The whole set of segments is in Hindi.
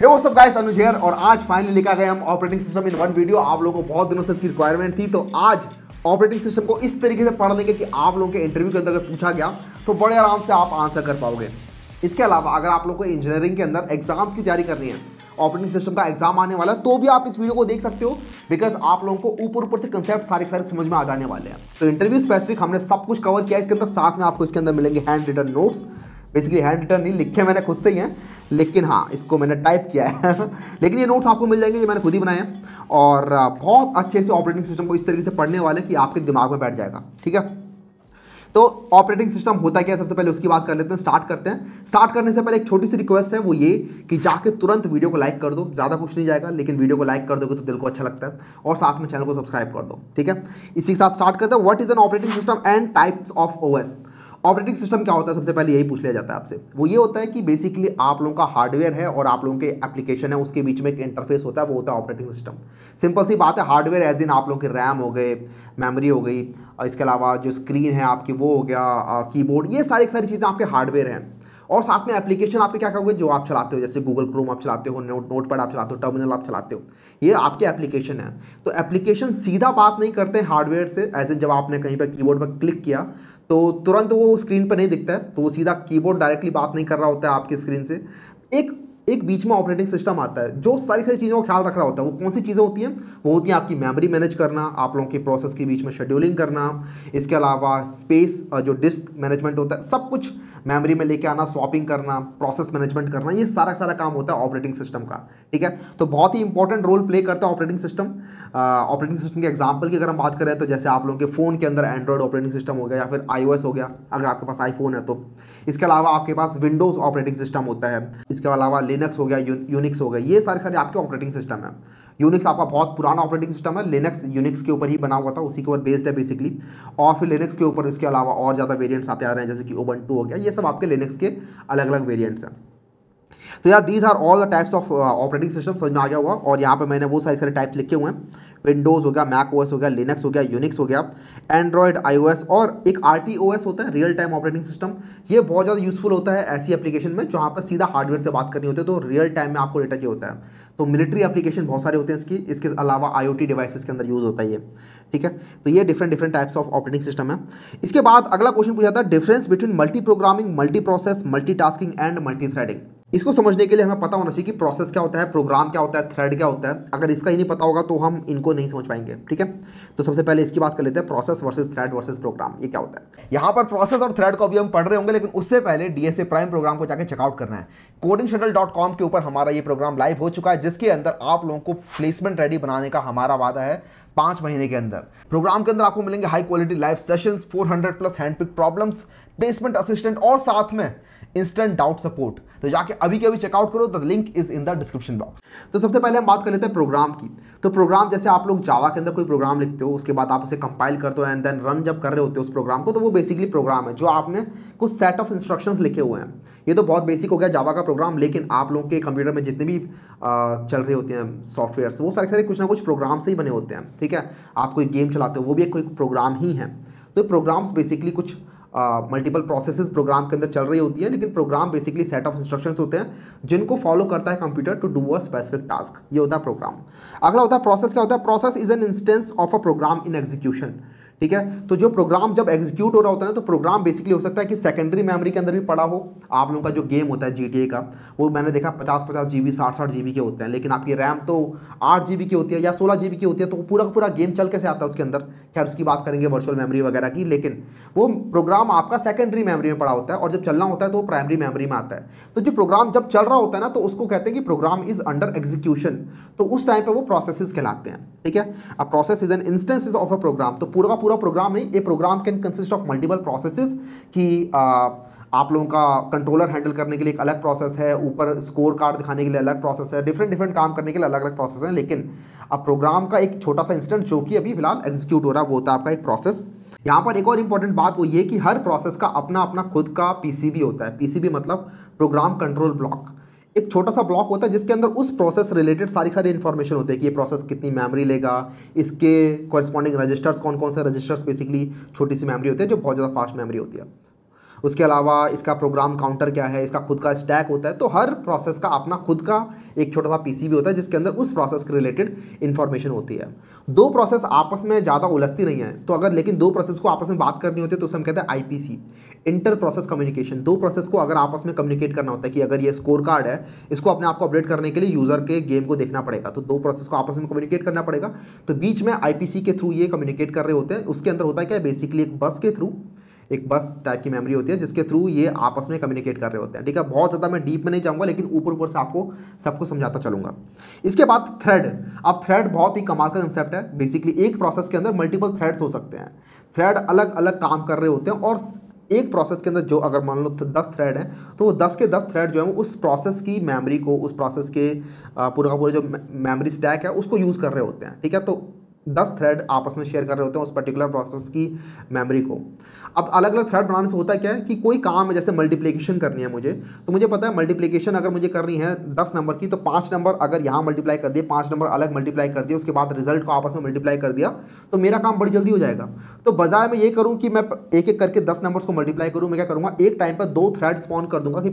Hey what's up guys, Anuj here. और आज फाइनली लेकर गए हम operating system in one video. आप लोगों को बहुत दिनों से इसकी रिक्वायरमेंट थी, तो आज ऑपरेटिंग सिस्टम को इस तरीके से पढ़ लेंगे कि आप लोगों के इंटरव्यू के अंदर अगर पूछा गया तो बड़े आराम से आप आंसर कर पाओगे। इसके अलावा अगर आप लोग को इंजीनियरिंग के अंदर एग्जाम्स की तैयारी करनी है, ऑपरेटिंग सिस्टम का एग्जाम आने वाला है, तो भी आप इस वीडियो को देख सकते हो, बिकॉज आप लोगों को ऊपर से कंसेप्ट सारे समझ में आ जाने वाले हैं। तो इंटरव्यू स्पेसिफिक हमने सब कुछ कवर किया इसके अंदर। साथ में आपको इसके अंदर मिलेंगे handwritten notes. Basically handwritten नहीं लिखे मैंने खुद से ही हैं, लेकिन हाँ इसको मैंने टाइप किया है लेकिन ये नोट्स आपको मिल जाएंगे, ये मैंने खुद ही बनाए हैं। और बहुत अच्छे से ऑपरेटिंग सिस्टम को इस तरीके से पढ़ने वाले कि आपके दिमाग में बैठ जाएगा। ठीक है, तो ऑपरेटिंग सिस्टम होता क्या है, सबसे पहले उसकी बात कर लेते हैं। स्टार्ट करते हैं। स्टार्ट करने से पहले एक छोटी सी रिक्वेस्ट है, वो ये कि जाके तुरंत वीडियो को लाइक कर दो। ज़्यादा कुछ नहीं जाएगा, लेकिन वीडियो को लाइक कर दोगे तो दिल को अच्छा लगता है। और साथ में चैनल को सब्सक्राइब कर दो। ठीक है, इसी के साथ स्टार्ट करते हैं। What is an operating system and types of OS. Operating system क्या होता है, सबसे पहले यही पूछ लिया जाता है आपसे। वो ये होता है कि बेसिकली आप लोगों का हार्डवेयर है और आप लोगों के एप्लीकेशन है, उसके बीच में एक इंटरफेस होता है, वो होता है ऑपरेटिंग सिस्टम। सिंपल सी बात है, हार्डवेयर एज इन आप लोगों के रैम हो गए, मेमोरी हो गई, और इसके अलावा जो स्क्रीन है आपकी वो हो गया, कीबोर्ड, ये सारी चीज़ें आपके हार्डवेयर हैं। और साथ में एप्लीकेशन आपके क्या होंगे, जो आप चलाते हो, जैसे गूगल क्रोम आप चलाते हो, नोटपैड आप चलाते हो, टर्मिनल आप चलाते हो, ये आपके एप्लीकेशन है। तो एप्लीकेशन सीधा बात नहीं करते हैं हार्डवेयर से, एज इन जब आपने कहीं पर कीबोर्ड पर क्लिक किया तो तुरंत वो स्क्रीन पर नहीं दिखता है, तो वो सीधा कीबोर्ड डायरेक्टली बात नहीं कर रहा होता है आपकी स्क्रीन से। एक बीच में ऑपरेटिंग सिस्टम आता है जो सारी चीज़ों का ख्याल रख रहा होता है। वो कौन सी चीज़ें होती हैं, वो होती हैं आपकी मेमोरी मैनेज करना, आप लोगों के प्रोसेस के बीच में शेड्यूलिंग करना, इसके अलावा स्पेस जो डिस्क मैनेजमेंट होता है, सब कुछ मेमोरी में लेके आना, स्वैपिंग करना, प्रोसेस मैनेजमेंट करना, ये सारा काम होता है ऑपरेटिंग सिस्टम का। ठीक है, तो बहुत ही इंपॉर्टेंट रोल प्ले करता है ऑपरेटिंग सिस्टम। ऑपरेटिंग सिस्टम के एग्जाम्पल की अगर हम बात करें तो जैसे आप लोगों के फ़ोन के अंदर एंड्रॉयड ऑपरेटिंग सिस्टम हो गया, या फिर iOS हो गया अगर आपके पास आईफोन है तो। इसके अलावा आपके पास विंडोज़ ऑपरेटिंग सिस्टम होता है। इसके अलावा लिनक्स हो गया, यूनिक्स हो गए, ये सारे आपके ऑपरेटिंग सिस्टम है। यूनिक्स आपका बहुत पुराना ऑपरेटिंग सिस्टम है। लिनक्स यूनिक्स के ऊपर ही बना हुआ था, उसी के ऊपर बेस्ड है बेसिकली। और फिर लिनक्स के ऊपर इसके अलावा और ज़्यादा वेरिएंट्स आते आ रहे हैं, जैसे कि उबंटू हो गया, ये सब आपके लिनक्स के अलग अलग वेरिएंट्स हैं। तो यार these are all the types of operating system, समझ में आ गया होगा। और यहाँ पे मैंने वो सारे टाइप्स लिखे हुए हैं। विंडोज़ हो गया, मैक ओएस हो गया, लिनक्स हो गया, यूनिक्स हो गया, एंड्रॉयड, iOS, और एक RTOS होता है, रियल टाइम ऑपरेटिंग सिस्टम। ये बहुत ज़्यादा यूजफुल होता है ऐसी एप्लीकेशन में जहाँ पर सीधा हार्डवेयर से बात करनी होती है, तो रियल टाइम में आपको डेटा चाहिए होता है। तो मिलिट्री एप्लीकेशन बहुत सारे होते हैं इसके अलावा IoT डिवाइसेस के अंदर यूज़ होता है ये। ठीक है, तो ये different types of operating system है। इसके बाद अगला क्वेश्चन पूछा था, difference between multi programming, multi process, multi tasking and multi threading. इसको समझने के लिए हमें पता होना चाहिए कि प्रोसेस क्या होता है, प्रोग्राम क्या होता है, थ्रेड क्या होता है। अगर इसका ही नहीं पता होगा तो हम इनको नहीं समझ पाएंगे। ठीक है, तो सबसे पहले इसकी बात कर लेते हैं, process versus thread versus program, ये क्या होता है। यहाँ पर प्रोसेस और थ्रेड को अभी हम पढ़ रहे होंगे, लेकिन उससे पहले DSA प्राइम प्रोग्राम को जाकर चेकआउट करना है। codingshuttle.com के ऊपर हमारा ये प्रोग्राम लाइव हो चुका है, जिसके अंदर आप लोगों को प्लेसमेंट रेडी बनाने का हमारा वादा है 5 महीने के अंदर। प्रोग्राम के अंदर आपको मिलेंगे high quality live sessions, 400+ handpick problems, placement assistant, और साथ में इंस्टेंट डाउट सपोर्ट। तो जाके अभी के अभी चेकआउट करो, the link is in the description box. तो सबसे पहले हम बात कर लेते हैं प्रोग्राम की। तो प्रोग्राम, जैसे आप लोग जावा के अंदर कोई प्रोग्राम लिखते हो, उसके बाद आप उसे कंपाइल करते हो एंड देन रन जब कर रहे होते हो उस प्रोग्राम को, तो वो बेसिकली प्रोग्राम है जो आपने कुछ सेट ऑफ इंस्ट्रक्शंस लिखे हुए हैं। ये तो बहुत बेसिक हो गया जावा का प्रोग्राम, लेकिन आप लोगों के कंप्यूटर में जितने भी चल रहे होते हैं सॉफ्टवेयर, वो सारे कुछ ना कुछ प्रोग्राम से ही बने होते हैं। ठीक है, आप कोई गेम चलाते हो, वो भी एक कोई प्रोग्राम ही है। तो प्रोग्राम्स बेसिकली कुछ मल्टीपल प्रोसेसेस प्रोग्राम के अंदर चल रही होती है, लेकिन program basically set of instructions होते हैं जिनको फॉलो करता है computer to do a specific task. ये होता है प्रोग्राम। अगला होता है प्रोसेस। क्या होता है, process is an instance of a program in execution. ठीक है, तो जो प्रोग्राम जब एग्जीक्यूट हो रहा होता है ना, तो प्रोग्राम बेसिकली हो सकता है कि सेकेंडरी मेमोरी के अंदर भी पड़ा हो। आप लोगों का जो गेम होता है GTA का, वो मैंने देखा 50-50 GB 60-60 GB के होते हैं, लेकिन आपकी रैम तो 8 GB की होती है या 16 GB की होती है, तो पूरा का पूरा गेम चल कैसे आता है उसके अंदर। खैर उसकी बात करेंगे वर्चुअल मेमोरी वगैरह की, लेकिन वो प्रोग्राम आपका सेकेंडरी मेमोरी में पड़ा होता है, और जब चलना होता है तो वो प्राइमरी मेमोरी में आता है। तो जो प्रोग्राम जब चल रहा होता है ना, तो उसको कहते हैं कि प्रोग्राम इज अंडर एग्जीक्यूशन, तो उस टाइम पे वो प्रोसेसेस कहलाते हैं। ठीक है, अब process is an instance of a program, तो पूरा का पूरा प्रोग्राम नहीं, ये program can consist of multiple processes. कि आप लोगों का कंट्रोलर हैंडल करने के लिए एक अलग प्रोसेस है, ऊपर स्कोर कार्ड दिखाने के लिए अलग प्रोसेस है, डिफरेंट काम करने के लिए अलग अलग प्रोसेस हैं। लेकिन अब प्रोग्राम का एक छोटा सा इंस्टेंट जो कि अभी फिलहाल एग्जीक्यूट हो रहा है, वो होता है आपका एक प्रोसेस। यहाँ पर एक और इंपॉर्टेंट बात वो ये कि हर प्रोसेस का अपना अपना खुद का PCB होता है। PCB मतलब प्रोग्राम कंट्रोल ब्लॉक। एक छोटा सा ब्लॉक होता है जिसके अंदर उस प्रोसेस रिलेटेड सारी इन्फॉर्मेशन होती है कि ये प्रोसेस कितनी मेमोरी लेगा, इसके कॉरस्पॉन्डिंग रजिस्टर्स कौन कौन से रजिस्टर्स बेसिकली छोटी सी मेमोरी होती है जो बहुत ज़्यादा फास्ट मेमोरी होती है। उसके अलावा इसका प्रोग्राम काउंटर क्या है, इसका खुद का स्टैक होता है। तो हर प्रोसेस का अपना खुद का एक छोटा सा पीसीबी होता है जिसके अंदर उस प्रोसेस के रिलेटेड इंफॉर्मेशन होती है। दो प्रोसेस आपस में ज़्यादा उलझती नहीं है, तो अगर लेकिन दो प्रोसेस को आपस में बात करनी होती है तो उसे हम कहते हैं आईपीसी, इंटर प्रोसेस कम्युनिकेशन। दो प्रोसेस को अगर आपस में कम्युनिकेट करना होता है कि अगर ये स्कोर कार्ड है, इसको अपने आप को अपडेट करने के लिए यूज़र के गेम को देखना पड़ेगा, तो दो प्रोसेस को आपस में कम्युनिकेट करना पड़ेगा। तो बीच में आईपीसी के थ्रू ये कम्युनिकेट कर रहे होते हैं। उसके अंदर होता है क्या, बेसिकली एक बस के थ्रू, एक बस टाइप की मेमोरी होती है जिसके थ्रू ये आपस में कम्युनिकेट कर रहे होते हैं। ठीक है, बहुत ज़्यादा मैं डीप में नहीं जाऊंगा, लेकिन ऊपर ऊपर से आपको सबको समझाता चलूंगा। इसके बाद थ्रेड। अब थ्रेड बहुत ही कमाल का कंसेप्ट है। बेसिकली एक प्रोसेस के अंदर मल्टीपल थ्रेड्स हो सकते हैं। थ्रेड अलग अलग काम कर रहे होते हैं और एक प्रोसेस के अंदर जो अगर मान लो 10 थ्रेड है तो वो 10 के 10 थ्रेड जो है वो उस प्रोसेस की मेमोरी को, उस प्रोसेस के पूरा का पूरा जो मेमोरी स्टैक है उसको यूज़ कर रहे होते हैं। ठीक है, तो 10 थ्रेड आपस में शेयर कर रहे होते हैं उस पर्टिकुलर प्रोसेस की मेमोरी को। अब अलग अलग थ्रेड बनाने से होता क्या है कि कोई काम है, जैसे मल्टीप्लिकेशन करनी है मुझे, तो मुझे पता है मल्टीप्लिकेशन अगर मुझे करनी है 10 नंबर की, तो 5 नंबर अगर यहाँ मल्टीप्लाई कर दिए, 5 नंबर अलग मल्टीप्लाई कर दिए, उसके बाद रिजल्ट को आपस में मल्टीप्लाई कर दिया, तो मेरा काम बड़ी जल्दी हो जाएगा। तो बजाय मैं ये करूँ कि मैं एक एक करके 10 नंबर्स को मल्टीप्लाई करूँ, मैं क्या करूँगा, एक टाइम पर 2 थ्रेड स्पॉन कर दूंगा कि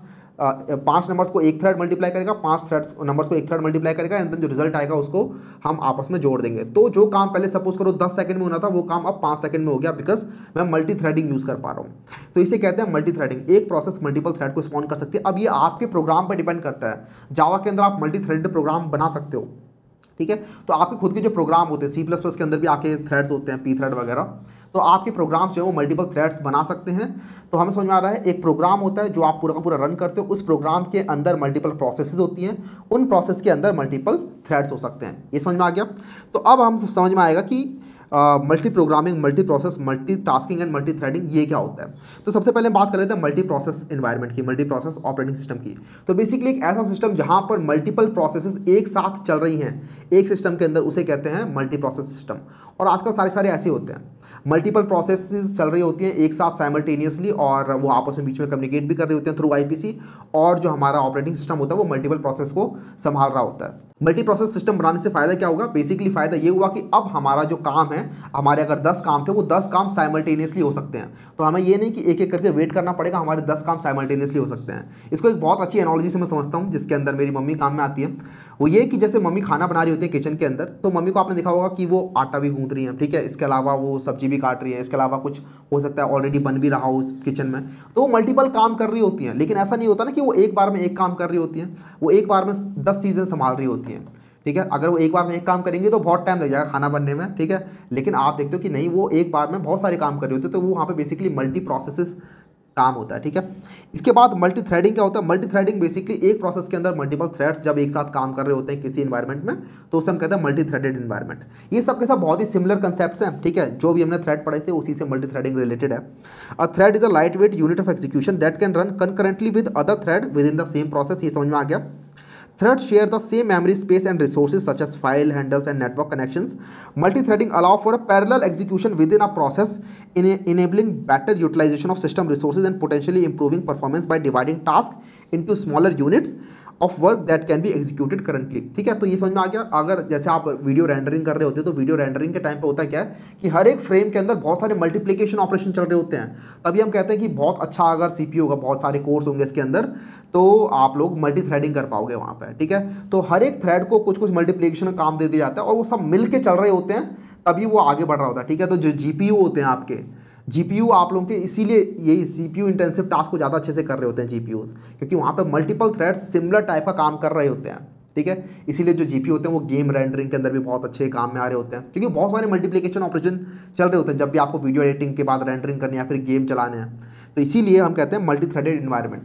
5 नंबर्स को एक थ्रेड मल्टीप्लाई करेगा, 5 थ्रेड्स नंबर्स को एक थ्रेड मल्टीप्लाई करेगा, एंड देन जो रिजल्ट आएगा उसको हम आपस में जोड़ देंगे। तो जो काम पहले सपोज करो 10 सेकंड में होना था, वो काम अब 5 सेकंड में हो गया, बिकॉज मैं मल्टी थ्रेडिंग यूज कर पा रहा हूँ। तो इसे कहते हैं मल्टी थ्रेडिंग। एक प्रोसेस मल्टीपल थ्रेड को स्पॉन कर सकती है। अब ये आपके प्रोग्राम पर डिपेंड करता है। जावा के अंदर आप मल्टी थ्रेडेड प्रोग्राम बना सकते हो। ठीक है, तो आपके खुद के जो प्रोग्राम होते हैं, C++ के अंदर भी आपके थ्रेड्स होते हैं, पी थ्रेड वगैरह, तो आपके प्रोग्राम्स जो है वो मल्टीपल थ्रेड्स बना सकते हैं। तो हमें समझ में आ रहा है, एक प्रोग्राम होता है जो आप पूरा का पूरा रन करते हो, उस प्रोग्राम के अंदर मल्टीपल प्रोसेसेस होती हैं, उन प्रोसेस के अंदर मल्टीपल थ्रेड्स हो सकते हैं। ये समझ में आ गया। तो अब हम समझ में आएगा कि multi programming, multi process, multi tasking and multi threading ये क्या होता है। तो सबसे पहले बात कर लेते हैं मल्टी प्रोसेस एनवायरनमेंट की, मल्टी प्रोसेस ऑपरेटिंग सिस्टम की। तो बेसिकली एक ऐसा सिस्टम जहां पर मल्टीपल प्रोसेसेस एक साथ चल रही हैं एक सिस्टम के अंदर, उसे कहते हैं मल्टी प्रोसेस सिस्टम। और आजकल सारे ऐसे होते हैं, मल्टीपल प्रोसेसेस चल रही होती हैं एक साथ साइमल्टेनियसली, और वो आपस में बीच में कम्युनिकेट भी कर रहे होते हैं थ्रू आईपीसी, और जो हमारा ऑपरेटिंग सिस्टम होता है वो मल्टीपल प्रोसेस को संभाल रहा होता है। मल्टी प्रोसेस सिस्टम बनाने से फायदा क्या होगा, बेसिकली फायदा ये हुआ कि अब हमारा जो काम है, हमारे अगर 10 काम थे वो 10 काम साइमल्टेनियसली हो सकते हैं। तो हमें ये नहीं कि एक एक करके वेट करना पड़ेगा, हमारे 10 काम साइमल्टेनियसली हो सकते हैं। इसको एक बहुत अच्छी एनालॉजी से मैं समझता हूँ, जिसके अंदर मेरी मम्मी काम में आती है। वो ये कि जैसे मम्मी खाना बना रही होती है किचन के अंदर, तो मम्मी को आपने देखा होगा कि वो आटा भी गूंथ रही है, ठीक है, इसके अलावा वो सब्जी भी काट रही है, इसके अलावा कुछ हो सकता है ऑलरेडी बन भी रहा हो उस किचन में, तो वो मल्टीपल काम कर रही होती हैं। लेकिन ऐसा नहीं होता ना कि वो एक बार में एक काम कर रही होती हैं, वो एक बार में 10 चीज़ें संभाल रही होती हैं। ठीक है, अगर वो एक बार में एक काम करेंगे तो बहुत टाइम लग जाएगा खाना बनने में। ठीक है, लेकिन आप देखते हो कि नहीं, वो एक बार में बहुत सारे काम कर रहे होते हैं, तो वो वहाँ पे बेसिकली मल्टी प्रोसेसेस काम होता है। ठीक है, इसके बाद मल्टी थ्रेडिंग क्या होता है। मल्टी थ्रेडिंग बेसिकली एक प्रोसेस के अंदर मल्टीपल थ्रेड्स जब एक साथ काम कर रहे होते हैं किसी एनवायरनमेंट में, तो उसे हम कहते हैं मल्टी थ्रेडेड एनवायरनमेंट। ये सब के सब बहुत ही सिमिलर कंसेप्ट्स हैं। ठीक है, जो भी हमने थ्रेड पढ़े थे उसी से मल्टी थ्रेडिंग रिलेटेड है। A thread is a light weight unit of execution that can run concurrently with other thread within the same process. ये समझ में आ गया। Threads share the same memory space and resources such as file handles and network connections. Multi-threading allows for a parallel execution within a process, enabling better utilization of system resources and potentially improving performance by dividing tasks into smaller units of work that can be executed currently. ठीक है, तो ये समझ में आ गया। अगर जैसे आप वीडियो रेंडरिंग कर रहे होते हो, तो वीडियो रेंडरिंग के टाइम पे होता क्या है कि हर एक फ्रेम के अंदर बहुत सारे मल्टीप्लिकेशन ऑपरेशन चल रहे होते हैं। तभी हम कहते हैं कि बहुत अच्छा अगर सीपीयू होगा, बहुत सारे कोर्स होंगे इसके अंदर, तो आप लोग मल्टी थ्रेडिंग कर पाओगे वहाँ पर। ठीक है, तो हर एक थ्रेड को कुछ कुछ मल्टीप्लिकेशन का काम दे दिया जाता है और वो सब मिल के चल रहे होते हैं, तभी वो आगे बढ़ रहा होता है। ठीक है, तो जो जीपीयू होते हैं आपके, जीपीयू आप लोगों के इसीलिए यही सीपीयू इंटेंसिव टास्क को ज़्यादा अच्छे से कर रहे होते हैं जीपीयूज, क्योंकि वहाँ पे मल्टीपल थ्रेड्स सिमिलर टाइप का काम कर रहे होते हैं। ठीक है, इसीलिए जो जीपीयू होते हैं वो गेम रेंडरिंग के अंदर भी बहुत अच्छे काम में आ रहे होते हैं, क्योंकि बहुत सारे मल्टीप्लिकेशन ऑपरेशन चल रहे होते हैं जब भी आपको वीडियो एडिटिंग के बाद रेंडरिंग करनी है या फिर गेम चलाने हैं। तो इसीलिए हम कहते हैं मल्टी थ्रेडेड इन्वायरमेंट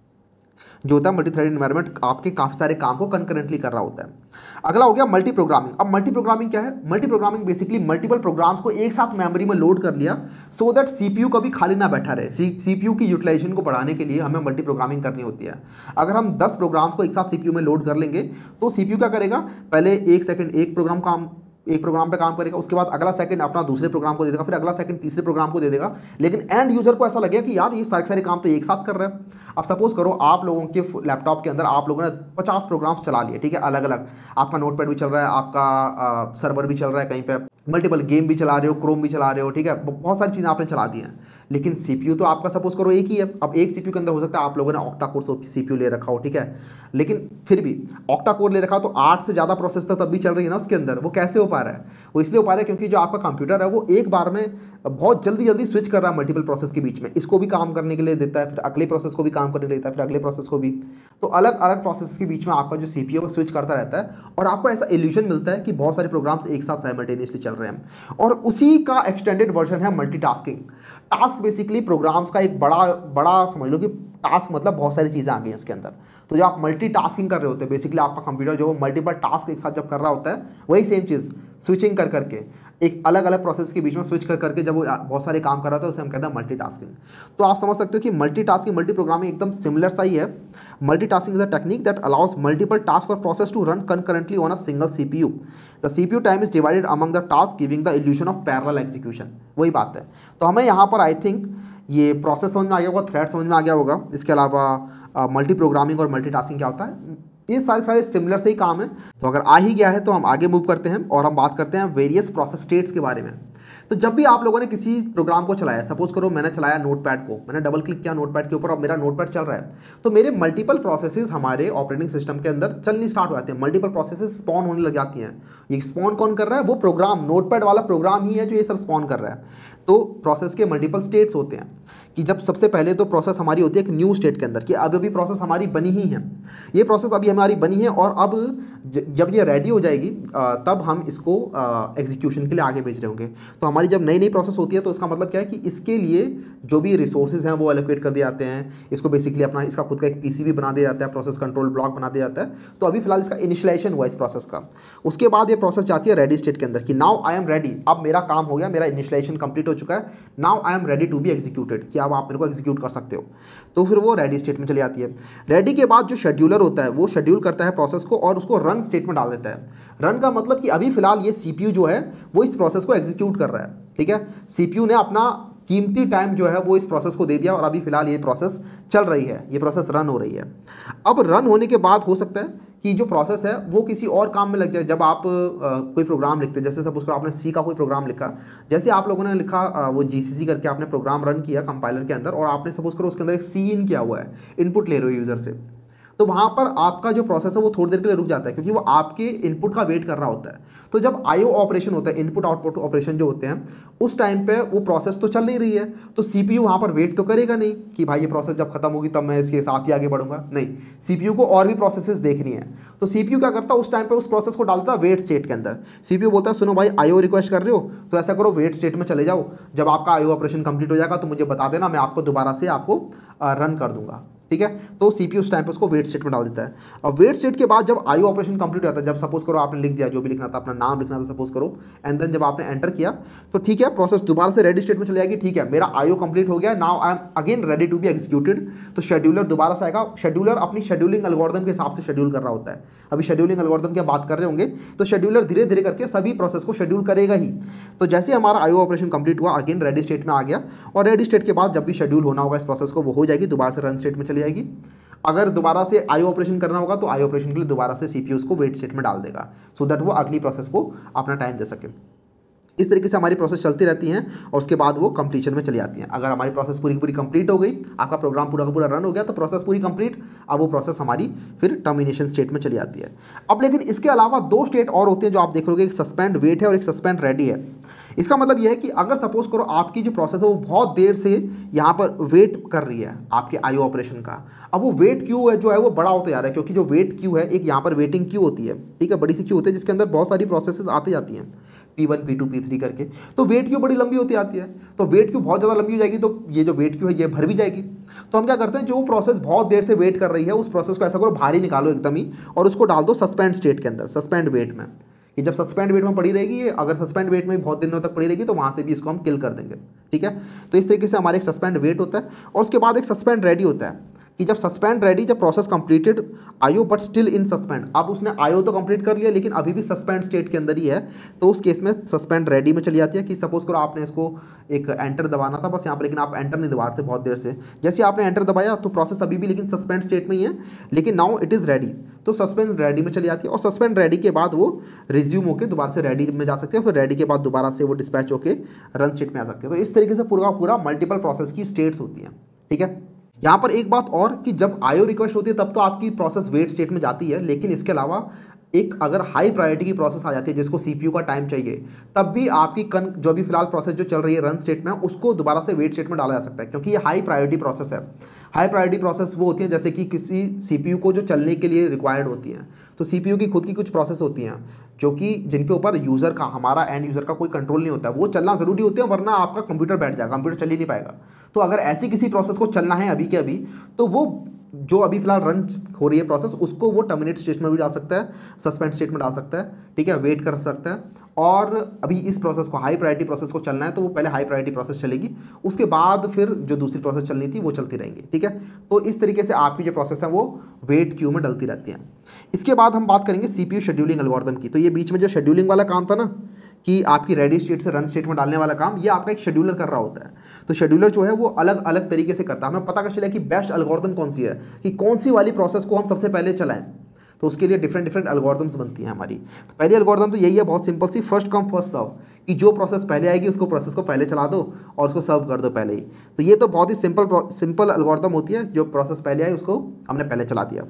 जो होता है, मल्टी थ्रेडेड इन्वायरमेंट आपके काफ़ी सारे काम को कंकरेंटली कर रहा होता है। अगला हो गया मल्टी प्रोग्रामिंग। अब मल्टी प्रोग्रामिंग क्या है। Multi programming basically multiple programs को एक साथ मेमोरी में लोड कर लिया, सो दैट सीपीयू कभी खाली ना बैठा रहे। सीपीयू की यूटिलाइजेशन को बढ़ाने के लिए हमें मल्टी प्रोग्रामिंग करनी होती है। अगर हम 10 प्रोग्राम्स को एक साथ सीपीयू में लोड कर लेंगे, तो सीपीयू क्या करेगा, पहले एक सेकंड एक प्रोग्राम पे काम करेगा, उसके बाद अगला सेकंड अपना दूसरे प्रोग्राम को दे देगा, फिर अगला सेकंड तीसरे प्रोग्राम को दे देगा। लेकिन एंड यूजर को ऐसा लगेगा कि यार ये सारे काम तो एक साथ कर रहे हैं। अब सपोज करो आप लोगों के लैपटॉप के अंदर आप लोगों ने 50 प्रोग्राम्स चला लिए। ठीक है, अलग अलग, आपका नोटपैड भी चल रहा है, आपका सर्वर भी चल रहा है, कहीं पे मल्टीपल गेम भी चला रहे हो, क्रोम भी चला रहे हो। ठीक है, बहुत सारी चीज़ें आपने चला दी हैं। लेकिन सीपीयू तो आपका सपोज करो एक ही है। अब एक सीपीयू के अंदर हो सकता है आप लोगों ने ऑक्टा कोर सीपीयू ले रखा हो, ठीक है, लेकिन फिर भी ऑक्टा कोर ले रखा हो तो 8 से ज़्यादा प्रोसेस तो तब भी चल रही है ना उसके अंदर। वो कैसे हो पा रहा है? वो इसलिए हो पा रहा है क्योंकि जो आपका कंप्यूटर है वो एक बार में बहुत जल्दी जल्दी स्विच कर रहा है मल्टीपल प्रोसेस के बीच में। इसको भी काम करने के लिए देता है, फिर अगले प्रोसेस को भी काम करने के लिए देता है, फिर अगले प्रोसेस को भी। तो अलग अलग प्रोसेस के बीच में आपका जो सीपीयू है वो स्विच करता रहता है और आपको ऐसा इल्यूजन मिलता है कि बहुत सारे प्रोग्राम्स एक साथ साइमल्टेनियसली चल रहे हैं। और उसी का एक्सटेंडेड वर्जन है मल्टीटास्किंग। टास्क बेसिकली प्रोग्राम्स का एक बड़ा समझ लो कि टास्क मतलब बहुत सारी चीज़ें आ गई हैं इसके अंदर। तो जो आप मल्टीटास्किंग कर रहे होते हैं, बेसिकली आपका कंप्यूटर जो मल्टीपल टास्क एक साथ जब कर रहा होता है, वही सेम चीज़ स्विचिंग कर करके एक अलग अलग प्रोसेस के बीच में स्विच कर करके जब वो बहुत सारे काम कर रहा था उसे हम कहते हैं मल्टीटास्किंग। तो आप समझ सकते हो कि मल्टीटास्किंग मल्टी प्रोग्रामिंग एकदम सिमिलर सा ही है। Multitasking is a technique that allows multiple task और process to run concurrently on a single CPU. The CPU time is divided among the task giving the illusion of parallel execution. वही बात है। तो हमें यहाँ पर आई थिंक ये प्रोसेस समझ में आ गया होगा, थ्रेड समझ में आ गया होगा। इसके अलावा मल्टी प्रोग्रामिंग और मल्टीटास्किंग क्या होता है, ये सारे सिमिलर से ही काम है। तो अगर आ ही गया है तो हम आगे मूव करते हैं और हम बात करते हैं वेरियस प्रोसेस स्टेट्स के बारे में। तो जब भी आप लोगों ने किसी प्रोग्राम को चलाया, सपोज करो मैंने चलाया नोटपैड को, मैंने डबल क्लिक किया नोटपैड के ऊपर, अब मेरा नोटपैड चल रहा है, तो मेरे मल्टीपल प्रोसेसेस हमारे ऑपरेटिंग सिस्टम के अंदर चलनी स्टार्ट हो जाते हैं, मल्टीपल प्रोसेसेस स्पॉन होने लग जाती हैं। ये स्पॉन कौन कर रहा है? वो प्रोग्राम, नोटपैड वाला प्रोग्राम ही है जो ये सब स्पॉन कर रहा है। तो प्रोसेस के मल्टीपल स्टेट्स होते हैं कि जब सबसे पहले तो प्रोसेस हमारी होती है एक न्यू स्टेट के अंदर कि अब अभी प्रोसेस हमारी बनी ही है, ये प्रोसेस अभी हमारी बनी है और अब जब ये रेडी हो जाएगी तब हम इसको एग्जीक्यूशन के लिए आगे भेज रहे होंगे। तो हमारी जब नई नई प्रोसेस होती है तो इसका मतलब क्या है कि इसके लिए जो भी रिसोर्सेज हैं वो एलोकेट कर दिए जाते हैं। इसको बेसिकली अपना इसका खुद का एक पीसीबी बना दिया जाता है, प्रोसेस कंट्रोल ब्लॉक बना दिया जाता है। तो अभी फिलहाल इसका इनिशियलाइजेशन हुआ इस प्रोसेस का। उसके बाद ये प्रोसेस जाती है रेडी स्टेट के अंदर कि नाउ आई एम रेडी, अब मेरा काम हो गया, मेरा इनिशियलाइजेशन कंप्लीट हो चुका है, now I am ready to be executed, कि अब आप मेरे को एग्जीक्यूट कर सकते हो। तो फिर वो रेडी स्टेट में चली जाती है। रेडी के बाद जो शेड्यूलर होता है वो शेड्यूल करता है प्रोसेस को और उसको रन स्टेट में डाल देता है। रन का मतलब कि अभी फिलहाल ये सीपीयू जो है वो इस प्रोसेस को एग्जीक्यूट कर रहा है, ठीक है। सीपीयू ने अपना कीमती टाइम जो है वो इस प्रोसेस को दे दिया और अभी फिलहाल ये प्रोसेस चल रही है, ये प्रोसेस रन हो रही है। अब रन होने के बाद हो सकता है कि जो प्रोसेस है वो किसी और काम में लग जाए। जब आप कोई प्रोग्राम लिखते हो, जैसे सपोज करो आपने सी का कोई प्रोग्राम लिखा, जैसे आप लोगों ने लिखा वो जीसीसी करके आपने प्रोग्राम रन किया कंपाइलर के अंदर और आपने सपोज करो उसके अंदर एक सी इन किया हुआ है, इनपुट ले रहे हो यूज़र से, तो वहाँ पर आपका जो प्रोसेस है वो थोड़ी देर के लिए रुक जाता है क्योंकि वो आपके इनपुट का वेट कर रहा होता है। तो जब आईओ ऑपरेशन होता है, इनपुट आउटपुट ऑपरेशन जो होते हैं, उस टाइम पे वो प्रोसेस तो चल नहीं रही है, तो सीपीयू वहाँ पर वेट तो करेगा नहीं कि भाई ये प्रोसेस जब खत्म होगी तब मैं इसके साथ ही आगे बढ़ूंगा। नहीं, सीपीयू को और भी प्रोसेसेस देखनी है। तो सीपीयू क्या करता है, उस टाइम पे उस प्रोसेस को डालता है वेट स्टेट के अंदर। सीपीयू बोलता है सुनो भाई आईओ रिक्वेस्ट कर रहे हो तो ऐसा करो वेट स्टेट में चले जाओ, जब आपका आईओ ऑपरेशन कंप्लीट हो जाएगा तो मुझे बता देना, मैं आपको दोबारा से आपको रन कर दूंगा, ठीक है। तो सीपीयू उस टाइम पे उसको वेट स्टेट में डाल देता है। और वेट स्टेट के बाद जब आईओ ऑपरेशन कंप्लीट हो जाता है, जब सपोज करो आपने लिख दिया जो भी लिखना था, अपना नाम लिखना था सपोज करो, एंड देन जब आपने एंटर किया तो ठीक है प्रोसेस दोबारा से रेडी स्टेट में चली जाएगी। ठीक है, मेरा आईओ कंप्लीट हो गया, now I am again ready to be executed. तो शेड्यूलर दोबारा से आएगा। शेड्यूलर अपनी शेड्यूलिंग एल्गोरिथम के हिसाब से शेड्यूल कर रहा होता है। अभी शेड्यूलिंग एल्गोरिथम की बात कर रहे होंगे तो शेड्यूलर धीरे धीरे करके सभी प्रोसेस को शेड्यूल करेगा ही। तो जैसे हमारा आईओ ऑपरेशन कंप्लीट हुआ, अगेन रेडी स्टेट में आ गया और रेडी स्टेट के बाद जब भी शेड्यूल होना होगा इस प्रोसेस को वो हो जाएगी, दोबारा से रन स्टेट में चली जाएगी। अगर दोबारा से आईओ ऑपरेशन करना होगा तो आईओ ऑपरेशन के लिए दोबारा से सीपीयू उसको वेट स्टेट में डाल देगा सो दैट वो अगली प्रोसेस को अपना टाइम दे सके। इस तरीके से हमारी प्रोसेस चलती रहती हैं और उसके बाद वो कंप्लीशन में चली जाती हैं। अगर हमारी प्रोसेस पूरी की पूरी कंप्लीट हो गई, आपका प्रोग्राम पूरा का पूरा रन हो गया तो प्रोसेस पूरी कंप्लीट, अब वो प्रोसेस हमारी फिर टर्मिनेशन स्टेट में चली जाती है। अब लेकिन इसके अलावा दो स्टेट और होती हैं जो आप देख लोगे, एक सस्पेंड वेट है और एक सस्पेंड रेडी है। इसका मतलब यह है कि अगर सपोज करो आपकी जो प्रोसेस है वो बहुत देर से यहाँ पर वेट कर रही है आपके आईओ ऑपरेशन का, अब वो वेट क्यू है जो है वो बड़ा होता जा रहा है क्योंकि जो वेट क्यू है एक यहाँ पर वेटिंग क्यू होती है, ठीक है, बड़ी सी क्यू होती है जिसके अंदर बहुत सारी प्रोसेसेस आती जाती हैं P1 P2 P3 करके। तो वेट क्यू बड़ी लंबी होती आती है, तो वेट क्यू बहुत ज़्यादा लंबी हो जाएगी तो ये जो वेट क्यू है ये भर भी जाएगी। तो हम क्या करते हैं, जो प्रोसेस बहुत देर से वेट कर रही है उस प्रोसेस को ऐसा करो बाहर ही निकालो एकदम ही और उसको डाल दो सस्पेंड स्टेट के अंदर, सस्पेंड वेट में। कि जब सस्पेंड वेट में पड़ी रहेगी ये, अगर सस्पेंड वेट में बहुत दिनों तक पड़ी रहेगी तो वहाँ से भी इसको हम किल कर देंगे, ठीक है। तो इस तरीके से हमारे एक सस्पेंड वेट होता है और उसके बाद एक सस्पेंड रेडी होता है कि जब सस्पेंड रेडी, जब process completed IO but still in suspend, अब उसने आईओ तो कंप्लीट कर लिया लेकिन अभी भी सस्पेंड स्टेट के अंदर ही है, तो उस केस में सस्पेंड रेडी में चली जाती है। कि सपोज करो आपने इसको एक एंटर दबाना था बस यहाँ पर, लेकिन आप एंटर नहीं दबा रहे थे बहुत देर से, जैसे आपने एंटर दबाया तो प्रोसेस अभी भी लेकिन सस्पेंड स्टेट में ही है, लेकिन नाउ इट इज़ रेडी, तो सस्पेंड रेडी में चली जाती है। और सस्पेंड रेडी के बाद वो रिज्यूम होकर दोबारा से रेडी में जा सकते हैं, फिर रेडी के बाद दोबारा से वो डिस्पैच होकर रन स्टेट में आ सकते हैं। तो इस तरीके से पूरा मल्टीपल प्रोसेस की स्टेट्स होती हैं, ठीक है। यहाँ पर एक बात और कि जब आईओ रिक्वेस्ट होती है तब तो आपकी प्रोसेस वेट स्टेट में जाती है, लेकिन इसके अलावा एक अगर हाई प्रायोरिटी की प्रोसेस आ जाती है जिसको सीपीयू का टाइम चाहिए, तब भी आपकी जो अभी फिलहाल प्रोसेस जो चल रही है रन स्टेट में, उसको दोबारा से वेट स्टेट में डाला जा सकता है, क्योंकि ये हाई प्रायोरिटी प्रोसेस है। हाई प्रायोरिटी प्रोसेस वो होती है जैसे कि किसी सीपीयू को जो चलने के लिए रिक्वायर्ड होती हैं, तो सीपीयू की खुद की कुछ प्रोसेस होती हैं जो कि जिनके ऊपर यूज़र का, हमारा एंड यूज़र का कोई कंट्रोल नहीं होता है, वो चलना ज़रूरी होते हैं, वरना आपका कंप्यूटर बैठ जाएगा, कंप्यूटर चल ही नहीं पाएगा। तो अगर ऐसी किसी प्रोसेस को चलना है अभी के अभी, तो वो जो अभी फिलहाल रन हो रही है प्रोसेस, उसको वो टर्मिनेट स्टेट में भी डाल सकता है, सस्पेंड स्टेट में डाल सकता है, ठीक है, वेट कर सकता है। और अभी इस प्रोसेस को, हाई प्रायोरिटी प्रोसेस को चलना है तो वो पहले हाई प्रायोरिटी प्रोसेस चलेगी, उसके बाद फिर जो दूसरी प्रोसेस चलनी थी वो चलती रहेंगी, ठीक है। तो इस तरीके से आपकी जो प्रोसेस है वो वेट क्यू में डलती रहती है। इसके बाद हम बात करेंगे सीपीयू शेड्यूलिंग एल्गोरिथम की। तो ये बीच में जो शेड्यूलिंग वाला काम था ना, कि आपकी रेडी स्टेट से रन स्टेट में डालने वाला काम, ये आपका एक शेड्यूलर कर रहा होता है। तो शेड्यूलर जो है वो अलग अलग तरीके से करता है। हमें पता कैसे चला कि बेस्ट एल्गोरिथम कौन सी है, कि कौन सी वाली प्रोसेस को हम सबसे पहले चलाएं, तो उसके लिए डिफरेंट एल्गोरिथम्स बनती हैं हमारी। तो पहली एल्गोरिथम तो यही है, बहुत सिंपल सी, फर्स्ट कम फर्स्ट सर्व, कि जो प्रोसेस पहले आएगी उसको प्रोसेस को पहले चला दो और उसको सर्व कर दो पहले ही। तो ये तो बहुत ही सिंपल एल्गोरिथम होती है, जो प्रोसेस पहले आई उसको हमने पहले चला दिया।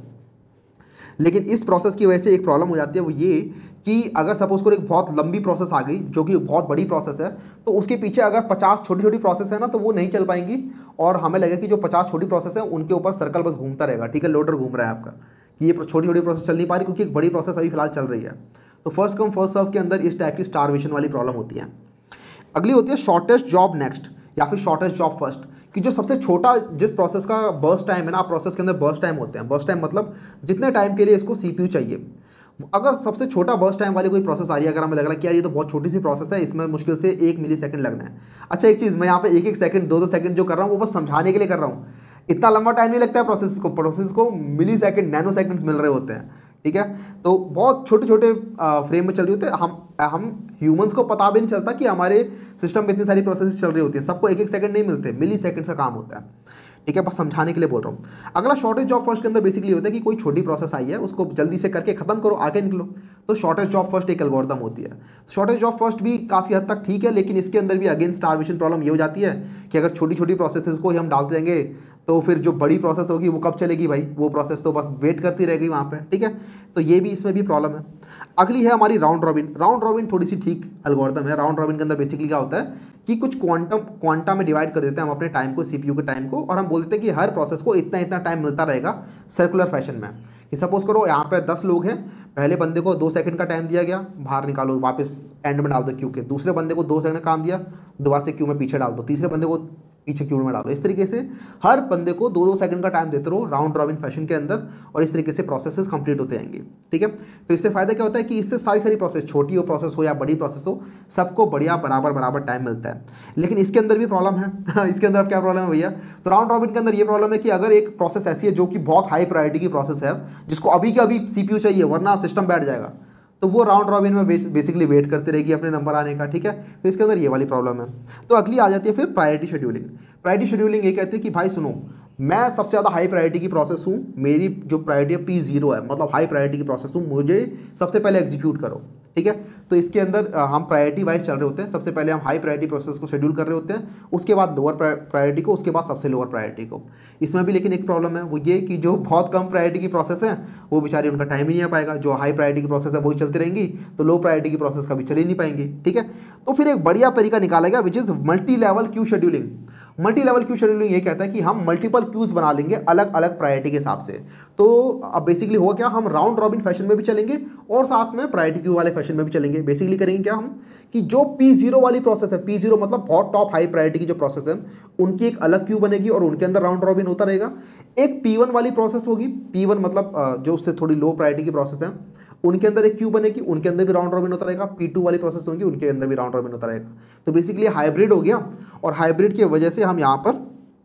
लेकिन इस प्रोसेस की वजह से एक प्रॉब्लम हो जाती है, वो ये कि अगर सपोज करो एक बहुत लंबी प्रोसेस आ गई जो कि बहुत बड़ी प्रोसेस है, तो उसके पीछे अगर 50 छोटी छोटी प्रोसेस है ना, तो वो नहीं चल पाएंगी, और हमें लगेगा कि जो 50 छोटी प्रोसेस है उनके ऊपर सर्कल बस घूमता रहेगा, ठीक है, लोडर घूम रहा है आपका, कि ये छोटी छोटी प्रोसेस चल नहीं पा रही क्योंकि एक बड़ी प्रोसेस अभी फिलहाल चल रही है। तो फर्स्ट कम फर्स्ट सर्व के अंदर इस टाइप की स्टारवेशन वाली प्रॉब्लम होती है। अगली होती है शॉर्टेस्ट जॉब नेक्स्ट, या फिर शॉर्टेस्ट जॉब फर्स्ट, कि जो सबसे छोटा जिस प्रोसेस का बर्स्ट टाइम है ना, प्रोसेस के अंदर बर्स्ट टाइम होते हैं, बर्स्ट टाइम मतलब जितने टाइम के लिए इसको सीपीयू चाहिए, अगर सबसे छोटा बर्स्ट टाइम वाली कोई प्रोसेस आ रही है, अगर हमें लग रहा है कि यार ये तो बहुत छोटी सी प्रोसेस है, इसमें मुश्किल से 1 मिली सेकंड लगना है। अच्छा एक चीज़, मैं यहाँ पे 1-1 सेकंड 2-2 सेकंड जो कर रहा हूँ वो बस समझाने के लिए कर रहा हूँ, इतना लंबा टाइम नहीं लगता है प्रोसेस को मिली सेकंड, नैनो सेकंड्स मिल रहे होते हैं, ठीक है। तो बहुत छोटे छोटे फ्रेम में चल रही होते हैं। हम ह्यूमंस को पता भी नहीं चलता कि हमारे सिस्टम में इतनी सारी प्रोसेस चल रही होती है, सबको 1-1 सेकंड नहीं मिलते, मिली सेकंड का काम होता है, ठीक है, बस समझाने के लिए बोल रहा हूँ। अगला शॉर्टेज जॉब फर्स्ट के अंदर बेसिकली होता है कि कोई छोटी प्रोसेस आई है उसको जल्दी से करके खत्म करो, आगे निकलो, तो शॉर्टेज जॉब फर्स्ट एक एल्गोरिथम होती है। शॉर्टेज जॉब फर्स्ट भी काफ़ी हद तक ठीक है, लेकिन इसके अंदर भी अगेन स्टारवेशन प्रॉब्लम ये हो जाती है कि अगर छोटी छोटी प्रोसेसेस को ही हम डालते जाएंगे तो फिर जो बड़ी प्रोसेस होगी वो कब चलेगी भाई, वो प्रोसेस तो बस वेट करती रहेगी वहाँ पे, ठीक है। तो ये भी, इसमें भी प्रॉब्लम है। अगली है हमारी राउंड रॉबिन। राउंड रॉबिन थोड़ी सी ठीक एल्गोरिथम है। राउंड रॉबिन के अंदर बेसिकली क्या होता है कि कुछ क्वांटा में डिवाइड कर देते हैं हम अपने टाइम को, सीपीयू के टाइम को, और हम बोलते हैं कि हर प्रोसेस को इतना इतना टाइम मिलता रहेगा सर्कुलर फैशन में। कि सपोज करो यहाँ पे 10 लोग हैं, पहले बंदे को 2 सेकंड का टाइम दिया गया, बाहर निकालो वापस एंड में डाल दो क्यू के, दूसरे बंदे को 2 सेकंड का काम दिया, दोबारा से क्यू में पीछे डाल दो, तीसरे बंदे को पीछे क्यू में डालो। इस तरीके से हर बंदे को 2-2 सेकंड का टाइम देते रहो राउंड रॉबिन फैशन के अंदर, और इस तरीके से प्रोसेसेस कंप्लीट होते जाएंगे, ठीक है। तो इससे फायदा क्या होता है कि इससे सारी प्रोसेस, छोटी हो प्रोसेस हो या बड़ी प्रोसेस हो, सबको बढ़िया बराबर टाइम मिलता है। लेकिन इसके अंदर भी प्रॉब्लम है इसके अंदर अब क्या प्रॉब्लम है भैया, तो राउंड रॉबिन के अंदर ये प्रॉब्लम है कि अगर एक प्रोसेस ऐसी है जो कि बहुत हाई प्रायोरिटी की प्रोसेस है, जिसको अभी के अभी सीपीयू चाहिए वरना सिस्टम बैठ जाएगा, तो वो राउंड रॉबिन में बेसिकली वेट करती रहेगी अपने नंबर आने का, ठीक है। तो इसके अंदर ये वाली प्रॉब्लम है। तो अगली आ जाती है फिर प्रायोरिटी शेड्यूलिंग। प्रायोरिटी शेड्यूलिंग ये कहते हैं कि भाई सुनो, मैं सबसे ज़्यादा हाई प्रायोरिटी की प्रोसेस हूँ, मेरी जो प्रायोरिटी है P0 है, मतलब हाई प्रायोरिटी की प्रोसेस हूँ, मुझे सबसे पहले एग्जीक्यूट करो, ठीक है। तो इसके अंदर हम प्रायोरिटी वाइज चल रहे होते हैं। सबसे पहले हम हाई प्रायोरिटी प्रोसेस को शेड्यूल कर रहे होते हैं, उसके बाद लोअर प्रायोरिटी को, उसके बाद सबसे लोअर प्रायोरिटी को। इसमें भी लेकिन एक प्रॉब्लम है, वो ये कि जो बहुत कम प्रायोरिटी की प्रोसेस है वो बेचारी, उनका टाइम ही नहीं आ पाएगा। जो हाई प्रायोरिटी की प्रोसेस है वही चलती रहेंगी, तो लो प्रायोरिटी की प्रोसेस कभी चल ही नहीं पाएंगी, ठीक है। तो फिर एक बढ़िया तरीका निकाला गया which is multi level queue scheduling. Multi level queue scheduling ये कहता है कि हम मल्टीपल क्यूज बना लेंगे अलग अलग प्रायोरिटी के हिसाब से। तो अब बेसिकली होगा क्या, हम राउंड रॉबिन फैशन में भी चलेंगे और साथ में प्रायोरिटी क्यू वाले फैशन में भी चलेंगे। बेसिकली करेंगे क्या हम कि जो P0 वाली प्रोसेस है, P0 मतलब बहुत टॉप हाई प्रायोरिटी की जो प्रोसेस है, उनकी एक अलग क्यू बनेगी और उनके अंदर राउंड रॉबिन होता रहेगा। एक P1 वाली प्रोसेस होगी, P1 मतलब जो उससे थोड़ी लो प्रायोरिटी की प्रोसेस है, उनके अंदर एक क्यू बनेगी, उनके अंदर भी राउंड रॉबिन होता रहेगा। P2 वाली प्रोसेस होगी, उनके अंदर भी राउंड रॉबिन होता रहेगा। तो बेसिकली हाइब्रिड हो गया, और हाइब्रिड की वजह से हम यहाँ पर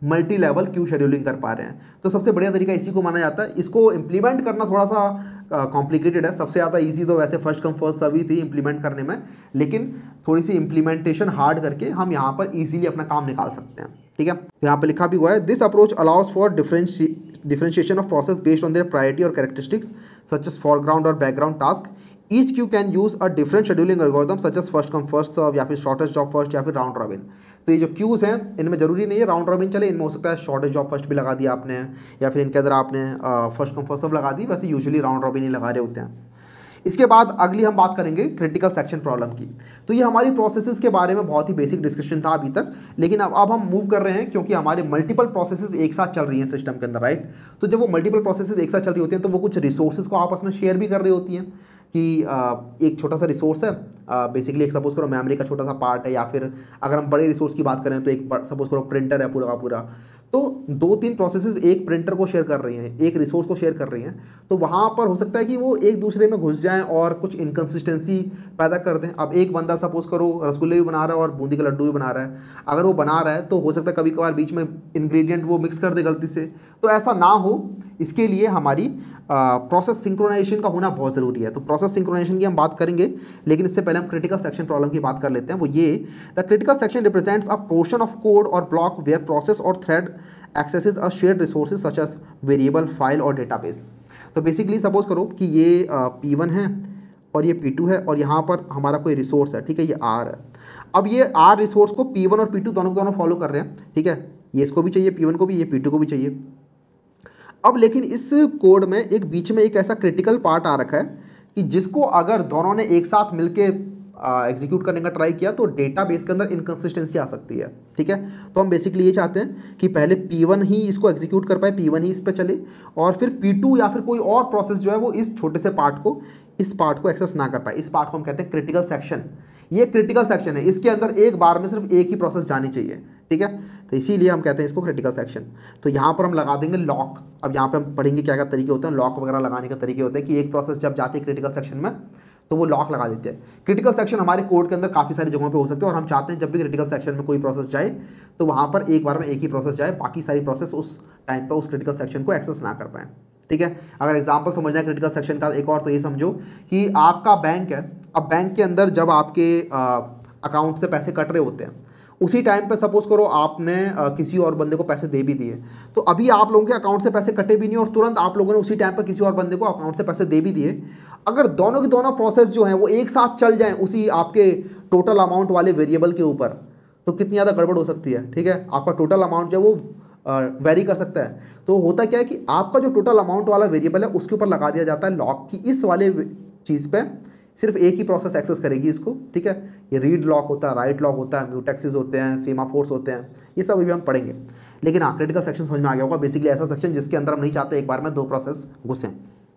मल्टी लेवल क्यू शेड्यूलिंग कर पा रहे हैं। तो सबसे बढ़िया तरीका इसी को माना जाता है। इसको इम्प्लीमेंट करना थोड़ा सा कॉम्प्लिकेटेड है। सबसे ज़्यादा ईजी तो वैसे फर्स्ट कम फर्स्ट सर्व ही थी इम्प्लीमेंट करने में, लेकिन थोड़ी सी इम्प्लीमेंटेशन हार्ड करके हम यहाँ पर ईजिली अपना काम निकाल सकते हैं। ठीक है, तो यहाँ पर लिखा भी हुआ है, this approach allows for differentiation of process based on their priority or characteristics such as foreground or background task. Each queue can use a different scheduling algorithm such as first come first serve या फिर shortest job first या फिर राउंड रॉबिन। तो ये जो क्यूज़ हैं इनमें ज़रूरी नहीं है राउंड रॉबिन चले, इनमें हो सकता है शॉर्टेस्ट जॉब फर्स्ट भी लगा दिया आपने, या फिर इनके अंदर आपने फर्स्ट कम फर्स्ट सर्व लगा दी। वैसे यूजुअली राउंड रॉबिन ही लगा रहे होते हैं। इसके बाद अगली हम बात करेंगे क्रिटिकल सेक्शन प्रॉब्लम की। तो ये हमारी प्रोसेसेस के बारे में बहुत ही बेसिक डिस्कशन था अभी तक, लेकिन अब हम मूव कर रहे हैं क्योंकि हमारे मल्टीपल प्रोसेसेस एक साथ चल रही हैं सिस्टम के अंदर, राइट। तो जब वो मल्टीपल प्रोसेसेस एक साथ चल रही होती हैं तो वो कुछ रिसोर्सेज को आपस में शेयर भी कर रही होती हैं कि एक छोटा सा रिसोर्स है, बेसिकली एक सपोज करो मेमोरी का छोटा सा पार्ट है, या फिर अगर हम बड़े रिसोर्स की बात करें तो एक सपोज करो प्रिंटर है पूरा का पूरा। तो 2-3 प्रोसेसेस एक प्रिंटर को शेयर कर रही हैं, एक रिसोर्स को शेयर कर रही हैं, तो वहाँ पर हो सकता है कि वो एक दूसरे में घुस जाएं और कुछ इनकन्सिस्टेंसी पैदा कर दें। अब एक बंदा सपोज करो रसगुल्ले भी बना रहा है और बूंदी का लड्डू भी बना रहा है, अगर वो बना रहा है तो हो सकता है कभी कभार बीच में इंग्रेडिएंट वो मिक्स कर दे गलती से। तो ऐसा ना हो इसके लिए हमारी प्रोसेस सिंक्रोनाइजेशन का होना बहुत ज़रूरी है। तो प्रोसेस सिंक्रोनाइजेशन की हम बात करेंगे, लेकिन इससे पहले हम क्रिटिकल सेक्शन प्रॉब्लम की बात कर लेते हैं। वो ये, the critical section represents a portion of code और ब्लॉक वेयर प्रोसेस और thread accesses a shared resources such as variable, file और डेटाबेस। तो बेसिकली सपोज करो कि ये P1 है और ये P2 है और यहाँ पर हमारा कोई रिसोर्स है, ठीक है, ये R है। अब ये R रिसोर्स को P1 और P2 दोनों फॉलो कर रहे हैं, ठीक है, ये इसको भी चाहिए P1 को भी, ये P2 को भी चाहिए। अब लेकिन इस कोड में एक बीच में एक ऐसा क्रिटिकल पार्ट आ रखा है कि जिसको अगर दोनों ने एक साथ मिलके एग्जीक्यूट करने का ट्राई किया तो डेटाबेस के अंदर इनकन्सिस्टेंसी आ सकती है। ठीक है, तो हम बेसिकली ये चाहते हैं कि पहले P1 ही इसको एग्जीक्यूट कर पाए, P1 ही इस पे चले, और फिर P2 या फिर कोई और प्रोसेस जो है वो इस छोटे से पार्ट को, इस पार्ट को एक्सेस ना कर पाए। इस पार्ट को हम कहते हैं क्रिटिकल सेक्शन। ये क्रिटिकल सेक्शन है, इसके अंदर एक बार में सिर्फ एक ही प्रोसेस जानी चाहिए। ठीक है, तो इसीलिए हम कहते हैं इसको क्रिटिकल सेक्शन। तो यहाँ पर हम लगा देंगे लॉक। अब यहाँ पे हम पढ़ेंगे क्या क्या तरीके होते हैं, लॉक वगैरह लगाने के तरीके होते हैं कि एक प्रोसेस जब जाती है क्रिटिकल सेक्शन में तो वो लॉक लगा देते हैं। क्रिटिकल सेक्शन हमारे कोड के अंदर काफ़ी सारी जगहों पे हो सकते हैं और हम चाहते हैं जब भी क्रिटिकल सेक्शन में कोई प्रोसेस जाए तो वहाँ पर एक बार में एक ही प्रोसेस जाए, बाकी सारी प्रोसेस उस टाइम पर उस क्रिटिकल सेक्शन को एक्सेस ना कर पाएँ। ठीक है, अगर एग्जाम्पल समझना है क्रिटिकल सेक्शन का एक और, तो ये समझो कि आपका बैंक है। अब बैंक के अंदर जब आपके अकाउंट से पैसे कट रहे होते हैं, उसी टाइम पे सपोज करो आपने किसी और बंदे को पैसे दे भी दिए, तो अभी आप लोगों के अकाउंट से पैसे कटे भी नहीं और तुरंत आप लोगों ने उसी टाइम पे किसी और बंदे को अकाउंट से पैसे दे भी दिए। अगर दोनों की दोनों प्रोसेस जो हैं वो एक साथ चल जाएं उसी आपके टोटल अमाउंट वाले वेरिएबल के ऊपर, तो कितनी ज़्यादा गड़बड़ हो सकती है। ठीक है, आपका टोटल अमाउंट जो है वो वेरी कर सकता है। तो होता क्या है कि आपका जो टोटल अमाउंट वाला वेरिएबल है उसके ऊपर लगा दिया जाता है लॉक की, इस वाले चीज़ पे सिर्फ एक ही प्रोसेस एक्सेस करेगी इसको। ठीक है, ये रीड लॉक होता है, राइट लॉक होता है, म्यूटेक्सेस होते हैं, सेमाफोर्स होते हैं, ये सब अभी हम पढ़ेंगे। लेकिन हाँ, क्रिटिकल सेक्शन समझ में आ गया होगा। बेसिकली ऐसा सेक्शन जिसके अंदर हम नहीं चाहते एक बार में दो प्रोसेस घुसें।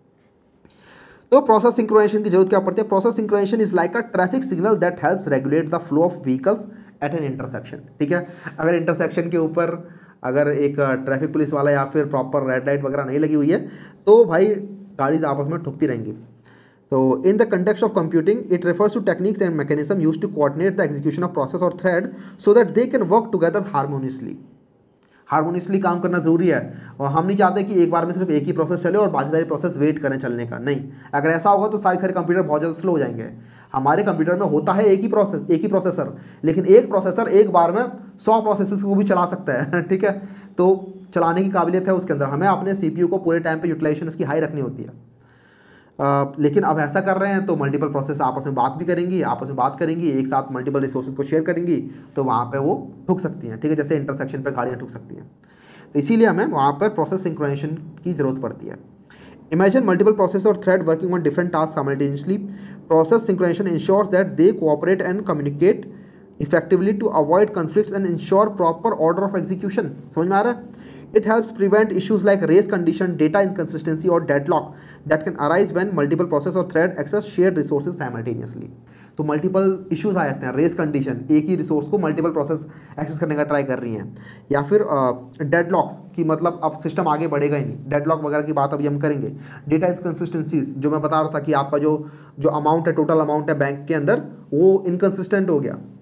तो प्रोसेस सिंक्रोनाइजेशन की जरूरत क्या पड़ती है? Process synchronization is like a traffic signal that helps regulate the flow of vehicles at an intersection. ठीक है, अगर इंटरसेक्शन के ऊपर अगर एक ट्रैफिक पुलिस वाला या फिर प्रॉपर रेड लाइट वगैरह नहीं लगी हुई है तो भाई गाड़ी आपस में ठुकती रहेंगी। तो in the context of computing it refers to techniques and mechanism used to coordinate the execution of process और thread so that they can work together harmoniously काम करना जरूरी है। और हम नहीं चाहते कि एक बार में सिर्फ एक ही प्रोसेस चले और बाकी सारी प्रोसेस वेट करें चलने का। नहीं, अगर ऐसा होगा तो सारे कंप्यूटर बहुत ज़्यादा स्लो हो जाएंगे। हमारे कंप्यूटर में होता है एक ही प्रोसेसर, लेकिन एक प्रोसेसर एक बार में 100 प्रोसेसेस को भी चला सकता है। ठीक है, तो चलाने की काबिलियत है उसके अंदर। हमें अपने CPU को पूरे टाइम पे यूटिलाइजेशन उसकी हाई रखनी होती है। लेकिन अब ऐसा कर रहे हैं तो मल्टीपल प्रोसेस आपस में बात करेंगी, एक साथ मल्टीपल रिसोर्सेज को शेयर करेंगी, तो वहाँ पे वो ठुक सकती हैं। ठीक है, जैसे इंटरसेक्शन पे गाड़ियाँ ठुक सकती हैं। तो इसीलिए हमें वहाँ पर प्रोसेस सिंक्रोनाइजेशन की जरूरत पड़ती है। Imagine multiple processes or thread working on different tasks simultaneously. Process synchronization ensures that they cooperate and communicate effectively to avoid conflicts and ensure proper order of execution. समझ में आ रहा है? It helps prevent issues like race condition, data inconsistency or deadlock that can arise when multiple process or thread access shared resources simultaneously. तो मल्टीपल इश्यूज आ जाते हैं, रेस कंडीशन, एक ही रिसोर्स को मल्टीपल प्रोसेस एक्सेस करने का ट्राई कर रही हैं, या फिर डेडलॉक्स की मतलब अब सिस्टम आगे बढ़ेगा ही नहीं, डेडलॉक वगैरह की बात अभी हम करेंगे। डेटा इनकन्सिस्टेंसीज जो मैं बता रहा था कि आपका जो अमाउंट है, टोटल अमाउंट है बैंक के अंदर, वो इनकन्सिस्टेंट हो गया।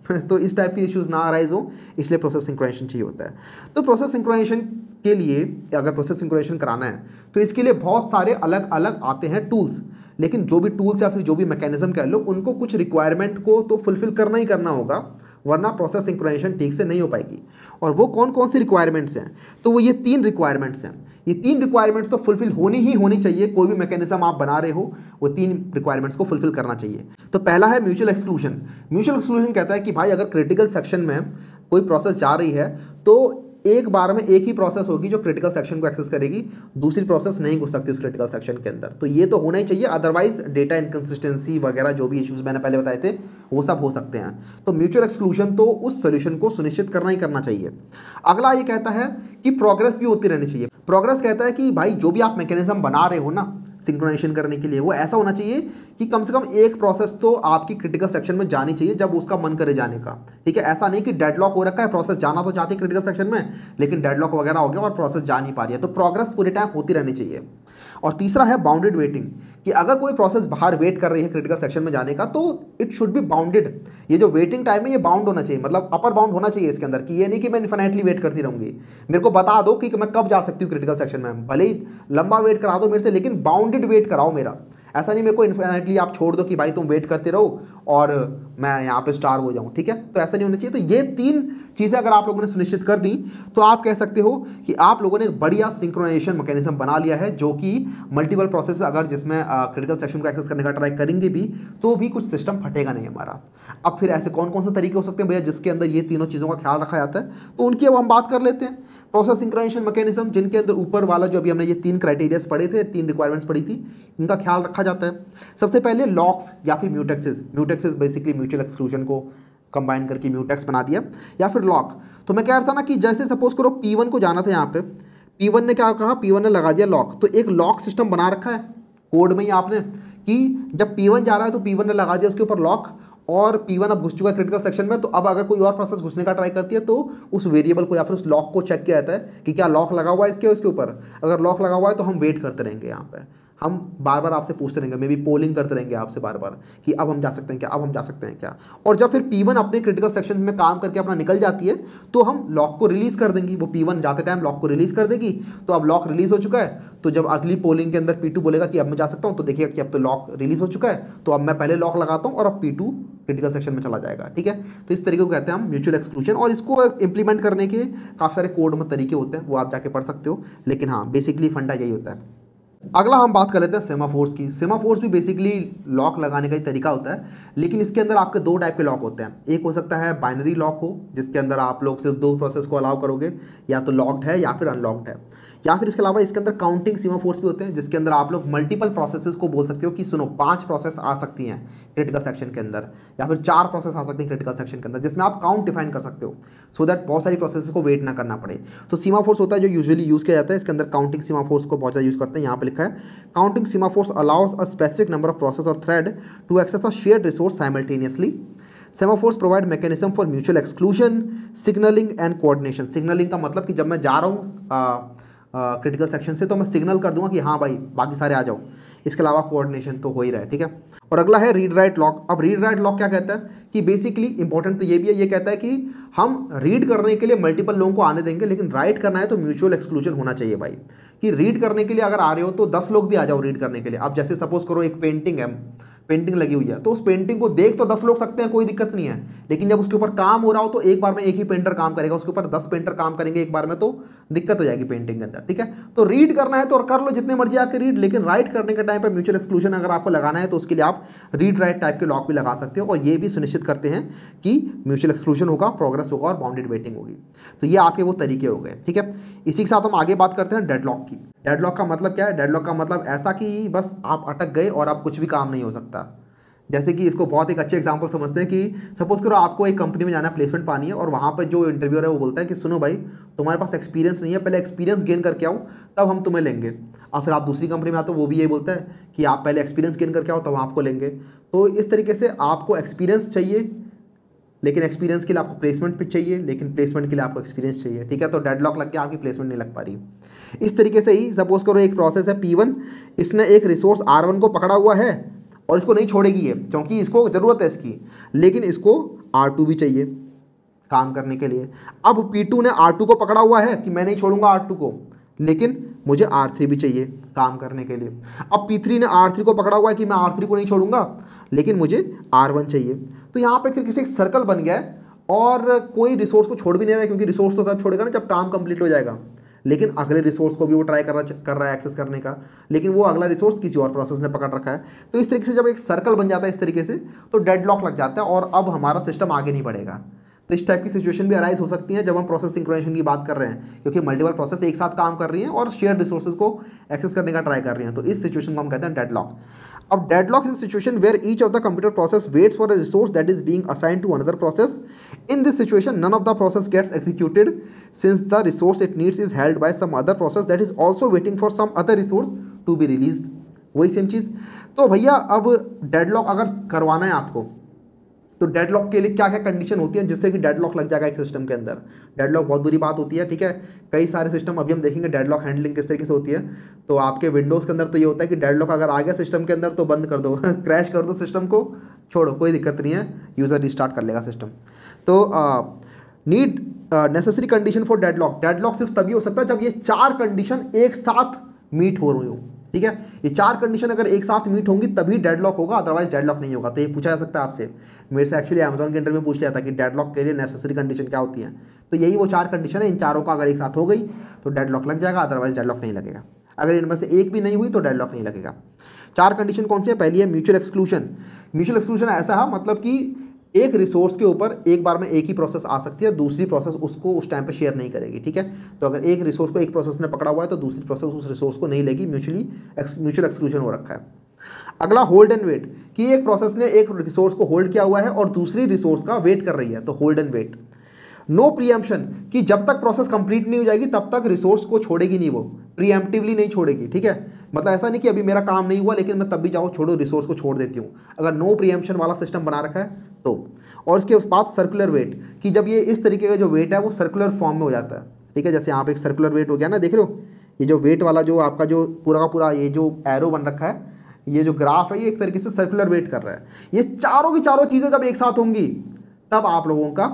तो इस टाइप के इश्यूज ना अराइज हो, इसलिए प्रोसेस सिंक्रोनाइजेशन चाहिए होता है। तो प्रोसेस सिंक्रोनाइजेशन के लिए अगर प्रोसेस सिंक्रोनाइजेशन कराना है तो इसके लिए बहुत सारे अलग अलग आते हैं टूल्स, लेकिन जो भी टूल्स या फिर जो भी मैकेनिज्म कह लो, उनको कुछ रिक्वायरमेंट को तो फुलफिल करना ही करना होगा, वरना प्रोसेस सिंक्रोनाइजेशन ठीक से नहीं हो पाएगी। और वो कौन कौन सी रिक्वायरमेंट्स हैं? तो वो ये 3 रिक्वायरमेंट्स हैं। ये 3 रिक्वायरमेंट्स तो फुलफिल होनी चाहिए, कोई भी मैकेनिज्म आप बना रहे हो वो 3 रिक्वायरमेंट्स को फुलफिल करना चाहिए। तो पहला है म्यूचुअल एक्सक्लूजन। म्यूचुअल एक्सक्लूजन कहता है कि भाई अगर क्रिटिकल सेक्शन में कोई प्रोसेस जा रही है तो एक बार में एक ही प्रोसेस होगी जो क्रिटिकल सेक्शन को एक्सेस करेगी, दूसरी प्रोसेस नहीं घुस सकती उस क्रिटिकल सेक्शन के अंदर। तो ये तो होना ही चाहिए, अदरवाइज डेटा इनकंसिस्टेंसी वगैरह जो भी इश्यूज मैंने पहले बताए थे वो सब हो सकते हैं। तो म्यूचुअल एक्सक्लूजन तो उस सोल्यूशन को सुनिश्चित करना ही करना चाहिए। अगला ये कहता है कि प्रोग्रेस भी होती रहनी चाहिए। प्रोग्रेस कहता है कि भाई जो भी आप मैकेनिज्म बना रहे हो ना सिंक्रोनाइजेशन करने के लिए, वो ऐसा होना चाहिए कि कम से कम एक प्रोसेस तो आपकी क्रिटिकल सेक्शन में जानी चाहिए जब उसका मन करे जाने का। ठीक है, ऐसा नहीं कि डेडलॉक हो रखा है, प्रोसेस जाना तो चाहती है क्रिटिकल सेक्शन में लेकिन डेडलॉक वगैरह हो गया और प्रोसेस जा नहीं पा रही है। तो प्रोग्रेस पूरे टाइम होती रहनी चाहिए। और तीसरा है बाउंडेड वेटिंग, कि अगर कोई प्रोसेस बाहर वेट कर रही है क्रिटिकल सेक्शन में जाने का तो इट शुड बी बाउंडेड। ये जो वेटिंग टाइम है ये बाउंड होना चाहिए, मतलब अपर बाउंड होना चाहिए इसके अंदर, कि ये नहीं कि मैं इन्फिनाइटली वेट करती रहूंगी। मेरे को बता दो कि मैं कब जा सकती हूँ क्रिटिकल सेक्शन में, भले ही लंबा वेट करा दो मेरे से, लेकिन बाउंडेड वेट कराओ मेरा। ऐसा नहीं मेरे को इन्फिनाइटली आप छोड़ दो कि भाई तुम वेट करते रहो और मैं यहाँ पे स्टार हो जाऊँ। ठीक है, तो ऐसा नहीं होना चाहिए। तो ये 3 चीज़ें अगर आप लोगों ने सुनिश्चित कर दी तो आप कह सकते हो कि आप लोगों ने एक बढ़िया सिंक्रोनाइजेशन मैकेनिज्म बना लिया है, जो कि मल्टीपल प्रोसेस अगर जिसमें क्रिटिकल सेक्शन को एक्सेस करने का ट्राई करेंगे भी तो भी कुछ सिस्टम फटेगा नहीं हमारा। अब फिर ऐसे कौन कौन से तरीके हो सकते हैं भैया जिसके अंदर ये तीनों चीज़ों का ख्याल रखा जाता है, तो उनकी अब हम बात कर लेते हैं। प्रोसेस सिंक्रोनाइजेशन मैकेनिज्म जिनके अंदर ऊपर वाला जो अभी हमने ये 3 क्राइटेरियाज पढ़े थे, 3 रिक्वायरमेंट्स पढ़ी थी, इनका ख्याल रखा जाता है। सबसे पहले लॉक्स या फिर mutexes. Mutexes basically mutual exclusion को कंबाइन करके म्यूटेक्स बना दिया, या फिर लॉक। तो मैं कह रहा था ना कि जैसे सपोज करो P1 को जाना था, यहाँ पे P1 ने क्या कहा, P1 ने लगा दिया लॉक। तो एक लॉक सिस्टम बना रखा है कोड में ही आपने कि जब P1 जा रहा है तो P1 ने लगा दिया उसके ऊपर लॉक, और P1 अब घुस चुका है क्रिटिकल सेक्शन में। तो अब अगर कोई और प्रोसेस घुसने का ट्राई करती है तो उस वेरिएबल को या फिर उस लॉक को चेक किया जाता है कि क्या लॉक लगा हुआ है इसके ऊपर। अगर लॉक लगा हुआ है तो हम वेट करते रहेंगे, यहाँ पे हम बार बार आपसे पूछते रहेंगे, मे बी पोलिंग करते रहेंगे आपसे बार बार कि अब हम जा सकते हैं क्या, अब हम जा सकते हैं क्या। और जब फिर P1 अपने क्रिटिकल सेक्शन में काम करके अपना निकल जाती है तो हम लॉक को रिलीज़ कर देंगे। वो P1 जाते टाइम लॉक को रिलीज़ कर देगी। तो अब लॉक रिलीज़ हो चुका है, तो जब अगली पोलिंग के अंदर P2 बोलेगा कि अब मैं जा सकता हूँ, तो देखिएगा कि अब तो लॉक रिलीज़ हो चुका है, तो अब मैं पहले लॉक लगाता हूँ और अब P2 क्रिटिकल सेक्शन में चला जाएगा। ठीक है, तो इस तरीके को कहते हैं हम म्यूचुअल एक्सक्लूजन। और इसको इंप्लीमेंट करने के काफ़ी सारे कोड में तरीके होते हैं, वो आप जाके पढ़ सकते हो, लेकिन हाँ बेसिकली फंडा यही होता है। अगला हम बात कर लेते हैं सेमाफोर्स की। सेमाफोर्स भी बेसिकली लॉक लगाने का ही तरीका होता है, लेकिन इसके अंदर आपके 2 टाइप के लॉक होते हैं। एक हो सकता है बाइनरी लॉक हो, जिसके अंदर आप लोग सिर्फ 2 प्रोसेस को अलाउ करोगे, या तो लॉक्ड है या फिर अनलॉक्ड है। या फिर इसके अलावा इसके अंदर काउंटिंग सेमाफोर्स भी होते हैं, जिसके अंदर आप लोग मल्टीपल प्रोसेसेस को बोल सकते हो कि सुनो 5 प्रोसेस आ सकती हैं क्रिटिकल सेक्शन के अंदर, या फिर 4 प्रोसेस आ सकती हैं क्रिटिकल सेक्शन के अंदर, जिसमें आप काउंट डिफाइन कर सकते हो सो दैट बहुत सारी प्रोसेस को वेट ना करना पड़े। तो सेमाफोर्स होता है जो यूजुअली यूज़ किया जाता है, इसके अंदर काउंटिंग सेमाफोर्स को बहुत ज़्यादा यूज़ करते हैं। यहाँ पे लिखा है counting semaphores allows a specific number of process और thread to access a shared resource simultaneously. Semaphores provide mechanism for mutual exclusion, signaling and coordination. Signaling का मतलब कि जब मैं जा रहा हूँ क्रिटिकल सेक्शन से तो मैं सिग्नल कर दूंगा कि हाँ भाई बाकी सारे आ जाओ। इसके अलावा कोऑर्डिनेशन तो हो ही रहा है। ठीक है, और अगला है रीड राइट लॉक। अब रीड राइट लॉक क्या कहता है कि बेसिकली इंपॉर्टेंट तो ये भी है, ये कहता है कि हम रीड करने के लिए मल्टीपल लोगों को आने देंगे, लेकिन राइट करना है तो म्यूचुअल एक्सक्लूजन होना चाहिए भाई। कि रीड करने के लिए अगर आ रहे हो तो 10 लोग भी आ जाओ रीड करने के लिए। अब जैसे सपोज करो एक पेंटिंग है, पेंटिंग लगी हुई है, तो उस पेंटिंग को देख तो 10 लोग सकते हैं, कोई दिक्कत नहीं है, लेकिन जब उसके ऊपर काम हो रहा हो तो एक बार में एक ही पेंटर काम करेगा, उसके ऊपर 10 पेंटर काम करेंगे एक बार में, तो दिक्कत हो जाएगी पेंटिंग के अंदर। ठीक है, तो रीड करना है तो कर लो जितने मर्जी आके रीड, लेकिन राइट करने के टाइम पे म्यूचुअल एक्सक्लूजन अगर आपको लगाना है तो उसके लिए आप रीड राइट टाइप के लॉक भी लगा सकते हो, और ये भी सुनिश्चित करते हैं कि म्यूचुअल एक्सक्लूजन होगा, प्रोग्रेस होगा और बाउंडेड वेटिंग होगी। तो ये आपके वो तरीके हो गए। ठीक है, इसी के साथ हम आगे बात करते हैं डेडलॉक की। डेडलॉक का मतलब क्या है? डेडलॉक का मतलब ऐसा कि बस आप अटक गए और अब कुछ भी काम नहीं हो सकता। जैसे कि इसको बहुत एक अच्छे एग्जांपल समझते हैं कि सपोज करो आपको एक कंपनी में जाना है, प्लेसमेंट पानी है, और वहाँ पर जो इंटरव्यूअर है वो बोलता है कि सुनो भाई तुम्हारे पास एक्सपीरियंस नहीं है, पहले एक्सपीरियंस गेन करके आओ तब हम तुम्हें लेंगे। और फिर आप दूसरी कंपनी में आते हो, वो भी यही बोलता है कि आप पहले एक्सपीरियंस गेन करके आओ तब हम आपको लेंगे। तो इस तरीके से आपको एक्सपीरियंस चाहिए, लेकिन एक्सपीरियंस के लिए आपको प्लेसमेंट भी चाहिए, लेकिन प्लेसमेंट के लिए आपको एक्सपीरियंस चाहिए। ठीक है, तो डेडलॉक लग के आपकी प्लेसमेंट नहीं लग पा रही। इस तरीके से ही सपोज करो एक प्रोसेस है P1, इसने एक रिसोर्स R1 को पकड़ा हुआ है और इसको नहीं छोड़ेगी ये, क्योंकि इसको ज़रूरत है इसकी, लेकिन इसको R2 भी चाहिए काम करने के लिए। अब P2 ने R2 को पकड़ा हुआ है कि मैं नहीं छोड़ूंगा R2 को, लेकिन मुझे R3 भी चाहिए काम करने के लिए। अब P3 ने R3 को पकड़ा हुआ है कि मैं R3 को नहीं छोड़ूंगा, लेकिन मुझे R1 चाहिए। तो यहाँ पे किसी एक सर्कल बन गया है और कोई रिसोर्स को छोड़ भी नहीं रहा है, क्योंकि रिसोर्स तो तब छोड़ेगा ना जब काम कंप्लीट हो जाएगा, लेकिन अगले रिसोर्स को भी वो ट्राई कर रहा है एक्सेस करने का, लेकिन वो अगला रिसोर्स किसी और प्रोसेस ने पकड़ रखा है। तो इस तरीके से जब एक सर्कल बन जाता है इस तरीके से, तो डेडलॉक लग जाता है और अब हमारा सिस्टम आगे नहीं बढ़ेगा। तो इस टाइप की सिचुएशन भी अराइज हो सकती है जब हम प्रोसेस सिंक्रोनाइजेशन की बात कर रहे हैं, क्योंकि मल्टीपल प्रोसेस एक साथ काम कर रही हैं और शेयर रिसोर्सेज को एक्सेस करने का ट्राई कर रही हैं। तो इस सिचुएशन को हम कहते हैं डेडलॉक। अब deadlock is situation where each of the computer process waits for a resource that is being assigned to another process. In this situation none of the process gets executed since the resource it needs is held by some other process that is also waiting for some other resource to be released. वही सेम चीज़। तो भैया अब डेडलॉक अगर करवाना है आपको, तो डेडलॉक के लिए क्या क्या कंडीशन होती है जिससे कि डेडलॉक लग जाएगा एक सिस्टम के अंदर। डेडलॉक बहुत बुरी बात होती है, ठीक है। कई सारे सिस्टम अभी हम देखेंगे डेडलॉक हैंडलिंग किस तरीके से होती है। तो आपके विंडोज़ के अंदर तो ये होता है कि डेडलॉक अगर आ गया सिस्टम के अंदर तो बंद कर दो क्रैश कर दो सिस्टम को, छोड़ो, कोई दिक्कत नहीं है, यूज़र रिस्टार्ट कर लेगा सिस्टम। तो need necessary condition for deadlock. Deadlock सिर्फ तभी हो सकता है जब ये 4 कंडीशन एक साथ मीट हो रही हो, ठीक है। ये 4 कंडीशन अगर एक साथ मीट होंगी तभी डेडलॉक होगा, अदरवाइज डेडलॉक नहीं होगा। तो ये पूछा जा सकता है आपसे, मेरे से एक्चुअली अमेजॉन के इंटरव्यू में पूछ लिया था कि डेडलॉक के लिए नेसेसरी कंडीशन क्या होती है। तो यही वो 4 कंडीशन है, इन चारों का अगर एक साथ हो गई तो डेडलॉक लग जाएगा, अदरवाइज डेडलॉक नहीं लगेगा। अगर इनमें से एक भी नहीं हुई तो डेडलॉक नहीं लगेगा। 4 कंडीशन कौन सी है? पहली है म्यूचुअल एक्सक्लूजन। म्यूचुअल एक्सक्लूजन ऐसा है मतलब कि एक रिसोर्स के ऊपर एक बार में एक ही प्रोसेस आ सकती है, दूसरी प्रोसेस उसको उस टाइम पे शेयर नहीं करेगी, ठीक है। तो अगर एक रिसोर्स को एक प्रोसेस ने पकड़ा हुआ है तो दूसरी प्रोसेस उस रिसोर्स को नहीं लेगी, म्यूचुअल एक्सक्लूजन हो रखा है। अगला होल्ड एंड वेट, कि एक प्रोसेस ने एक रिसोर्स को होल्ड किया हुआ है और दूसरी रिसोर्स का वेट कर रही है, तो hold and wait. No preemption, कि जब तक प्रोसेस कंप्लीट नहीं हो जाएगी तब तक रिसोर्स को छोड़ेगी नहीं, वो प्रीएम्प्टिवली नहीं छोड़ेगी, ठीक है। मतलब ऐसा नहीं कि अभी मेरा काम नहीं हुआ लेकिन मैं तब भी जाओ छोड़ो रिसोर्स को छोड़ देती हूँ, अगर नो प्रीएम्पशन वाला सिस्टम बना रखा है तो। और इसके बाद सर्कुलर वेट, कि जब ये इस तरीके का जो वेट है वो सर्कुलर फॉर्म में हो जाता है, ठीक है। जैसे यहाँ पे एक सर्कुलर वेट हो गया ना, देख रहे हो ये जो वेट वाला जो आपका जो पूरा का पूरा ये जो एरो बन रखा है, ये जो ग्राफ है ये एक तरीके से सर्कुलर वेट कर रहा है। ये चारों की चारों चीज़ें जब एक साथ होंगी तब आप लोगों का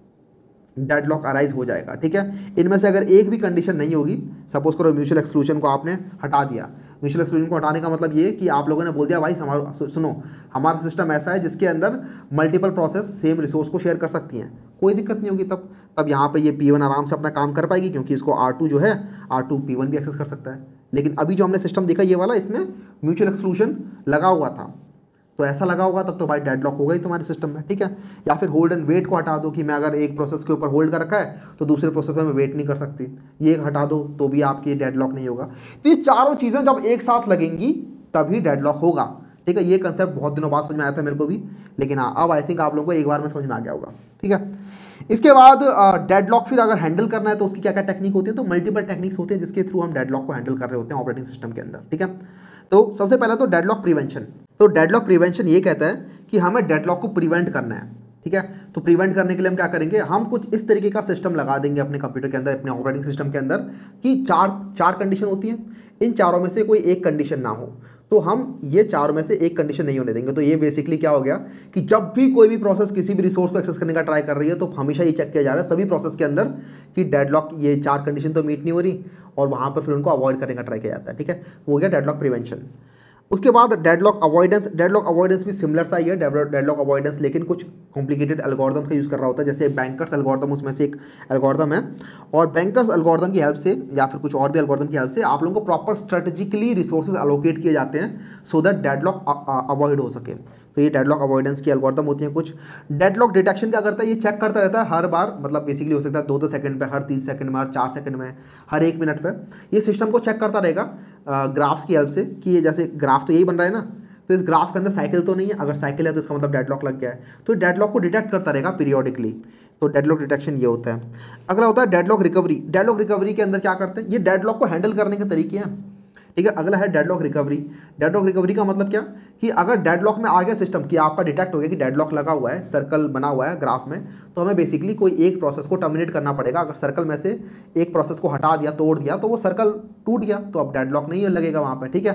डेडलॉक अराइज हो जाएगा, ठीक है। इनमें से अगर एक भी कंडीशन नहीं होगी, सपोज करो म्यूचुअल एक्सक्लूजन को आपने हटा दिया। म्यूचुअल एक्सक्लूजन को हटाने का मतलब ये कि आप लोगों ने बोल दिया भाई सुनो हमारा सिस्टम ऐसा है जिसके अंदर मल्टीपल प्रोसेस सेम रिसोर्स को शेयर कर सकती हैं, कोई दिक्कत नहीं होगी। तब यहाँ पे ये P1 आराम से अपना काम कर पाएगी, क्योंकि इसको R2 जो है R2 P1 भी एक्सेस कर सकता है। लेकिन अभी जो हमने सिस्टम देखा ये वाला, इसमें म्यूचुअल एक्सक्लूजन लगा हुआ था, तो ऐसा लगा होगा तब तो भाई डेडलॉक होगा ही तुम्हारे सिस्टम में, ठीक है। या फिर होल्ड एंड वेट को हटा दो, कि मैं अगर एक प्रोसेस के ऊपर होल्ड कर रखा है तो दूसरे प्रोसेस में मैं वेट नहीं कर सकती, ये हटा दो तो भी आपकी डेडलॉक नहीं होगा। तो ये चारों चीज़ें जब एक साथ लगेंगी तभी डेडलॉक होगा, ठीक है। ये कंसेप्ट बहुत दिनों बाद समझ में आया था मेरे को भी, लेकिन हाँ अब आई थिंक आप लोगों को एक बार में समझ में आ गया होगा, ठीक है। इसके बाद डेडलॉक फिर अगर हैंडल करना है तो उसकी क्या क्या टेक्निक होती है, तो मल्टीपल टेक्निक्स होती हैं जिसके थ्रू हम डेडलॉक को हैंडल कर रहे होते हैं ऑपरेटिंग सिस्टम के अंदर, ठीक है। तो सबसे पहला तो डेडलॉक प्रिवेंशन। तो डेडलॉक प्रिवेंशन ये कहता है कि हमें डेडलॉक को प्रिवेंट करना है, ठीक है। तो प्रिवेंट करने के लिए हम क्या करेंगे, हम कुछ इस तरीके का सिस्टम लगा देंगे अपने कंप्यूटर के अंदर, अपने ऑपरेटिंग सिस्टम के अंदर, कि चार कंडीशन होती हैं, इन चारों में से कोई एक कंडीशन ना हो, तो हम ये चारों में से एक कंडीशन नहीं होने देंगे। तो ये बेसिकली क्या हो गया कि जब भी कोई भी प्रोसेस किसी भी रिसोर्स को एक्सेस करने का ट्राई कर रही है तो हमेशा ये चेक किया जा रहा है सभी प्रोसेस के अंदर कि डेडलॉक ये 4 कंडीशन तो मीट नहीं हो रही, और वहाँ पर फिर उनको अवॉइड करने का ट्राई किया जाता है, ठीक है। वो हो गया डेडलॉक प्रिवेंशन। उसके बाद डेडलॉक अवॉइडेंस। डेडलॉक अवॉइडेंस भी सिमिलर सा ही है डेडलॉक अवॉइडेंस, लेकिन कुछ कॉम्प्लिकेटेड एल्गोरिथम का यूज़ कर रहा होता है, जैसे बैंकर्स एल्गोरिथम उसमें से एक एल्गोरिथम है। और बैंकर्स एल्गोरिथम की हेल्प से या फिर कुछ और भी एल्गोरिथम की हेल्प से आप लोगों को प्रॉपर स्ट्रेटेजिकली रिसोर्सेज एलोकेट किए जाते हैं सो दैट डेडलॉक अवॉइड हो सके। तो ये डेडलॉक अवॉइडेंस की एल्गोरिथम होती हैं कुछ। डेडलॉक डिटेक्शन क्या करता है, ये चेक करता रहता है हर बार, मतलब बेसिकली हो सकता है 2-2 सेकंड पे, हर 30 सेकंड में, हर 4 सेकंड में, हर 1 मिनट पे ये सिस्टम को चेक करता रहेगा ग्राफ्स की हेल्प से, कि ये जैसे ग्राफ तो यही बन रहा है ना, तो इस ग्राफ के अंदर साइकिल तो नहीं है, अगर साइकिल है तो इसका मतलब डेडलॉक लग गया है। तो डेडलॉक को डिटेक्ट करता रहेगा पीरियोडिकली, तो डेडलॉक डिटेक्शन ये होता है। अगला होता है डेडलॉक रिकवरी। डेडलॉक रिकवरी के अंदर क्या करते हैं, ये डेडलॉक को हैंडल करने के तरीके हैं, ठीक है। अगला है डेडलॉक रिकवरी। डेडलॉक रिकवरी का मतलब क्या, कि अगर डेडलॉक में आ गया सिस्टम कि आपका डिटेक्ट हो गया कि डेडलॉक लगा हुआ है, सर्कल बना हुआ है ग्राफ में, तो हमें बेसिकली कोई एक प्रोसेस को टर्मिनेट करना पड़ेगा। अगर सर्कल में से एक प्रोसेस को हटा दिया, तोड़ दिया, तो वो सर्कल टूट गया, तो अब डेडलॉक नहीं लगेगा वहाँ पर, ठीक है।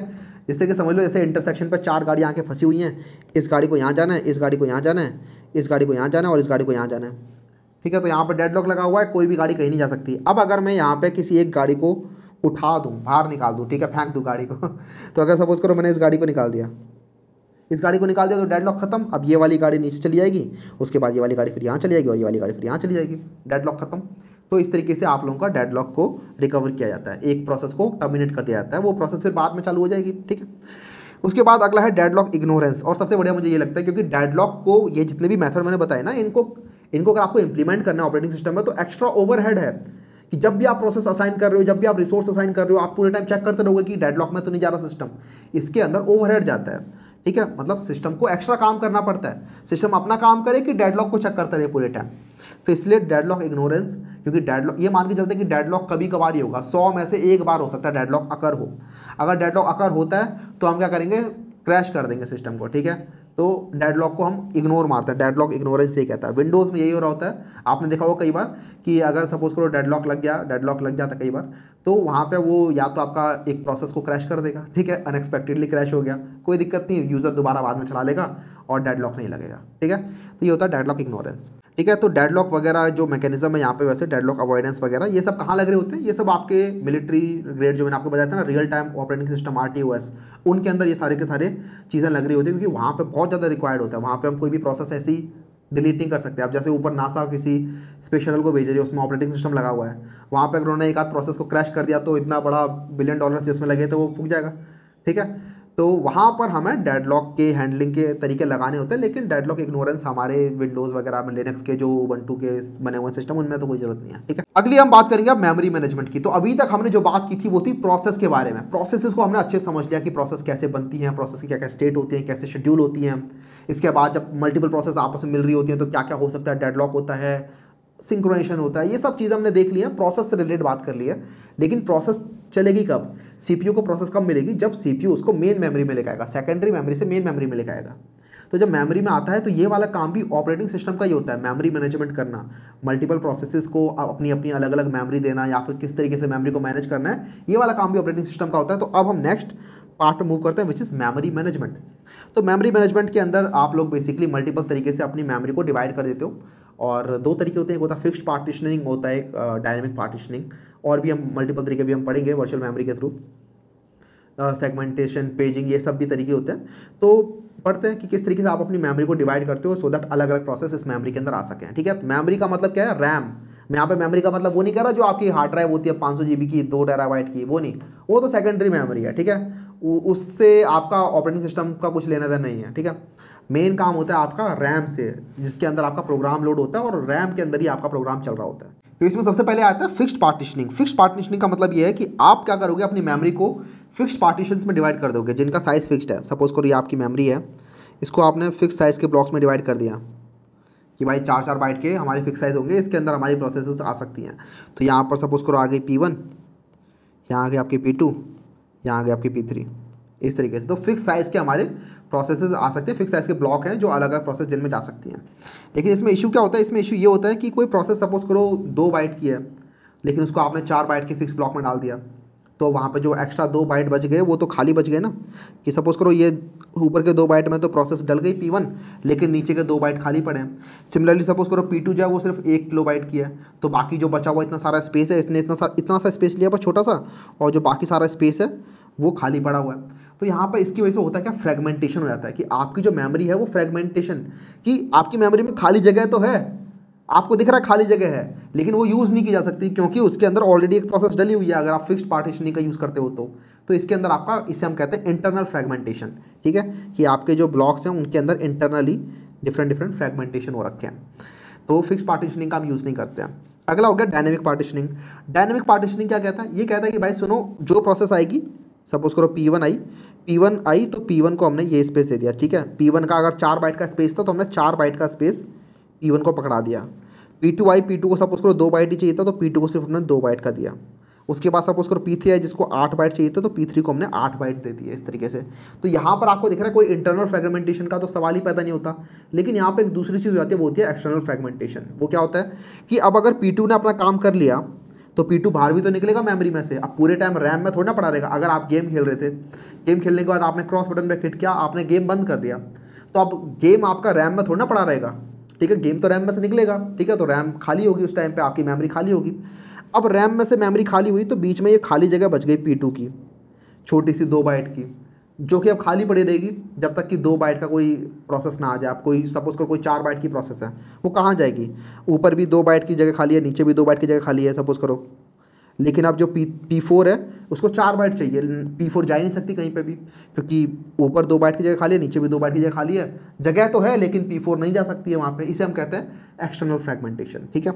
इस तरीके समझ लो जैसे इंटरसेक्शन पर 4 गाड़ी आके फंसी हुई हैं, इस गाड़ी को यहाँ जाना है, इस गाड़ी को यहाँ जाना है, इस गाड़ी को यहाँ जाना है और इस गाड़ी को यहाँ जाना है, ठीक है। तो यहाँ पर डेडलॉक लगा हुआ है, कोई भी गाड़ी कहीं नहीं जा सकती। अब अगर मैं यहाँ पे किसी एक गाड़ी को उठा दूँ, बाहर निकाल दूँ, ठीक है, फेंक दूँ गाड़ी को तो अगर सपोज करो मैंने इस गाड़ी को निकाल दिया, इस गाड़ी को निकाल दिया तो डेडलॉक खत्म। अब ये वाली गाड़ी नीचे चली जाएगी, उसके बाद ये वाली गाड़ी फिर यहाँ चली जाएगी और ये वाली गाड़ी फिर यहाँ चली जाएगी, डेडलॉक खत्म। तो इस तरीके से आप लोगों का डेडलॉक को रिकवर किया जाता है, एक प्रोसेस को टर्मिनेट कर दिया जाता है, वो प्रोसेस फिर बाद में चालू हो जाएगी, ठीक है। उसके बाद अगला है डेडलॉक इग्नोरेंस, और सबसे बढ़िया मुझे ये लगता है क्योंकि डेडलॉक को, ये जितने भी मेथड मैंने बताए ना, इनको अगर आपको इंप्लीमेंट करना है ऑपरेटिंग सिस्टम में तो एक्स्ट्रा ओवरहेड है कि जब भी आप प्रोसेस असाइन कर रहे हो, जब भी आप रिसोर्स असाइन कर रहे हो, आप पूरे टाइम चेक करते रहोगे कि डेडलॉक में तो नहीं जा रहा सिस्टम, इसके अंदर ओवरहेड जाता है, ठीक है। मतलब सिस्टम को एक्स्ट्रा काम करना पड़ता है, सिस्टम अपना काम करे कि डेडलॉक को चेक करते रहे पूरे टाइम। तो इसलिए डेडलॉक इग्नोरेंस, क्योंकि डेडलॉक ये मान के चलते हैं कि डेडलॉक कभी कभार ही होगा, 100 में से एक बार हो सकता है डेडलॉक अकर हो। अगर डेडलॉक अकर होता है तो हम क्या करेंगे, क्रैश कर देंगे सिस्टम को, ठीक है। तो डेडलॉक को हम इग्नोर मारते हैं, डेडलॉक इग्नोरेंस ये कहता है। विंडोज़ में यही हो रहा होता है, आपने देखा होगा कई बार कि अगर सपोज करो डेडलॉक लग जाता है कई बार, तो वहाँ पे वो या तो आपका एक प्रोसेस को क्रैश कर देगा, ठीक है, अनएक्सपेक्टेडली क्रैश हो गया, कोई दिक्कत नहीं, यूज़र दोबारा बाद में चला लेगा और डेडलॉक नहीं लगेगा, ठीक है। तो ये होता है डेडलॉक इग्नोरेंस, ठीक है। तो डेडलॉक वगैरह जो मैकेनिज्म है यहाँ पे, वैसे डेडलॉक अवॉइडेंस वगैरह ये सब कहाँ लग रहे होते हैं, ये सब आपके मिलिट्री ग्रेड जो मैंने आपको बताया था ना, real time operating system RTOS, उनके अंदर ये सारे के सारे चीज़ें लग रही होती है, क्योंकि वहाँ पे बहुत ज़्यादा रिक्वायर्ड होता है। वहाँ पे हम कोई भी प्रोसेस ऐसी डिलीट नहीं कर सकते। आप जैसे ऊपर नासा किसी स्पेस शटल को भेज रही है, उसमें ऑपरेटिंग सिस्टम लगा हुआ है, वहाँ पे अगर उन्होंने एक आध प्रोसेस को क्रैश कर दिया तो इतना बड़ा $1 बिलियन जिसमें लगे तो वो फूक जाएगा, ठीक है। तो वहाँ पर हमें डेडलॉक के हैंडलिंग के तरीके लगाने होते हैं, लेकिन डेडलॉक इग्नोरेंस हमारे विंडोज़ वगैरह में, लिनक्स के जो Ubuntu के बने हुए सिस्टम, उनमें तो कोई ज़रूरत नहीं है, ठीक है। अगली हम बात करेंगे अब मेमोरी मैनेजमेंट की। तो अभी तक हमने जो बात की थी वो थी प्रोसेस के बारे में। प्रोसेसेस को हमने अच्छे से समझ लिया कि प्रोसेस कैसे बनती हैं, प्रोसेस की क्या क्या स्टेट होती हैं, कैसे शेड्यूल होती हैं। इसके बाद जब मल्टीपल प्रोसेस आपस में मिल रही होती हैं तो क्या क्या हो सकता है, डेडलॉक होता है, सिंक्रोनाइजेशन होता है, ये सब चीज़ हमने देख ली है, प्रोसेस से रिलेटेड बात कर ली है। लेकिन प्रोसेस चलेगी कब, CPU को प्रोसेस कब मिलेगी, जब CPU उसको मेन मेमोरी में लेकर आएगा, सेकेंडरी मेमोरी से मेन मेमोरी में लेकर आएगा। तो जब मेमोरी में आता है तो ये वाला काम भी ऑपरेटिंग सिस्टम का ही होता है, मेमोरी मैनेजमेंट करना, मल्टीपल प्रोसेसेस को अपनी अपनी अलग अलग मेमोरी देना, या फिर किस तरीके से मेमोरी को मैनेज करना है, ये वाला काम भी ऑपरेटिंग सिस्टम का होता है। तो अब हम नेक्स्ट पार्ट मूव करते हैं, विच इज़ मेमोरी मैनेजमेंट। तो मेमोरी मैनेजमेंट के अंदर आप लोग बेसिकली मल्टीपल तरीके से अपनी मेमोरी को डिवाइड कर देते हो, और 2 तरीके होते हैं, एक होता है फिक्स्ड पार्टीशनिंग, होता है एक डायनेमिक पार्टीशनिंग, और भी हम मल्टीपल तरीके भी हम पढ़ेंगे वर्चुअल मेमोरी के थ्रू, सेगमेंटेशन, पेजिंग, ये सब भी तरीके होते हैं। तो पढ़ते हैं कि किस तरीके से आप अपनी मेमोरी को डिवाइड करते हो सो दैट अलग अलग प्रोसेस इस मेमोरी के अंदर आ सकें, ठीक है। मेमोरी का मतलब क्या है, रैम। मैं यहाँ पे मेमोरी का मतलब वो नहीं कह रहा जो आपकी हार्ड ड्राइव होती है 500 GB की, 2 TB की, वो नहीं, वो तो सेकेंडरी मेमोरी है, ठीक है। उससे आपका ऑपरेटिंग सिस्टम का कुछ लेना देना नहीं है, ठीक है। मेन काम होता है आपका रैम से, जिसके अंदर आपका प्रोग्राम लोड होता है और रैम के अंदर ही आपका प्रोग्राम चल रहा होता है। तो इसमें सबसे पहले आता है फिक्स्ड पार्टीशनिंग। फिक्स्ड पार्टीशनिंग का मतलब ये है कि आप क्या करोगे, अपनी मेमोरी को फिक्स्ड पार्टीशंस में डिवाइड कर दोगे, जिनका साइज़ फिक्स्ड है। सपोज करो ये आपकी मेमोरी है, इसको आपने फिक्स साइज़ के ब्लॉक्स में डिवाइड कर दिया कि भाई 4-4 बाइट के हमारे फिक्स साइज़ होंगे, इसके अंदर हमारी प्रोसेसेस आ सकती हैं। तो यहाँ पर सपोज करो आ गई P1, यहाँ आ गई आपकी P2, यहाँ आ गई आपकी P3, इस तरीके से। तो फिक्स साइज़ के हमारे प्रोसेसेस आ सकते हैं, फिक्स साइज़ के ब्लॉक हैं जो अलग अलग प्रोसेस जिनमें जा सकती हैं। लेकिन इसमें इशू क्या होता है, इसमें इशू ये होता है कि कोई प्रोसेस सपोज करो 2 बाइट की है, लेकिन उसको आपने 4 बाइट के फिक्स ब्लॉक में डाल दिया, तो वहाँ पे जो एक्स्ट्रा 2 बाइट बच गए वो तो खाली बच गए ना। कि सपोज करो ये ऊपर के 2 बाइट में तो प्रोसेस डल गई P1, लेकिन नीचे के 2 बाइट खाली पड़े हैं। सिमिलरली सपोज करो P2 जो है वो सिर्फ 1 किलोबाइट की है, तो बाकी जो बचा हुआ इतना सारा स्पेस है, इसने इतना सा स्पेस लिया बस छोटा सा, और जो बाकी सारा स्पेस है वो खाली पड़ा हुआ है। तो यहाँ पर इसकी वजह से होता है क्या, फ्रेगमेंटेशन हो जाता है कि आपकी जो मेमोरी है वो फ्रेगमेंटेशन, कि आपकी मेमोरी में खाली जगह तो है, आपको दिख रहा है खाली जगह है, लेकिन वो यूज़ नहीं की जा सकती क्योंकि उसके अंदर ऑलरेडी एक प्रोसेस डली हुई है। अगर आप फिक्स्ड पार्टीशनिंग का यूज़ करते हो तो इसके अंदर आपका, इसे हम कहते हैं इंटरनल फ्रेगमेंटेशन, ठीक है, कि आपके जो ब्लॉक्स हैं उनके अंदर इंटरनली डिफरेंट फ्रेगमेंटेशन हो रखे हैं। तो फिक्स्ड पार्टीशनिंग का हम यूज़ नहीं करते हैं। अगला हो गया डायनेमिक पार्टीशनिंग। डायनेमिक पार्टीशनिंग क्या कहता है, ये कहता है कि भाई सुनो, जो प्रोसेस आएगी, सपोज करो P1 आई तो P1 को हमने ये स्पेस दे दिया, ठीक है। P1 का अगर 4 बाइट का स्पेस था तो हमने 4 बाइट का स्पेस P1 को पकड़ा दिया। P2 आई, P2 को सपोज करो 2 बाइट ही चाहिए था तो P2 को सिर्फ हमने 2 बाइट का दिया। उसके बाद सपोज करो P3 आई, जिसको 8 बाइट चाहिए था तो P3 को हमने 8 बाइट दे दिया, इस तरीके से। तो यहाँ पर आपको दिख रहा है कोई इंटरनल फ्रेगमेंटेशन का तो सवाल ही पैदा नहीं होता। लेकिन यहाँ पे एक दूसरी चीज़ हो जाती है, वो होती है एक्सटर्नल फ्रेगमेंटेशन। वो क्या होता है कि अब अगर P2 ने अपना काम कर लिया तो P2 बाहर भी तो निकलेगा मेमोरी में से। अब पूरे टाइम रैम में थोड़ा ना पड़ा रहेगा। अगर आप गेम खेल रहे थे, गेम खेलने के बाद आपने क्रॉस बटन पे हिट किया, आपने गेम बंद कर दिया, तो अब गेम आपका रैम में थोड़ा ना पड़ा रहेगा, ठीक है, गेम तो रैम में से निकलेगा, ठीक है, तो रैम खाली होगी उस टाइम पे, आपकी मेमोरी खाली होगी। अब रैम में से मेमोरी खाली हुई तो बीच में ये खाली जगह बच गई P2 की, छोटी सी 2 बाइट की, जो कि अब खाली पड़ी रहेगी जब तक कि 2 बाइट का कोई प्रोसेस ना आ जाए। आप कोई सपोज करो कोई 4 बाइट की प्रोसेस है, वो कहाँ जाएगी? ऊपर भी 2 बाइट की जगह खाली है, नीचे भी 2 बाइट की जगह खाली है सपोज करो। लेकिन अब जो P4 है उसको 4 बाइट चाहिए, P4 जा ही नहीं सकती कहीं पे भी, क्योंकि ऊपर 2 बाइट की जगह खाली है, नीचे भी 2 बाइट की जगह खाली है। जगह तो है लेकिन P4 नहीं जा सकती है वहाँ पे। इसे हम कहते हैं एक्सटर्नल फ्रेगमेंटेशन, ठीक है।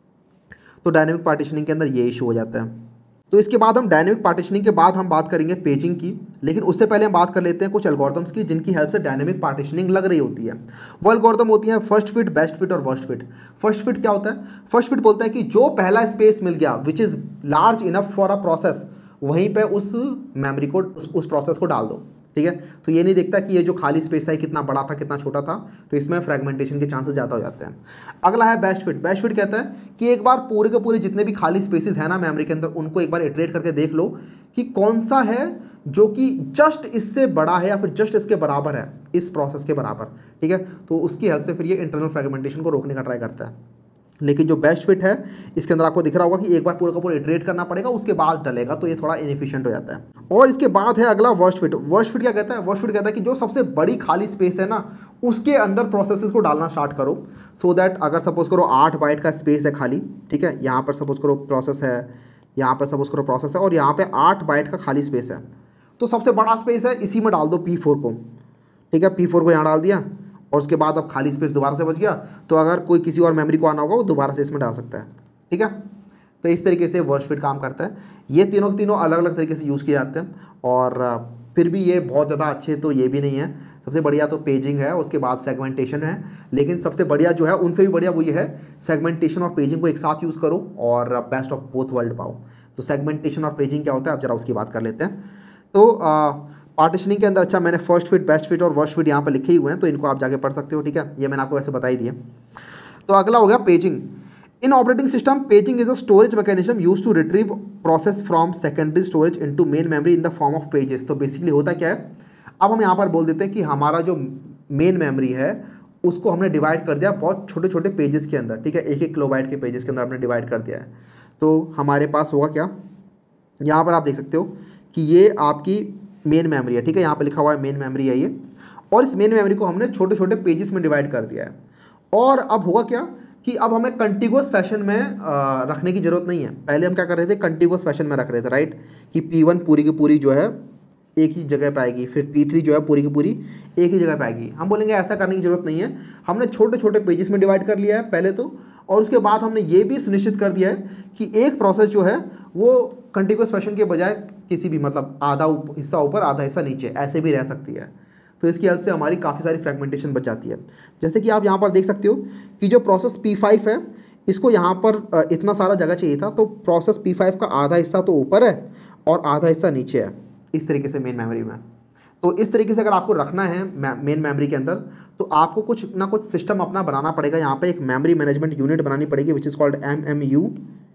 तो डायनेमिक पार्टीशनिंग के अंदर ये इशू हो जाता है। तो इसके बाद हम डायनेमिक पार्टीशनिंग के बाद हम बात करेंगे पेजिंग की, लेकिन उससे पहले हम बात कर लेते हैं कुछ एल्गोरिथम्स की जिनकी हेल्प से डायनेमिक पार्टीशनिंग लग रही होती है। वो एल्गोरिथम होती है फर्स्ट फिट, बेस्ट फिट और वर्स्ट फिट। फर्स्ट फिट क्या होता है? फर्स्ट फिट बोलता है कि जो पहला स्पेस मिल गया which is large enough for a process, वहीं पे उस मेमोरी को उस प्रोसेस को डाल दो, ठीक है। तो ये नहीं देखता कि ये जो खाली स्पेस है कितना बड़ा था कितना छोटा था, तो इसमें फ्रेगमेंटेशन के चांसेस ज़्यादा हो जाते हैं। अगला है बेस्ट फिट। बेस्ट फिट कहता है कि एक बार पूरे के पूरे जितने भी खाली स्पेसेस है ना मेमोरी के अंदर, उनको एक बार इटरेट करके देख लो कि कौन सा है जो कि जस्ट इससे बड़ा है या फिर जस्ट इसके बराबर है, इस प्रोसेस के बराबर, ठीक है। तो उसकी हेल्प से फिर ये इंटरनल फ्रेगमेंटेशन को रोकने का ट्राई करता है। लेकिन जो बेस्ट फिट है इसके अंदर आपको दिख रहा होगा कि एक बार पूरा का पूरा इटरेट करना पड़ेगा, उसके बाद डलेगा, तो ये थोड़ा इनएफिशिएंट हो जाता है। और इसके बाद है अगला वर्स्ट फिट। वर्स्ट फिट क्या कहता है? वर्स्ट फिट कहता है कि जो सबसे बड़ी खाली स्पेस है ना, उसके अंदर प्रोसेसेस को डालना स्टार्ट करो, सो दैट अगर सपोज करो 8 बाइट का स्पेस है खाली, ठीक है, यहाँ पर सपोज करो प्रोसेस है, यहाँ पर सपोज करो प्रोसेस है और यहाँ पे 8 बाइट का खाली स्पेस है, तो सबसे बड़ा स्पेस है इसी में डाल दो P4 को, ठीक है। P4 को यहाँ डाल दिया और उसके बाद अब खाली स्पेस दोबारा से बच गया, तो अगर कोई किसी और मेमोरी को आना होगा वो दोबारा से इसमें डाल सकता है, ठीक है। तो इस तरीके से वर्स्ट फिट काम करता है। ये तीनों के तीनों अलग अलग तरीके से यूज़ किए जाते हैं और फिर भी ये बहुत ज़्यादा अच्छे तो ये भी नहीं है। सबसे बढ़िया तो पेजिंग है, उसके बाद सेगमेंटेशन है, लेकिन सबसे बढ़िया जो है उनसे भी बढ़िया वो ये है सेगमेंटेशन और पेजिंग को एक साथ यूज़ करो और बेस्ट ऑफ बोथ वर्ल्ड पाओ। तो सेगमेंटेशन और पेजिंग क्या होता है, अब जरा उसकी बात कर लेते हैं। तो पार्टीशनिंग के अंदर, अच्छा मैंने फर्स्ट फिट, बेस्ट फिट और वर्स्ट फिट यहाँ पर लिखे ही हुए हैं, तो इनको आप जाके पढ़ सकते हो, ठीक है, ये मैंने आपको वैसे बता ही दिया। तो अगला हो गया paging. In operating system paging is a storage mechanism use to retrieve process from secondary storage into main memory in the form of pages. तो बेसिकली होता क्या है, अब हम यहाँ पर बोल देते हैं कि हमारा जो मेन मेमोरी है उसको हमने डिवाइड कर दिया बहुत छोटे छोटे पेजेस के अंदर, ठीक है, 1-1 किलोबाइट के पेजेस के अंदर हमने डिवाइड कर दिया है। तो हमारे पास होगा क्या, यहाँ पर आप देख सकते हो कि ये आपकी मेन मेमोरी है, ठीक है, यहाँ पे लिखा हुआ है मेन मेमोरी है ये, और इस मेन मेमोरी को हमने छोटे छोटे पेजेस में डिवाइड कर दिया है। और अब होगा क्या कि अब हमें कंटिन्यूअस फैशन में रखने की ज़रूरत नहीं है। पहले हम क्या कर रहे थे, कंटिन्यूअस फैशन में रख रहे थे, राइट, कि P1 पूरी की पूरी जो है एक ही जगह पे आएगी, फिर P3 जो है पूरी की पूरी एक ही जगह पे आएगी। हम बोलेंगे ऐसा करने की ज़रूरत नहीं है, हमने छोटे छोटे पेजेस में डिवाइड कर लिया है पहले तो, और उसके बाद हमने ये भी सुनिश्चित कर दिया है कि एक प्रोसेस जो है वो कंटिन्यूअस फैशन के बजाय किसी भी मतलब आधा हिस्सा ऊपर आधा हिस्सा नीचे ऐसे भी रह सकती है। तो इसकी हेल्प से हमारी काफ़ी सारी फ्रेगमेंटेशन बच जाती है। जैसे कि आप यहाँ पर देख सकते हो कि जो प्रोसेस P5 है इसको यहाँ पर इतना सारा जगह चाहिए था, तो प्रोसेस P5 का आधा हिस्सा तो ऊपर है और आधा हिस्सा नीचे है, इस तरीके से मेन मेमोरी में। तो इस तरीके से अगर आपको रखना है मेन मेमोरी के अंदर, तो आपको कुछ ना कुछ सिस्टम अपना बनाना पड़ेगा। यहाँ पे एक मेमोरी मैनेजमेंट यूनिट बनानी पड़ेगी विच इज़ कॉल्ड MMU।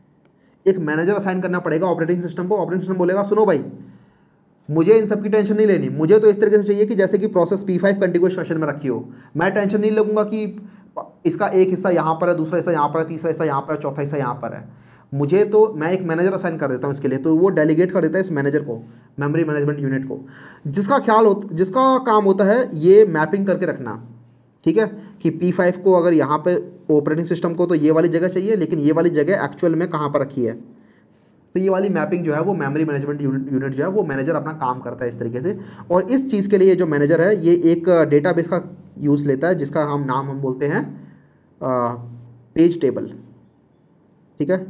एक मैनेजर असाइन करना पड़ेगा ऑपरेटिंग सिस्टम को। ऑपरेटिंग सिस्टम बोलेगा सुनो भाई, मुझे इन सब की टेंशन नहीं लेनी, मुझे तो इस तरीके से चाहिए कि जैसे कि प्रोसेस P5 कंटिन्यूअस फैशन में रखी हो। मैं टेंशन नहीं लगूंगा कि इसका एक हिस्सा यहाँ पर है, दूसरा हिस्सा यहाँ पर है, तीसरा हिस्सा यहाँ पर है, चौथा हिस्सा यहाँ पर है। मुझे तो मैं एक मैनेजर असाइन कर देता हूँ इसके लिए, तो वो डेलीगेट कर देता है इस मैनेजर को, मेमोरी मैनेजमेंट यूनिट को, जिसका काम होता है ये मैपिंग करके रखना, ठीक है, कि P5 को अगर यहाँ पे ऑपरेटिंग सिस्टम को तो ये वाली जगह चाहिए, लेकिन ये वाली जगह एक्चुअल में कहाँ पर रखी है। तो ये वाली मैपिंग जो है वो मेमोरी मैनेजमेंट यूनिट जो है वो मैनेजर अपना काम करता है इस तरीके से। और इस चीज़ के लिए जो मैनेजर है ये एक डेटाबेस का यूज़ लेता है जिसका हम बोलते हैं पेज टेबल, ठीक है।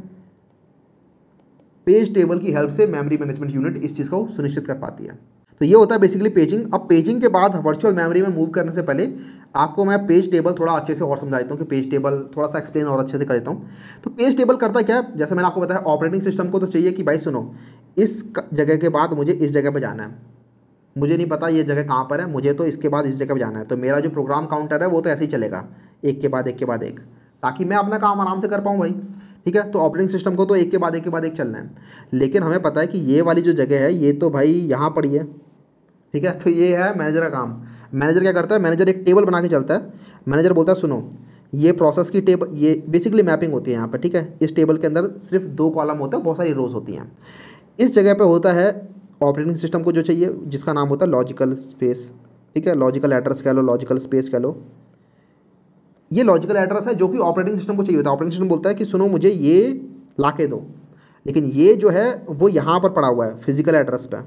पेज टेबल की हेल्प से मेमोरी मैनेजमेंट यूनिट इस चीज़ को सुनिश्चित कर पाती है। तो ये होता है बेसिकली पेजिंग। अब पेजिंग के बाद वर्चुअल मेमोरी में मूव करने से पहले आपको मैं पेज टेबल थोड़ा अच्छे से और समझा देता हूँ कि पेज टेबल थोड़ा सा एक्सप्लेन और अच्छे से कर देता हूँ। तो पेज टेबल करता क्या है, जैसे मैंने आपको बताया ऑपरेटिंग सिस्टम को तो चाहिए कि भाई सुनो, इस जगह के बाद मुझे इस जगह पर जाना है, मुझे नहीं पता ये जगह कहाँ पर है, मुझे तो इसके बाद इस जगह पर जाना है। तो मेरा जो प्रोग्राम काउंटर है वो तो ऐसे ही चलेगा, एक के बाद एक के बाद एक, ताकि मैं अपना काम आराम से कर पाऊँ भाई, ठीक है। तो ऑपरेटिंग सिस्टम को तो एक के बाद एक चलना है, लेकिन हमें पता है कि ये वाली जो जगह है ये तो भाई यहाँ पड़ी है, ठीक है। तो ये है मैनेजर का काम। मैनेजर क्या करता है, मैनेजर एक टेबल बना के चलता है। मैनेजर बोलता है सुनो ये प्रोसेस की टेबल, ये बेसिकली मैपिंग होती है यहाँ पर, ठीक है। इस टेबल के अंदर सिर्फ 2 कॉलम होते हैं, बहुत सारी रोज होती हैं। इस जगह पे होता है ऑपरेटिंग सिस्टम को जो चाहिए, जिसका नाम होता है लॉजिकल स्पेस, ठीक है। लॉजिकल एड्रेस कह लो, लॉजिकल स्पेस कह लो, ये लॉजिकल एड्रेस है जो कि ऑपरेटिंग सिस्टम को चाहिए होता है। ऑपरेटिंग सिस्टम बोलता है कि सुनो मुझे ये ला के दो, लेकिन ये जो है वो यहाँ पर पड़ा हुआ है फिजिकल एड्रेस पे,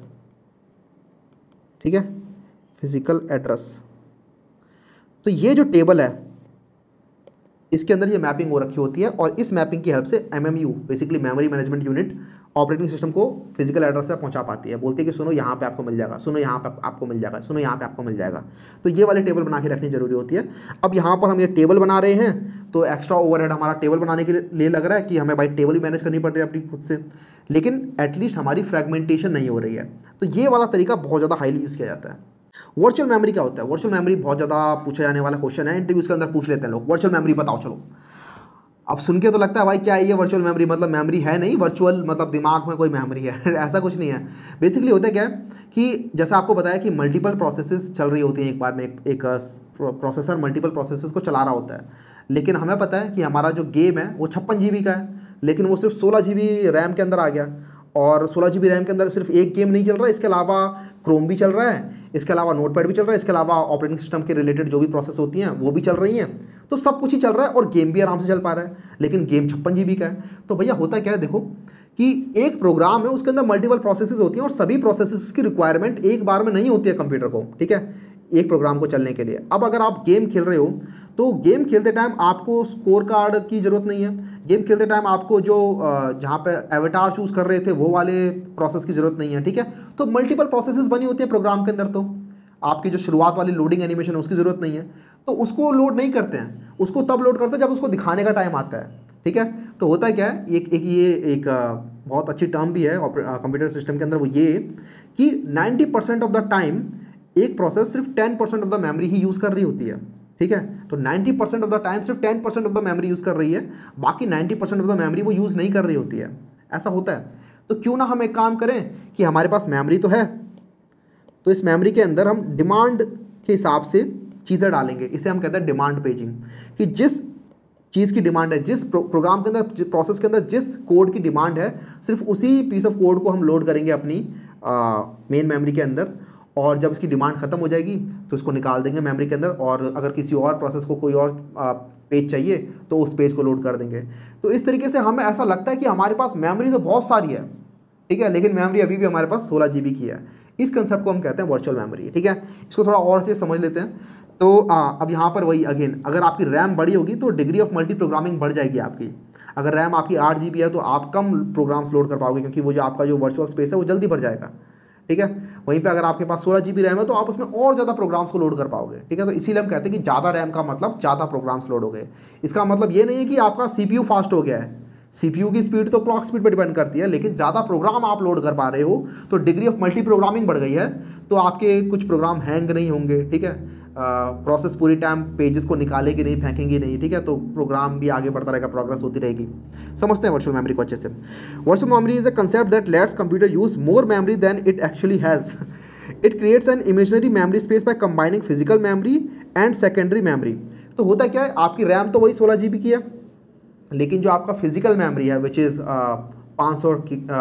ठीक है, फिजिकल एड्रेस। तो ये जो टेबल है इसके अंदर ये मैपिंग हो रखी होती है, और इस मैपिंग की हेल्प से MMU basically memory management unit operating system को फिजिकल एड्रेस पे पहुंचा पाती है। बोलती है कि सुनो यहाँ पे आपको मिल जाएगा, सुनो यहाँ पे आपको मिल जाएगा, सुनो यहाँ पे आपको मिल जाएगा। तो ये वाली टेबल बना के रखनी जरूरी होती है। अब यहाँ पर हम ये टेबल बना रहे हैं तो एक्स्ट्रा ओवरहेड हमारा टेबल बनाने के लिए लग रहा है कि हमें भाई टेबल भी मैनेज करनी पड़ रही है अपनी खुद से, लेकिन एटलीस्ट हमारी फ्रेगमेंटेशन नहीं हो रही है। तो ये वाला तरीका बहुत ज़्यादा हाईली यूज़ किया जाता है। वर्चुअल मेमोरी क्या होता है? वर्चुअल मेमोरी बहुत ज़्यादा पूछा जाने वाला क्वेश्चन है, इंटरव्यूज़ के अंदर पूछ लेते हैं लोग, वर्चुअल मेमोरी बताओ। चलो अब सुन के तो लगता है भाई क्या है ये वर्चुअल मेमोरी, मतलब मेमोरी है नहीं, वर्चुअल मतलब दिमाग में कोई मेमोरी है ऐसा कुछ नहीं है। बेसिकली होता क्या है कि जैसे आपको बताया कि मल्टीपल प्रोसेसेस चल रही होती हैं एक बार में, एक प्रोसेसर मल्टीपल प्रोसेसेस को चला रहा होता है। लेकिन हमें पता है कि हमारा जो गेम है वो 56 GB का है, लेकिन वो सिर्फ 16 GB रैम के अंदर आ गया, और 16 GB रैम के अंदर सिर्फ एक गेम नहीं चल रहा है, इसके अलावा क्रोम भी चल रहा है, इसके अलावा नोटपैड भी चल रहा है, इसके अलावा ऑपरेटिंग सिस्टम के रिलेटेड जो भी प्रोसेस होती हैं वो भी चल रही हैं। तो सब कुछ ही चल रहा है और गेम भी आराम से चल पा रहा है, लेकिन गेम 56 GB का है। तो भैया होता क्या है, देखो कि एक प्रोग्राम है उसके अंदर मल्टीपल प्रोसेसेस होती हैं, और सभी प्रोसेसेस की रिक्वायरमेंट एक बार में नहीं होती है कंप्यूटर को, ठीक है, एक प्रोग्राम को चलने के लिए। अब अगर आप गेम खेल रहे हो तो गेम खेलते टाइम आपको स्कोर कार्ड की ज़रूरत नहीं है, गेम खेलते टाइम आपको जो जहाँ पे एवेटार चूज़ कर रहे थे वो वाले प्रोसेस की ज़रूरत नहीं है, ठीक है। तो मल्टीपल प्रोसेसेस बनी होती है प्रोग्राम के अंदर, तो आपकी जो शुरुआत वाली लोडिंग एनिमेशन है उसकी ज़रूरत नहीं है, तो उसको लोड नहीं करते हैं, उसको तब लोड करते हैं जब उसको दिखाने का टाइम आता है, ठीक है। तो होता है क्या है, एक बहुत अच्छी टर्म भी है कंप्यूटर सिस्टम के अंदर, वो ये कि 90% ऑफ द टाइम एक प्रोसेस सिर्फ 10% ऑफ द मेमोरी ही यूज़ कर रही होती है, ठीक है। तो 90% ऑफ द टाइम सिर्फ 10% ऑफ द मेमोरी यूज़ कर रही है, बाकी 90% ऑफ द मेमोरी वो यूज़ नहीं कर रही होती है। ऐसा होता है। तो क्यों ना हम एक काम करें कि हमारे पास मेमोरी तो है, तो इस मेमोरी के अंदर हम डिमांड के हिसाब से चीज़ें डालेंगे। इसे हम कहते हैं डिमांड पेजिंग, कि जिस चीज़ की डिमांड है, जिस प्रोग्राम के अंदर, प्रोसेस के अंदर जिस कोड की डिमांड है, सिर्फ उसी पीस ऑफ कोड को हम लोड करेंगे अपनी मेन मेमोरी के अंदर, और जब इसकी डिमांड ख़त्म हो जाएगी तो इसको निकाल देंगे मेमोरी के अंदर, और अगर किसी और प्रोसेस को कोई और पेज चाहिए तो उस पेज को लोड कर देंगे। तो इस तरीके से हमें ऐसा लगता है कि हमारे पास मेमोरी तो बहुत सारी है, ठीक है, लेकिन मेमोरी अभी भी हमारे पास 16 GB की है। इस कंसेप्ट को हम कहते हैं वर्चुअल मेमोरी, ठीक है। इसको थोड़ा और से समझ लेते हैं। तो अब यहाँ पर वही अगेन, अगर आपकी रैम बड़ी होगी तो डिग्री ऑफ मल्टी प्रोग्रामिंग बढ़ जाएगी आपकी। अगर रैम आपकी 8 GB है तो आप कम प्रोग्राम्स लोड कर पाओगे, क्योंकि वो जो आपका जो वर्चुअल स्पेस है वो जल्दी भर जाएगा, ठीक है। वहीं पे अगर आपके पास 16 GB रैम है तो आप उसमें और ज़्यादा प्रोग्राम्स को लोड कर पाओगे, ठीक है। तो इसीलिए हम कहते हैं कि ज़्यादा रैम का मतलब ज़्यादा प्रोग्राम्स लोड हो गए। इसका मतलब ये नहीं है कि आपका CPU फास्ट हो गया है, CPU की स्पीड तो क्लॉक स्पीड पर डिपेंड करती है, लेकिन ज़्यादा प्रोग्राम आप लोड कर पा रहे हो तो डिग्री ऑफ मल्टी प्रोग्रामिंग बढ़ गई है, तो आपके कुछ प्रोग्राम हैंग नहीं होंगे, ठीक है। प्रोसेस पूरी टाइम पेजेस को निकालेगी नहीं, फेंकेंगी नहीं, ठीक है। तो प्रोग्राम भी आगे बढ़ता रहेगा, प्रोग्रेस होती रहेगी। समझते हैं वर्चुअल मेमोरी को अच्छे से। Virtual memory is a concept that lets computer use more memory than it actually has. It creates an imaginary memory space by combining physical memory and secondary memory. तो होता क्या है, आपकी रैम तो वही 16 GB की है, लेकिन जो आपका फिजिकल मेमोरी है विच इज़ 500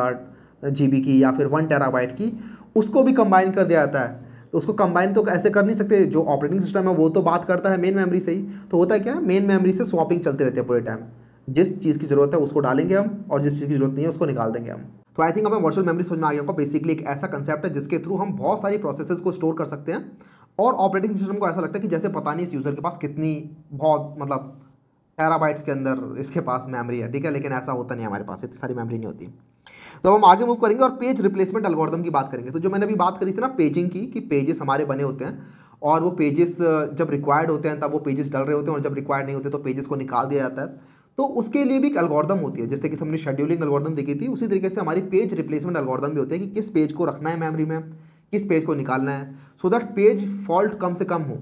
GB की या फिर 1 TB की, उसको भी कंबाइन कर दिया जाता है। तो उसको कंबाइन तो ऐसे कर नहीं सकते, जो ऑपरेटिंग सिस्टम है वो तो बात करता है मेन मेमोरी से ही। तो होता है क्या, मेन मेमोरी से स्वैपिंग चलते रहते हैं पूरे टाइम, जिस चीज़ की ज़रूरत है उसको डालेंगे हम, और जिस चीज़ की ज़रूरत नहीं है उसको निकाल देंगे हम। तो आई थिंक हमें वर्चुअल मेमोरी समझ में आ गया होगा। बेसिकली एक ऐसा कंसेप्ट है जिसके थ्रू हम बहुत सारी प्रोसेसेस को स्टोर कर सकते हैं, और ऑपरेटिंग सिस्टम को ऐसा लगता है कि जैसे पता नहीं इस यूज़र के पास कितनी बहुत मतलब टेराबाइट्स के अंदर इसके पास मेमोरी है, ठीक है, लेकिन ऐसा होता नहीं, हमारे पास इतनी सारी मेमोरी नहीं होती। तो हम आगे मूव करेंगे और पेज रिप्लेसमेंट एल्गोरिथम की बात करेंगे। तो जो मैंने अभी बात करी थी ना पेजिंग की, कि पेजेस हमारे बने होते हैं और वो पेजेस जब रिक्वायर्ड होते हैं तब वो पेजेस डल रहे होते हैं, और जब रिक्वायर्ड नहीं होते तो पेजेस को निकाल दिया जाता है। तो उसके लिए भी एक एल्गोरिथम होती है, जैसे कि हमने शेड्यूलिंग एल्गोरिथम देखी थी, उसी तरीके से हमारी पेज रिप्लेसमेंट एल्गोरिथम भी होती है कि किस पेज को रखना है मेमोरी में, किस पेज को निकालना है, सो दैट पेज फॉल्ट कम से कम हो।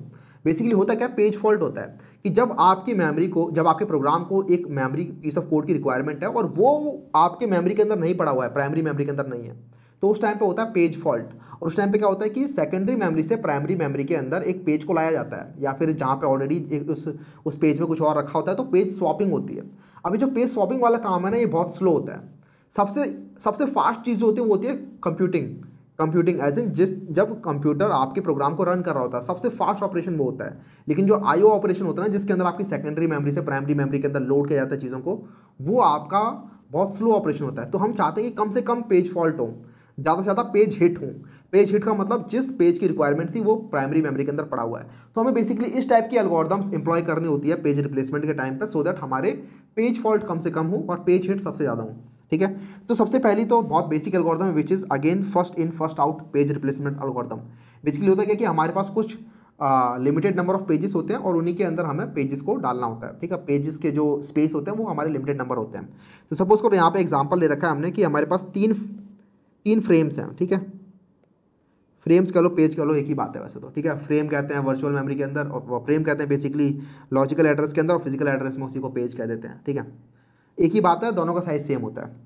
बेसिकली होता क्या, पेज फॉल्ट होता है कि जब आपकी मेमोरी को, जब आपके प्रोग्राम को एक मेमोरी पीस ऑफ कोड की रिक्वायरमेंट है और वो आपके मेमोरी के अंदर नहीं पड़ा हुआ है, प्राइमरी मेमोरी के अंदर नहीं है, तो उस टाइम पे होता है पेज फॉल्ट। और उस टाइम पे क्या होता है कि सेकेंडरी मेमोरी से प्राइमरी मेमोरी के अंदर एक पेज को लाया जाता है, या फिर जहाँ पे ऑलरेडी उस पेज में कुछ और रखा होता है, तो पेज स्वैपिंग होती है। अभी जो पेज स्वैपिंग वाला काम है ना, ये बहुत स्लो होता है। सबसे फास्ट चीज़ जो होती है वो होती है कंप्यूटिंग एज इन जब कंप्यूटर आपके प्रोग्राम को रन कर रहा होता है, सबसे फास्ट ऑपरेशन वो होता है। लेकिन जो आईओ ऑपरेशन होता है ना, जिसके अंदर आपकी सेकेंडरी मेमोरी से प्राइमरी मेमोरी के अंदर लोड किया जाता है चीज़ों को, वो आपका बहुत स्लो ऑपरेशन होता है। तो हम चाहते हैं कि कम से कम पेज फॉल्ट हो, ज़्यादा से ज़्यादा पेज हिट हो। पेज हिट का मतलब जिस पेज की रिक्वायरमेंट थी वो प्राइमरी मेमोरी के अंदर पड़ा हुआ है। तो हमें बेसिकली इस टाइप की एल्गोरिथम्स इंप्लॉय करनी होती है पेज रिप्लेसमेंट के टाइम पे, सो दैट हमारे पेज फॉल्ट कम से कम हो और पेज हिट सबसे ज़्यादा हो। ठीक है, तो सबसे पहली तो बहुत बेसिक एल्गोरिथम है, which is again first in first out page replacement algorithm. Basically होता है कि हमारे पास कुछ लिमिटेड नंबर ऑफ पेजेस होते हैं और उन्हीं के अंदर हमें पेजेस को डालना होता है। ठीक है, पेजेस के जो स्पेस होते हैं वो हमारे लिमिटेड नंबर होते हैं। तो सपोज करो यहाँ पे एग्जांपल ले रखा है हमने कि हमारे पास तीन फ्रेम्स हैं। ठीक है, फ्रेम्स कह लो, पेज कह लो, एक ही बात है वैसे तो। ठीक है, फ्रेम कहते हैं वर्चुअल मेमोरी के अंदर, और फ्रेम कहते हैं बेसिकली लॉजिकल एड्रेस के अंदर, और फिजिकल एड्रेस में उसी को पेज कह देते हैं। ठीक है, एक ही बात है, दोनों का साइज सेम होता है।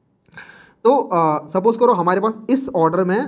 तो सपोज करो हमारे पास इस ऑर्डर में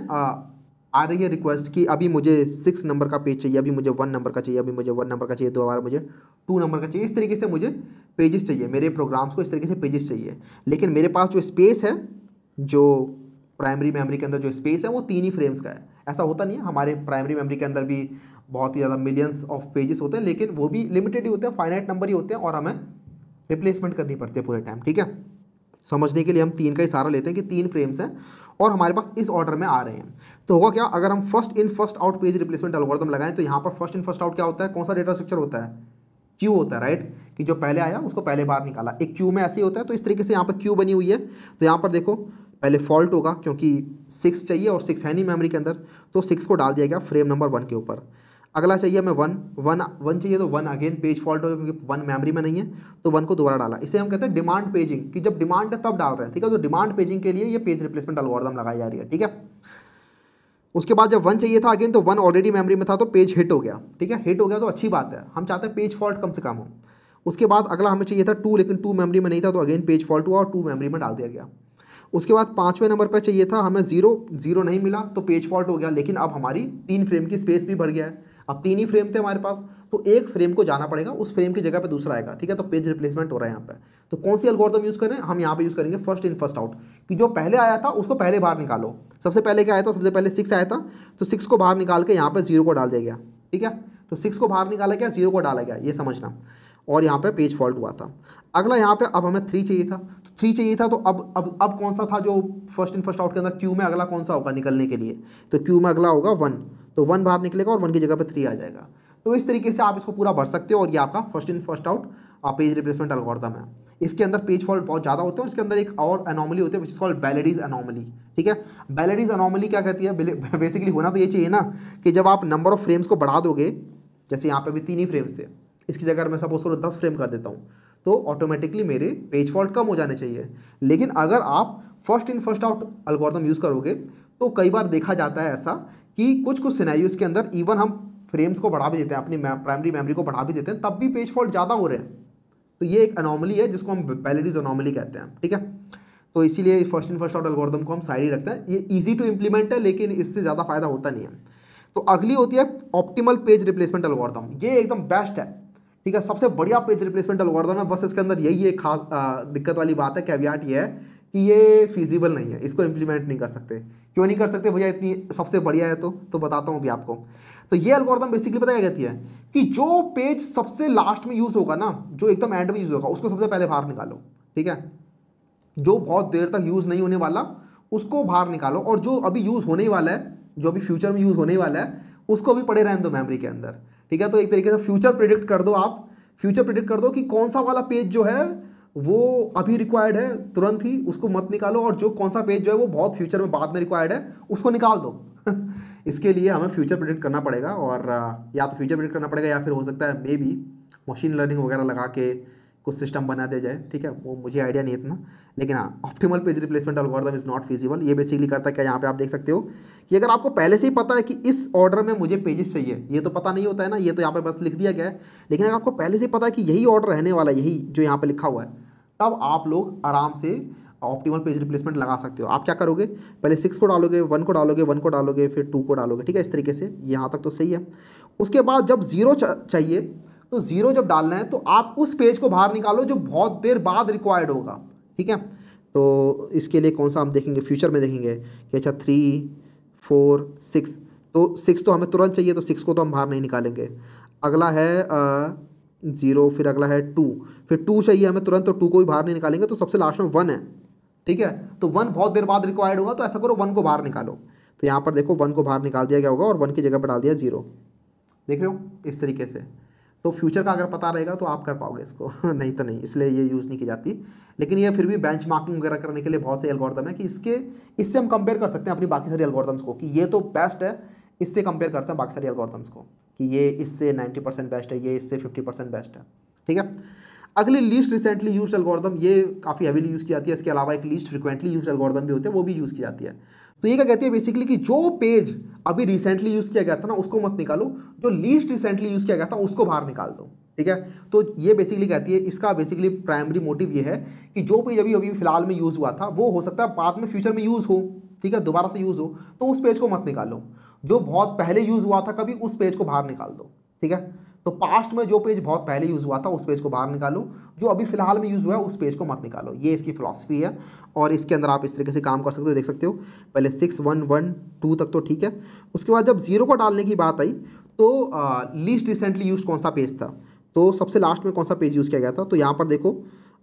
आ रही है रिक्वेस्ट कि अभी मुझे 6 नंबर का पेज चाहिए, अभी मुझे 1 नंबर का चाहिए, अभी मुझे 1 नंबर का चाहिए, दोबारा मुझे 2 नंबर का चाहिए। इस तरीके से मुझे पेजेस चाहिए, मेरे प्रोग्राम्स को इस तरीके से पेजेस चाहिए। लेकिन मेरे पास जो स्पेस है, जो प्राइमरी मेमोरी के अंदर जो स्पेस है, वो 3 ही फ्रेम्स का है। ऐसा होता नहीं है, हमारे प्राइमरी मेमोरी के अंदर भी बहुत ही ज़्यादा मिलियंस ऑफ पेजेस होते हैं, लेकिन वो भी लिमिटेड ही होते हैं, फाइनाइट नंबर ही होते हैं, और हमें रिप्लेसमेंट करनी पड़ती है पूरे टाइम। ठीक है, समझने के लिए हम 3 का इशारा लेते हैं कि 3 फ्रेम्स हैं और हमारे पास इस ऑर्डर में आ रहे हैं। तो होगा क्या, अगर हम first in first out page replacement algorithm लगाएं, तो यहाँ पर फर्स्ट इन फर्स्ट आउट क्या होता है, कौन सा डेटा स्ट्रक्चर होता है, क्यू होता है, राइट, कि जो पहले आया उसको पहले बाहर निकाला। एक क्यू में ऐसे ही होता है। तो इस तरीके से यहाँ पर क्यू बनी हुई है। तो यहाँ पर देखो पहले फॉल्ट होगा, क्योंकि 6 चाहिए और 6 है नहीं मेमोरी के अंदर, तो 6 को डाल दिया गया फ्रेम नंबर 1 के ऊपर। अगला चाहिए हमें 1 चाहिए, तो 1 अगेन पेज फॉल्ट होगा, क्योंकि 1 मेमोरी में नहीं है, तो 1 को दोबारा डाला। इसे हम कहते हैं डिमांड पेजिंग, कि जब डिमांड है तब डाल रहे हैं। ठीक है, तो डिमांड पेजिंग के लिए ये पेज रिप्लेसमेंट एल्गोरिथम लगाई जा रही है। ठीक है, उसके बाद जब 1 चाहिए था अगेन, तो 1 ऑलरेडी मेमोरी में था, तो पेज हिट हो गया। ठीक है, हिट हो गया तो अच्छी बात है, हम चाहते हैं पेज फॉल्ट कम से कम हो। उसके बाद अगला हमें चाहिए था 2, लेकिन 2 मेमोरी में नहीं था, तो अगेन पेज फॉल्ट हुआ और 2 मेमोरी में डाल दिया गया। उसके बाद 5वें नंबर पर चाहिए था हमें 0 नहीं मिला, तो पेज फॉल्ट हो गया। लेकिन अब हमारी 3 फ्रेम की स्पेस भी बढ़ गया है, अब 3 ही फ्रेम थे हमारे पास, तो एक फ्रेम को जाना पड़ेगा, उस फ्रेम की जगह पे दूसरा आएगा। ठीक है, तो पेज रिप्लेसमेंट हो रहा है यहाँ पे। तो कौन सी एल्गोरिथम यूज़ करें, हम यहाँ पे यूज़ करेंगे फर्स्ट इन फर्स्ट आउट, कि जो पहले आया था उसको पहले बाहर निकालो। सबसे पहले क्या आया था, सबसे पहले 6 आया था, तो 6 को बाहर निकाल के यहाँ पर 0 को डाल दिया गया। ठीक है, तो 6 को बाहर निकाला गया, 0 को डाला गया, ये समझना। और यहाँ पे पेज फॉल्ट हुआ था। अगला यहाँ पे अब हमें 3 चाहिए था, तो 3 चाहिए था, तो अब कौन सा था जो फर्स्ट इन फर्स्ट आउट के अंदर क्यू में अगला कौन सा होगा निकलने के लिए, तो क्यू में अगला होगा 1, तो 1 बाहर निकलेगा और 1 की जगह पे 3 आ जाएगा। तो इस तरीके से आप इसको पूरा भर सकते हो, और ये आपका first in first out page replacement algorithm है। इसके अंदर पेज फॉल्ट बहुत ज़्यादा होते हैं, इसके अंदर एक और एनोमली होती है, which is called Belady's anomaly. ठीक है, बेलेडीज एनोमली क्या कहती है, बेसिकली होना तो ये चाहिए ना कि जब आप नंबर ऑफ फ्रेम्स को बढ़ा दोगे, जैसे यहाँ पे भी 3 ही फ्रेम्स थे, इसकी जगह मैं सपोज करो 10 फ्रेम कर देता हूँ, तो ऑटोमेटिकली मेरे पेज फॉल्ट कम हो जाने चाहिए। लेकिन अगर आप first in first out algorithm use करोगे, तो कई बार देखा जाता है ऐसा कि कुछ सिनेरियोज के अंदर इवन हम फ्रेम्स को बढ़ा भी देते हैं, अपनी प्राइमरी मेमोरी को बढ़ा भी देते हैं, तब भी पेज फॉल्ट ज़्यादा हो रहे हैं। तो ये एक अनोमली है जिसको हम बेलेडीज अनोमली कहते हैं। ठीक है, तो इसीलिए first in first out algorithm को हम साइड ही रखते हैं। ये ईजी टू इम्प्लीमेंट है, लेकिन इससे ज़्यादा फायदा होता नहीं है। तो अगली होती है ऑप्टिमल पेज रिप्लेसमेंट एल्गोरिथम। ये एकदम बेस्ट है। ठीक है, सबसे बढ़िया पेज रिप्लेसमेंट एल्गोरिथम है। बस इसके अंदर यही एक खास दिक्कत वाली बात है, कैवियाट ये है कि ये फिजिबल नहीं है, इसको इम्प्लीमेंट नहीं कर सकते। क्यों नहीं कर सकते भैया, इतनी सबसे बढ़िया है तो बताता हूँ अभी आपको। तो ये एल्गोरिथम बेसिकली पता क्या कहती है कि जो पेज सबसे लास्ट में यूज़ होगा ना, जो एकदम एंड में यूज़ होगा, उसको सबसे पहले बाहर निकालो। ठीक है, जो बहुत देर तक यूज़ नहीं होने वाला उसको बाहर निकालो, और जो अभी यूज़ होने वाला है, जो अभी फ्यूचर में यूज़ होने वाला है, उसको भी पड़े रहने दो मेमोरी के अंदर। ठीक है, तो एक तरीके से फ्यूचर प्रेडिक्ट कर दो, आप फ्यूचर प्रेडिक्ट कर दो कि कौन सा वाला पेज जो है वो अभी रिक्वायर्ड है, तुरंत ही उसको मत निकालो, और जो कौन सा पेज जो है वो बहुत फ्यूचर में बाद में रिक्वायर्ड है, उसको निकाल दो। इसके लिए हमें फ्यूचर प्रेडिक्ट करना पड़ेगा, और या तो फ्यूचर प्रेडिक्ट करना पड़ेगा, या फिर हो सकता है मे बी मशीन लर्निंग वगैरह लगा के कुछ सिस्टम बना दिया जाए, ठीक है, वो मुझे आइडिया नहीं इतना, लेकिन हाँ optimal page replacement algorithm is not feasible. ये बेसिकली करता है क्या, यहाँ पे आप देख सकते हो कि अगर आपको पहले से ही पता है कि इस ऑर्डर में मुझे पेजेस चाहिए, ये तो पता नहीं होता है ना, ये तो यहाँ पे बस लिख दिया गया है, लेकिन अगर आपको पहले से ही पता है कि यही ऑर्डर रहने वाला है, यही जो यहाँ पे लिखा हुआ है, तब आप लोग आराम से ऑप्टिमल पेज रिप्लेसमेंट लगा सकते हो। आप क्या करोगे, पहले 6 को डालोगे, 1 को डालोगे, 1 को डालोगे, फिर 2 को डालोगे, ठीक है, इस तरीके से, यहाँ तक तो सही है। उसके बाद जब 0 चाहिए तो 0 जब डालना है तो आप उस पेज को बाहर निकालो जो बहुत देर बाद रिक्वायर्ड होगा, ठीक है। तो इसके लिए कौन सा हम देखेंगे, फ्यूचर में देखेंगे कि अच्छा 3 4 6, तो 6 तो हमें तुरंत चाहिए, तो 6 को तो हम बाहर नहीं निकालेंगे। अगला है 0, फिर अगला है 2, फिर 2 चाहिए हमें तुरंत, तो 2 को भी बाहर नहीं निकालेंगे, तो सबसे लास्ट में 1 है, ठीक है। तो 1 बहुत देर बाद रिक्वायर्ड होगा, तो ऐसा करो 1 को बाहर निकालो। तो यहाँ पर देखो 1 को बाहर निकाल दिया गया होगा और 1 की जगह पर डाल दिया 0, देख रहे हो इस तरीके से। तो फ्यूचर का अगर पता रहेगा तो आप कर पाओगे इसको नहीं तो नहीं, इसलिए ये यूज़ नहीं की जाती। लेकिन ये फिर भी बेंचमार्किंग वगैरह करने के लिए बहुत से एल्गोरिथम है कि इससे हम कंपेयर कर सकते हैं अपनी बाकी सारी एल्गोरिथम्स को, कि ये तो बेस्ट है, इससे कंपेयर करते हैं बाकी सारी एल्गोरिथम्स को कि ये इससे 90% बेस्ट है, ये इससे 50% बेस्ट है, ठीक है। अगली लीस्ट रिसेंटली यूज्ड एल्गोरिथम, ये काफ़ी हेवीली यूज़ की जाती है। इसके अलावा एक लीस्ट फ्रिक्वेंटली यूज्ड एल्गोरिथम भी होते हैं, वो भी यूज़ की जाती है। तो ये क्या कहती है बेसिकली कि जो पेज अभी रिसेंटली यूज़ किया गया था ना उसको मत निकालो, जो लीस्ट रिसेंटली यूज़ किया गया था उसको बाहर निकाल दो, ठीक है। तो ये बेसिकली कहती है, इसका बेसिकली प्राइमरी मोटिव ये है कि जो पेज अभी अभी फिलहाल में यूज़ हुआ था वो हो सकता है बाद में फ्यूचर में यूज़ हो, ठीक है, दोबारा से यूज़ हो, तो उस पेज को मत निकालो। जो बहुत पहले यूज़ हुआ था कभी, उस पेज को बाहर निकाल दो, ठीक है। तो पास्ट में जो पेज बहुत पहले यूज़ हुआ था उस पेज को बाहर निकालो, जो अभी फिलहाल में यूज़ हुआ है उस पेज को मत निकालो। ये इसकी फिलॉसफी है और इसके अंदर आप इस तरीके से काम कर सकते हो, देख सकते हो। पहले 6 1 1 2 तक तो ठीक है। उसके बाद जब 0 को डालने की बात आई तो लीस्ट रिसेंटली यूज कौन सा पेज था, तो सबसे लास्ट में कौन सा पेज यूज़ किया गया था, तो यहाँ पर देखो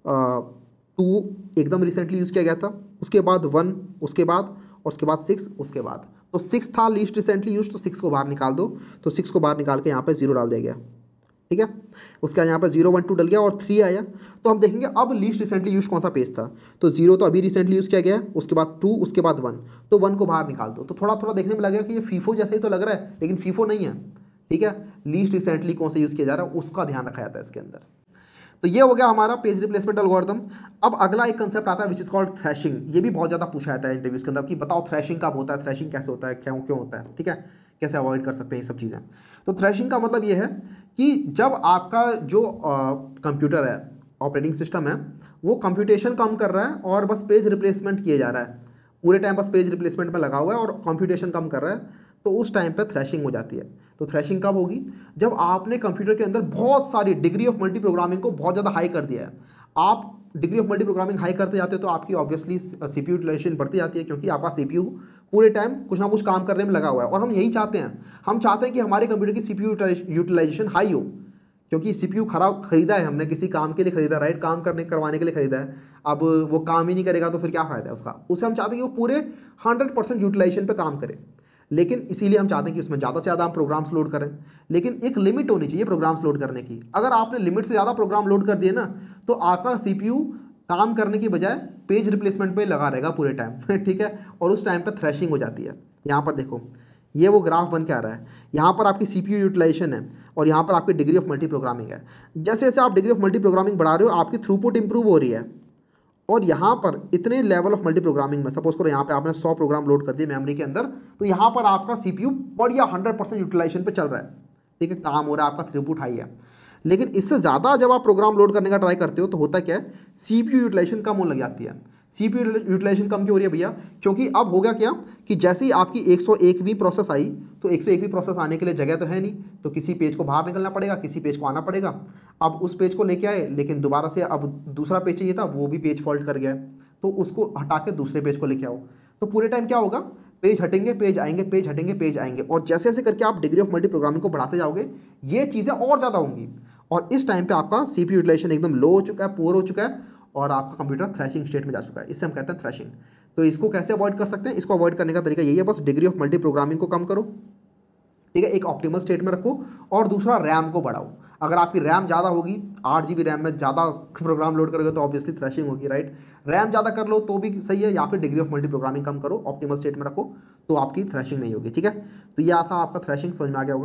2 एकदम रिसेंटली यूज़ किया गया था, उसके बाद 1, उसके बाद और उसके बाद 6, उसके बाद, तो 6 था लीस्ट रिसेंटली यूज, तो 6 को बाहर निकाल दो, तो 6 को बाहर निकाल के यहाँ पे 0 डाल दिया गया, ठीक है। उसके बाद यहाँ पर 0 1 2 डल गया और 3 आया। तो हम देखेंगे अब लीस्ट रिसेंटली यूज कौन सा पेज था, तो 0 तो अभी रिसेंटली यूज़ किया गया, उसके बाद 2, उसके बाद 1, तो 1 को बाहर निकाल दो। तो थोड़ा थोड़ा देखने में लगेगा कि ये फीफो जैसे ही तो लग रहा है, लेकिन फीफो नहीं है, ठीक है। लीस्ट रिसेंटली कौन सा यूज़ किया जा रहा है उसका ध्यान रखा जाता है इसके अंदर। तो ये हो गया हमारा पेज रिप्लेसमेंट एल्गोरिथम। अब अगला एक कंसेप्ट आता है विच इज कॉल्ड थ्रैशिंग। ये भी बहुत ज़्यादा पूछा जाता है इंटरव्यूज के अंदर कि बताओ थ्रैशिंग कब होता है, थ्रैशिंग कैसे होता है, क्यों होता है, ठीक है, कैसे अवॉइड कर सकते हैं ये सब चीज़ें। तो थ्रैशिंग का मतलब ये है कि जब आपका जो कंप्यूटर है, ऑपरेटिंग सिस्टम है, वो कंप्यूटेशन कम कर रहा है और बस पेज रिप्लेसमेंट किए जा रहा है, पूरे टाइम बस पेज रिप्लेसमेंट में लगा हुआ है और कंप्यूटेशन कम कर रहा है, तो उस टाइम पे थ्रैशिंग हो जाती है। तो थ्रैशिंग कब होगी, जब आपने कंप्यूटर के अंदर बहुत सारी डिग्री ऑफ मल्टी प्रोग्रामिंग को बहुत ज़्यादा हाई कर दिया है। आप degree of multi programming high करते जाते हो तो आपकी ऑब्वियसली सीपीयू यूटिलाइजेशन बढ़ती जाती है, क्योंकि आपका सीपीयू पूरे टाइम कुछ ना कुछ काम करने में लगा हुआ है और हम यही चाहते हैं। हम चाहते हैं कि हमारे कंप्यूटर की सीपीयू यूटिलाइजेशन हाई हो, क्योंकि सीपीयू खरीदा है हमने किसी काम के लिए खरीदा, राइट, काम करवाने के लिए खरीदा है। अब वो काम ही नहीं करेगा तो फिर क्या फ़ायदा है उसका। उसे हम चाहते हैं कि वो पूरे 100% यूटिलाइजेशन पे काम करे, लेकिन इसीलिए हम चाहते हैं कि उसमें ज़्यादा से ज़्यादा हम प्रोग्राम्स लोड करें, लेकिन एक लिमिट होनी चाहिए प्रोग्राम्स लोड करने की। अगर आपने लिमिट से ज़्यादा प्रोग्राम लोड कर दिए ना, तो आपका सीपीयू काम करने की बजाय पेज रिप्लेसमेंट पे लगा रहेगा पूरे टाइम ठीक है, और उस टाइम पर थ्रैशिंग हो जाती है। यहाँ पर देखो ये वो ग्राफ बन के आ रहा है, यहाँ पर आपकी सीपीयू यूटिलाइजेशन है और यहाँ पर आपकी डिग्री ऑफ मल्टी प्रोग्रामिंग है। जैसे जैसे आप डिग्री ऑफ मल्टी प्रोग्रामिंग बढ़ा रहे हो आपकी थ्रूपुट इंप्रूव हो रही है, और यहाँ पर इतने लेवल ऑफ मल्टी प्रोग्रामिंग में सपोज करो यहाँ पे आपने 100 प्रोग्राम लोड कर दिए मेमोरी के अंदर, तो यहाँ पर आपका सीपीयू बढ़िया 100% यूटिलाइजेशन पे चल रहा है, ठीक है, काम हो रहा है, आपका थ्रूपुट हाई है। लेकिन इससे ज़्यादा जब आप प्रोग्राम लोड करने का ट्राई करते हो तो होता क्या है, सीपीयू यूटिलाइजेशन कम होने लग जाती है। सीपीयू यूटिलाइजेशन कम क्यों हो रही है भैया, क्योंकि अब हो गया क्या कि जैसे ही आपकी 101वीं प्रोसेस आई, तो 101वीं प्रोसेस आने के लिए जगह तो है नहीं, तो किसी पेज को बाहर निकलना पड़ेगा, किसी पेज को आना पड़ेगा। अब उस पेज को लेके आए, लेकिन दोबारा से अब दूसरा पेज चाहिए था, वो भी पेज फॉल्ट कर गया, तो उसको हटा के दूसरे पेज को लेके आओ। तो पूरे टाइम क्या होगा, पेज हटेंगे, पेज आएंगे, पेज हटेंगे, पेज आएंगे, और जैसे जैसे करके आप डिग्री ऑफ मल्टी प्रोग्रामिंग को बढ़ाते जाओगे ये चीज़ें और ज़्यादा होंगी, और इस टाइम पे आपका सीपीयू यूटिलाइजेशन एकदम लो हो चुका है, पुअर हो चुका है, और आपका कंप्यूटर थ्रैशिंग स्टेट में जा चुका है। इससे हम कहते हैं थ्रैशिंग। तो इसको कैसे अवॉइड कर सकते हैं, इसको अवॉइड करने का तरीका यही है, बस डिग्री ऑफ मल्टी प्रोग्रामिंग को कम करो, ठीक है, एक ऑप्टिमल स्टेट में रखो, और दूसरा रैम को बढ़ाओ। अगर आपकी रैम ज़्यादा होगी, 8 GB रैम में ज़्यादा प्रोग्राम लोड करोगे तो ऑब्वियसली थ्रैशिंग होगी, राइट। रैम ज़्यादा कर लो तो भी सही है, या फिर डिग्री ऑफ मल्टी प्रोग्रामिंग कम करो, ऑप्टिमल स्टेट में रखो, तो आपकी थ्रैशिंग नहीं होगी, ठीक है। तो यह था आपका थ्रैशिंग, समझ में आ गया होगा।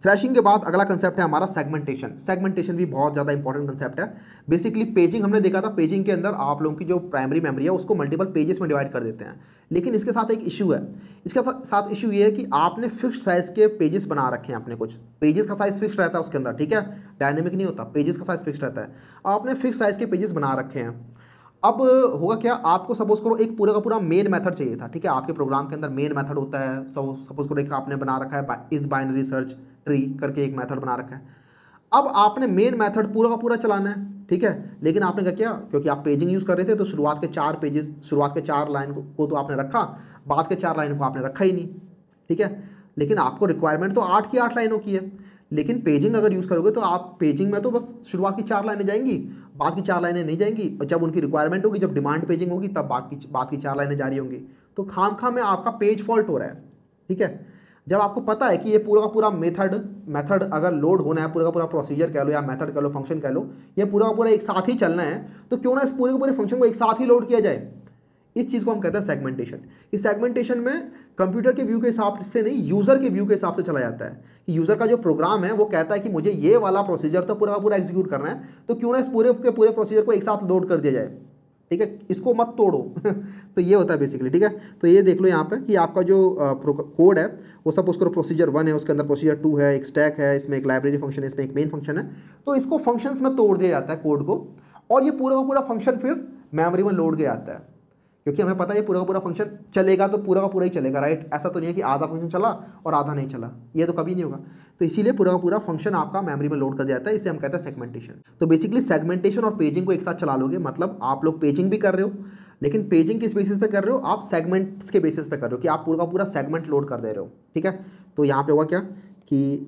थ्रैशिंग के बाद अगला कंसेप्ट है हमारा सेगमेंटेशन। सेगमेंटेशन भी बहुत ज़्यादा इंपॉर्टेंट कंसेप्ट है। बेसिकली पेजिंग हमने देखा था, पेजिंग के अंदर आप लोगों की जो प्राइमरी मेमोरी है उसको मल्टीपल पेजेस में डिवाइड कर देते हैं, लेकिन इसके साथ एक इशू है। इसके साथ इशू ये है कि आपने फिक्स्ड साइज के पेजेस बना रखे हैं अपने, कुछ पेजेस का साइज फिक्स रहता है उसके अंदर, ठीक है, डायनेमिक नहीं होता, पेजेस का साइज फिक्स रहता है, आपने फिक्स साइज के पेजेस बना रखे हैं। अब होगा क्या, आपको सपोज करो एक पूरा का पूरा मेन मेथड चाहिए था, ठीक है, आपके प्रोग्राम के अंदर मेन मेथड होता है, सपोज करो एक आपने बना रखा है इस बाइनरी सर्च ट्री करके एक मेथड बना रखा है। अब आपने मेन मेथड पूरा का पूरा चलाना है, ठीक है, लेकिन आपने क्या किया, क्योंकि आप पेजिंग यूज़ कर रहे थे तो शुरुआत के 4 पेजेस, शुरुआत के 4 लाइन को तो आपने रखा, बाद के 4 लाइन को आपने रखा ही नहीं, ठीक है, लेकिन आपको रिक्वायरमेंट तो 8 की 8 लाइनों की है। लेकिन पेजिंग अगर यूज़ करोगे तो आप पेजिंग में तो बस शुरुआत की 4 लाइनें जाएंगी, बाद की 4 लाइनें नहीं जाएंगी, और जब उनकी रिक्वायरमेंट होगी, जब डिमांड पेजिंग होगी, तब बाद की 4 लाइनें जारी होंगी। तो खाम में आपका पेज फॉल्ट हो रहा है, ठीक है। जब आपको पता है कि ये पूरा का पूरा मेथड अगर लोड होना है, पूरा का पूरा प्रोसीजर कह लो या मेथड कह लो, फंक्शन कह लो, ये पूरा का पूरा एक साथ ही चलना है, तो क्यों ना इस पूरे के पूरे फंक्शन को एक साथ ही लोड किया जाए। इस चीज़ को हम कहते हैं सेगमेंटेशन। इस सेगमेंटेशन में कंप्यूटर के व्यू के हिसाब से नहीं, यूज़र के व्यू के हिसाब से चला जाता है कि यूज़र का जो प्रोग्राम है वो कहता है कि मुझे ये वाला प्रोसीजर तो पूरा का पूरा एग्जीक्यूट करना है, तो क्यों ना इस पूरे के पूरे प्रोसीजर को एक साथ लोड कर दिया जाए, ठीक है, इसको मत तोड़ो तो ये होता है बेसिकली, ठीक है। तो ये देख लो यहाँ पे कि आपका जो कोड है वो सपोज करो प्रोसीजर 1 है, उसके अंदर प्रोसीजर 2 है, एक स्टैक है, इसमें एक लाइब्रेरी फंक्शन है, इसमें एक मेन फंक्शन है, तो इसको फंक्शंस में तोड़ दिया जाता है कोड को, और ये पूरा का पूरा फंक्शन फिर मेमोरी में लोड किया जाता है, क्योंकि हमें पता है ये पूरा का पूरा फंक्शन चलेगा तो पूरा का पूरा ही चलेगा, राइट। ऐसा तो नहीं है कि आधा फंक्शन चला और आधा नहीं चला, ये तो कभी नहीं होगा। तो इसीलिए पूरा का पूरा फंक्शन आपका मेमोरी में लोड कर दिया जाता है, इसे हम कहते हैं सेगमेंटेशन। तो बेसिकली सेगमेंटेशन और पेजिंग को एक साथ चला लोगे, मतलब आप लोग पेजिंग भी कर रहे हो, लेकिन पेजिंग किस बेसिस पे कर रहे हो, आप सेगमेंट्स के बेसिस पे कर रहे हो, कि आप पूरा का पूरा सेगमेंट लोड कर दे रहे हो, ठीक है। तो यहाँ पे होगा क्या कि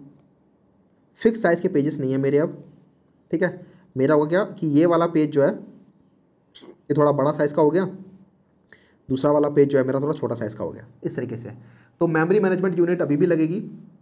फिक्स साइज के पेजेस नहीं है मेरे अब, ठीक है, मेरा होगा क्या कि ये वाला पेज जो है ये थोड़ा बड़ा साइज़ का हो गया, दूसरा वाला पेज जो है मेरा थोड़ा छोटा साइज़ का हो गया, इस तरीके से। तो मेमोरी मैनेजमेंट यूनिट अभी भी लगेगी,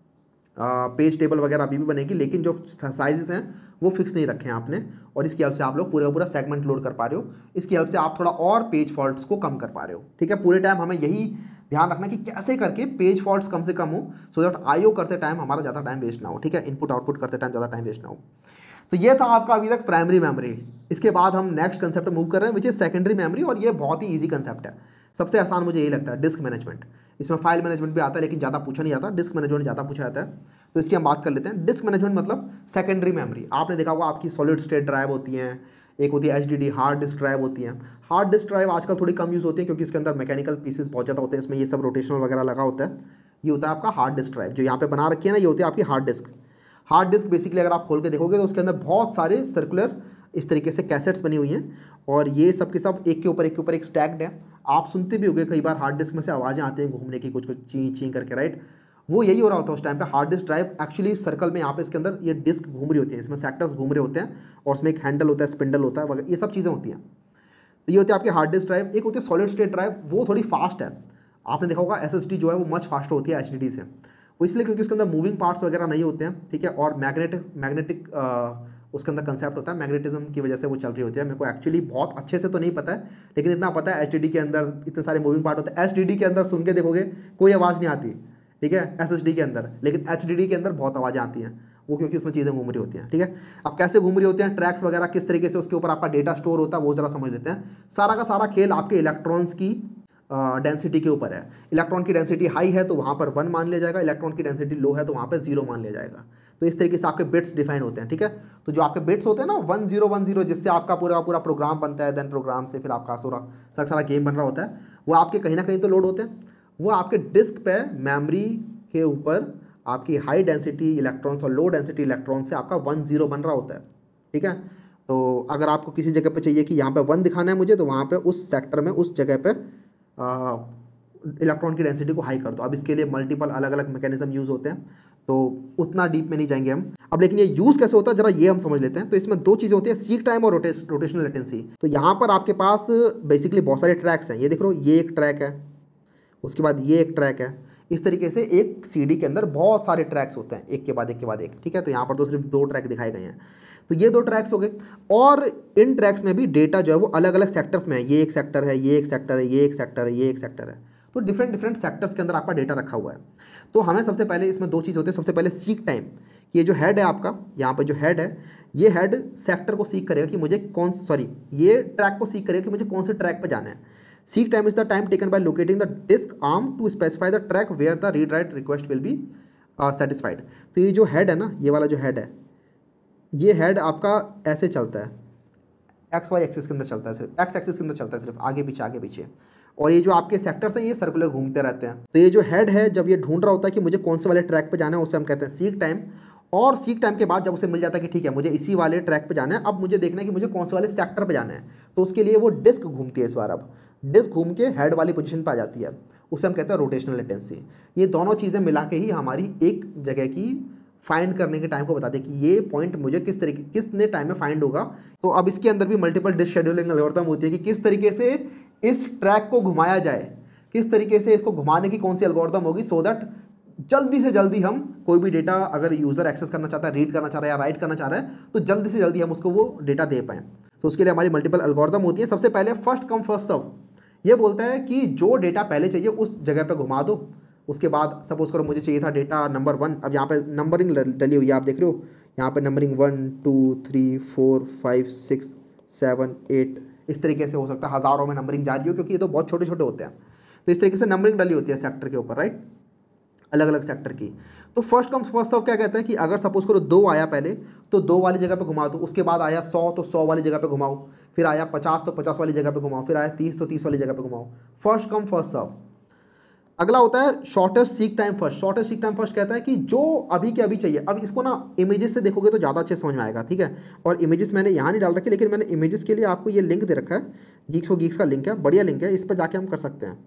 पेज टेबल वगैरह अभी भी बनेगी, लेकिन जो साइजेस हैं वो फिक्स नहीं रखे हैं आपने, और इसकी हेल्प से आप लोग पूरा पूरा सेगमेंट लोड कर पा रहे हो, इसकी हेल्प से आप थोड़ा और पेज फॉल्ट्स को कम कर पा रहे हो, ठीक है। पूरे टाइम हमें यही ध्यान रखना कि कैसे करके पेज फॉल्ट्स कम से कम हो, सो दैट आईओ करते टाइम हमारा ज़्यादा टाइम वेस्ट ना हो, ठीक है, इनपुट आउटपुट करते टाइम ज़्यादा टाइम वेस्ट ना हो। तो ये था आपका अभी तक प्राइमरी मेमोरी। इसके बाद हम नेक्स्ट कंसेप्ट मूव कर रहे हैं, विच इज सेकेंडरी मेमोरी, और ये बहुत ही ईजी कंसेप्ट है, सबसे आसान मुझे यही लगता है, डिस्क मैनेजमेंट। इसमें फाइल मैनेजमेंट भी आता है, लेकिन ज़्यादा पूछा नहीं जाता, डिस्क मैनेजमेंट ज़्यादा पूछा जाता है, तो इसकी हम बात कर लेते हैं। डिस्क मैनेजमेंट मतलब सेकेंडरी मेमोरी। आपने देखा होगा आपकी सॉलिड स्टेट ड्राइव होती हैं, एक होती है HDD हार्ड डिस्क ड्राइव होती हैं। हार्ड डिस्क ड्राइव आजकल थोड़ी कम यूज़ होती है, क्योंकि इसके अंदर मैकेनिकल पीसेस बहुत ज़्यादा होते हैं, इसमें ये सब रोटेशनल वगैरह लगा होता है। ये होता है आपका हार्ड डिस्क ड्राइव, जो यहाँ पे बना रखी है ना, ये होती है आपकी hard disk. Hard disk basically अगर आप खोल के देखोगे तो उसके अंदर बहुत सारे सर्कुलर इस तरीके से कैसेट्स बनी हुई हैं, और ये सब के सब एक के ऊपर एक स्टैक्ड है। आप सुनते भी होंगे कई बार हार्ड डिस्क में से आवाज़ें आती हैं घूमने की, कुछ ची ची करके, राइट। वो यही हो रहा होता है उस टाइम पे। Hard disk drive actually circle में यहाँ पे इसके अंदर ये डिस्क घूम रही होती है, इसमें सेक्टर्स घूम रहे होते हैं, और उसमें एक हैंडल होता है, स्पिंडल होता है वगैरह, ये सब चीज़ें होती हैं। तो ये होती है आपकी हार्ड डिस्क ड्राइव। एक होती है सॉलिड स्टेट ड्राइव, वो थोड़ी फास्ट है। आपने देखा होगा SSD जो है वो मच फास्ट होती है HDD से, वो इसलिए क्योंकि उसके अंदर मूविंग पार्ट्स वगैरह नहीं होते हैं, ठीक है, और मैग्नेटिक उसके अंदर कंसेप्ट होता है, मैग्नेटिज्म की वजह से वो चल रही होती है। मेरे को एक्चुअली बहुत अच्छे से तो नहीं पता है, लेकिन इतना पता है HDD के अंदर इतने सारे मूविंग पार्ट होते हैं। HDD के अंदर सुन के देखोगे कोई आवाज़ नहीं आती, ठीक है, SSD के अंदर, लेकिन HDD के अंदर बहुत आवाज़ें आती हैं, वो क्योंकि उसमें चीज़ें घूम रही होती हैं, ठीक है। अब कैसे घूम रही होती हैं, ट्रैक्स वगैरह किस तरीके से उसके ऊपर आपका डेटा स्टोर होता है, वो जरा समझ लेते हैं। सारा का सारा खेल आपके इलेक्ट्रॉन्स की डेंसिटी के ऊपर है। इलेक्ट्रॉन की डेंसिटी हाई है तो वहाँ पर 1 मान लिया जाएगा, इलेक्ट्रॉन की डेंसिटी लो है तो वहाँ पर 0 मान लिया जाएगा। तो इस तरीके से आपके बिट्स डिफाइन होते हैं, ठीक है। तो जो आपके बिट्स होते हैं ना 1010, जिससे आपका पूरा पूरा प्रोग्राम बनता है, देन प्रोग्राम से फिर आपका सारा गेम बन रहा होता है, वो आपके कहीं ना कहीं तो लोड होते हैं। वो आपके डिस्क पे मेमोरी के ऊपर आपकी हाई डेंसिटी इलेक्ट्रॉन्स और लो डेंसिटी इलेक्ट्रॉन से आपका 10 बन रहा होता है, ठीक है। तो अगर आपको किसी जगह पे चाहिए कि यहाँ पे 1 दिखाना है मुझे, तो वहाँ पे उस सेक्टर में उस जगह पे इलेक्ट्रॉन की डेंसिटी को हाई कर दो। अब इसके लिए मल्टीपल अलग अलग मैकेनिज्म यूज़ होते हैं, तो उतना डीप में नहीं जाएंगे हम अब। लेकिन ये यूज़ कैसे होता है जरा ये हम समझ लेते हैं। तो इसमें 2 चीज़ें होती है, सीक टाइम और रोटेशनल लेटेंसी। तो यहाँ पर आपके पास बेसिकली बहुत सारे ट्रैक्स हैं, ये देख लो, ये एक ट्रैक है, उसके बाद ये एक ट्रैक है। इस तरीके से एक CD के अंदर बहुत सारे ट्रैक्स होते हैं, एक के बाद एक के बाद एक, ठीक है। तो यहाँ पर तो सिर्फ 2 ट्रैक दिखाए गए हैं, तो ये 2 ट्रैक्स हो गए। और इन ट्रैक्स में भी डेटा जो है वो अलग अलग सेक्टर्स में है, ये एक सेक्टर है, ये एक सेक्टर है, ये एक सेक्टर है, ये एक सेक्टर है। तो डिफरेंट डिफरेंट सेक्टर्स के अंदर आपका डेटा रखा हुआ है। तो हमें सबसे पहले इसमें दो चीज़ होती है। सबसे पहले सीक टाइम, ये जो हेड है आपका, यहाँ पे जो हेड है, ये हेड सेक्टर को सीक करेगा कि मुझे ये ट्रैक को सीक करेगा कि मुझे कौन से ट्रैक पे जाना है। Seek time is the time taken by locating the disk arm to specify the track where the read write request will be satisfied. तो ये जो हेड है ना, ये वाला जो हेड है, ये हेड आपका ऐसे चलता है, एक्स वाई एक्सिस के अंदर चलता है, सिर्फ एक्स एक्सिस के अंदर चलता है, सिर्फ आगे पीछे आगे पीछे। और ये जो आपके सेक्टर्स हैं ये सर्कुलर घूमते रहते हैं। तो ये जो हेड है जब ये ढूंढ रहा होता है कि मुझे कौन से वाले ट्रैक पे जाना है, उसे हम कहते हैं सीक टाइम। और सीक टाइम के बाद जब उसे मिल जाता है कि ठीक है मुझे इसी वाले ट्रैक पे जाना है, अब मुझे देखना है कि मुझे कौन से वाले सेक्टर पे जाना है, तो उसके लिए वो डिस्क घूमती है। इस बार अब डिस्क घूम के हेड वाली पोजीशन पे आ जाती है, उसे हम कहते हैं रोटेशनल लेटेंसी। ये दोनों चीज़ें मिला के ही हमारी एक जगह की फाइंड करने के टाइम को बताते हैं कि ये पॉइंट मुझे कितने टाइम में फाइंड होगा। तो अब इसके अंदर भी मल्टीपल डिस्क शेड्यूलिंग एल्गोरिथम होती है कि किस तरीके से इस ट्रैक को घुमाया जाए, किस तरीके से इसको घुमाने की कौन सी एल्गोरिथम होगी, सो दैट जल्दी से जल्दी हम कोई भी डेटा अगर यूज़र एक्सेस करना चाहता है, रीड करना चाह रहा है या राइट करना चाह रहा है, तो जल्दी से जल्दी हम उसको वो डेटा दे पाएँ। तो उसके लिए हमारी मल्टीपल एल्गोरिथम होती है। सबसे पहले फर्स्ट कम फर्स्ट सर्व, ये बोलता है कि जो डेटा पहले चाहिए उस जगह पर घुमा दो। उसके बाद सपोज करो मुझे चाहिए था डेटा नंबर 1, अब यहाँ पे नंबरिंग डली हुई है, आप देख रहे हो यहाँ पे नंबरिंग 1 2 3 4 5 6 7 8, इस तरीके से हो सकता है हज़ारों में नंबरिंग जा रही हो, क्योंकि ये तो बहुत छोटे छोटे होते हैं। तो इस तरीके से नंबरिंग डली होती है सेक्टर के ऊपर, राइट, अलग अलग सेक्टर की। तो फर्स्ट कम फर्स्ट सर्व क्या कहता है कि अगर सपोज करो 2 आया पहले, तो 2 वाली जगह पे घुमा दो। उसके बाद आया 100, तो 100 वाली जगह पे घुमाओ। फिर आया 50, तो 50 वाली जगह पे घुमाओ। फिर आया 30, तो 30 वाली जगह पे घुमाओ। First come first serve. अगला होता है shortest seek time first. Shortest seek time first कहता है कि जो अभी के अभी चाहिए। अब इसको ना इमेजेस से देखोगे तो ज़्यादा अच्छे समझ में आएगा, ठीक है। और इमेजेस मैंने यहाँ नहीं डाल रखे, लेकिन मैंने इमेजेस के लिए आपको ये लिंक दे रखा है, गीक्स फॉर गीक्स का लिंक है, बढ़िया लिंक है, इस पर जाके हम कर सकते हैं।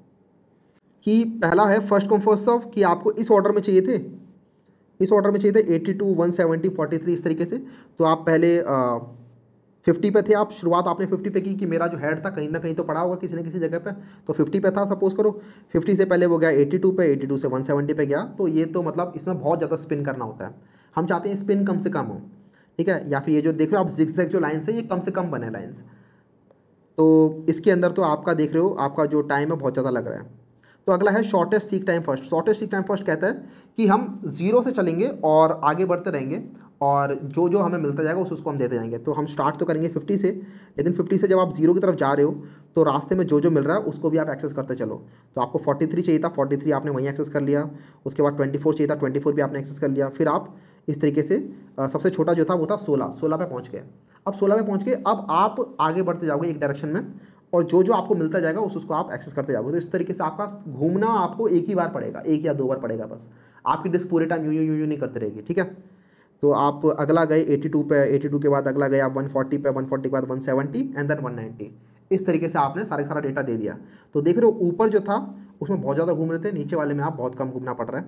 कि पहला है फर्स्ट कम फर्स्ट सर्व, कि आपको इस ऑर्डर में चाहिए थे, इस ऑर्डर में चाहिए थे 82 170 43, इस तरीके से। तो आप पहले 50 पे थे, आप शुरुआत आपने 50 पे की कि मेरा जो हेड था कहीं ना कहीं तो पड़ा होगा किसी न किसी जगह पे, तो 50 पे था सपोज करो। 50 से पहले वो गया 82 पे, 82 से 170 पे गया। तो ये तो मतलब इसमें बहुत ज़्यादा स्पिन करना होता है। हम चाहते हैं स्पिन कम से कम हो, ठीक है। या फिर ये जो देख रहे हो आप जिगजैग जो लाइन्स है, ये कम से कम बने लाइन्स। तो इसके अंदर तो आपका देख रहे हो आपका जो टाइम है बहुत ज़्यादा लग रहा है। तो अगला है shortest seek time first. Shortest seek time first कहता है कि हम 0 से चलेंगे और आगे बढ़ते रहेंगे, और जो जो हमें मिलता जाएगा उसको हम देते जाएंगे। तो हम स्टार्ट तो करेंगे 50 से, लेकिन 50 से जब आप 0 की तरफ जा रहे हो तो रास्ते में जो जो मिल रहा है उसको भी आप एक्सेस करते चलो। तो आपको 43 चाहिए था, 43 आपने वहीं एक्सेस कर लिया। उसके बाद 24 चाहिए था, 24 भी आपने एक्सेस कर लिया। फिर आप इस तरीके से सबसे छोटा जो था वो था 16, 16 पे पहुँच गए। अब 16 पे पहुँच के अब आप आगे बढ़ते जाओगे एक डायरेक्शन में, और जो जो आपको मिलता जाएगा उसको आप एक्सेस करते जाओगे। तो इस तरीके से आपका घूमना आपको एक ही बार पड़ेगा, 1 या 2 बार पड़ेगा बस। आपकी डिस्क पूरे टाइम यूं नहीं करते रहेगी, ठीक है। तो आप अगला गए 82 पे, 82 के बाद अगला गए आप 140 पे, 140 के बाद 170 एंड देन 190। इस तरीके से आपने सारा डेटा दे दिया। तो देख रहे हो ऊपर जो था उसमें बहुत ज़्यादा घूम रहे थे, नीचे वाले में आप बहुत कम घूमना पड़ रहा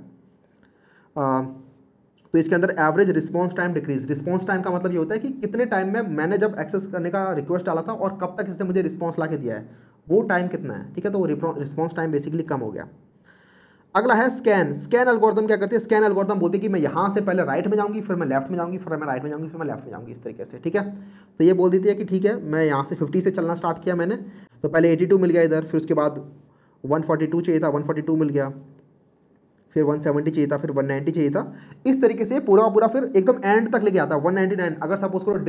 है। तो इसके अंदर average response time decrease. Response time का मतलब ये होता है कि कितने टाइम में मैंने जब एक्सेस करने का रिक्वेस्ट डाला था और कब तक इसने मुझे रिस्पॉन्स ला के दिया है, वो टाइम कितना है, ठीक है। तो वो रिस्पॉन्स टाइम बेसिकली कम हो गया। अगला है स्कैन। स्कैन एल्गोरिथम क्या करती है? स्कैन एल्गोरिथम बोलती है कि मैं यहाँ से पहले राइट में जाऊँगी, फिर मैं लेफ्ट में जाऊँगी, फिर मैं राइट में जाऊँगी, फिर मैं लेफ्ट में जाऊँगी, इस तरीके से, ठीक है। तो ये बोल देती है कि ठीक है मैं यहाँ से 50 से चलना स्टार्ट किया मैंने, तो पहले 82 मिल गया इधर, फिर उसके बाद 142 चाहिए था, 142 मिल गया, फिर 170 चाहिए था, फिर 190 चाहिए था। इस तरीके से पूरा फिर एकदम एंड तक लेके आता है 199। अगर सपोज करो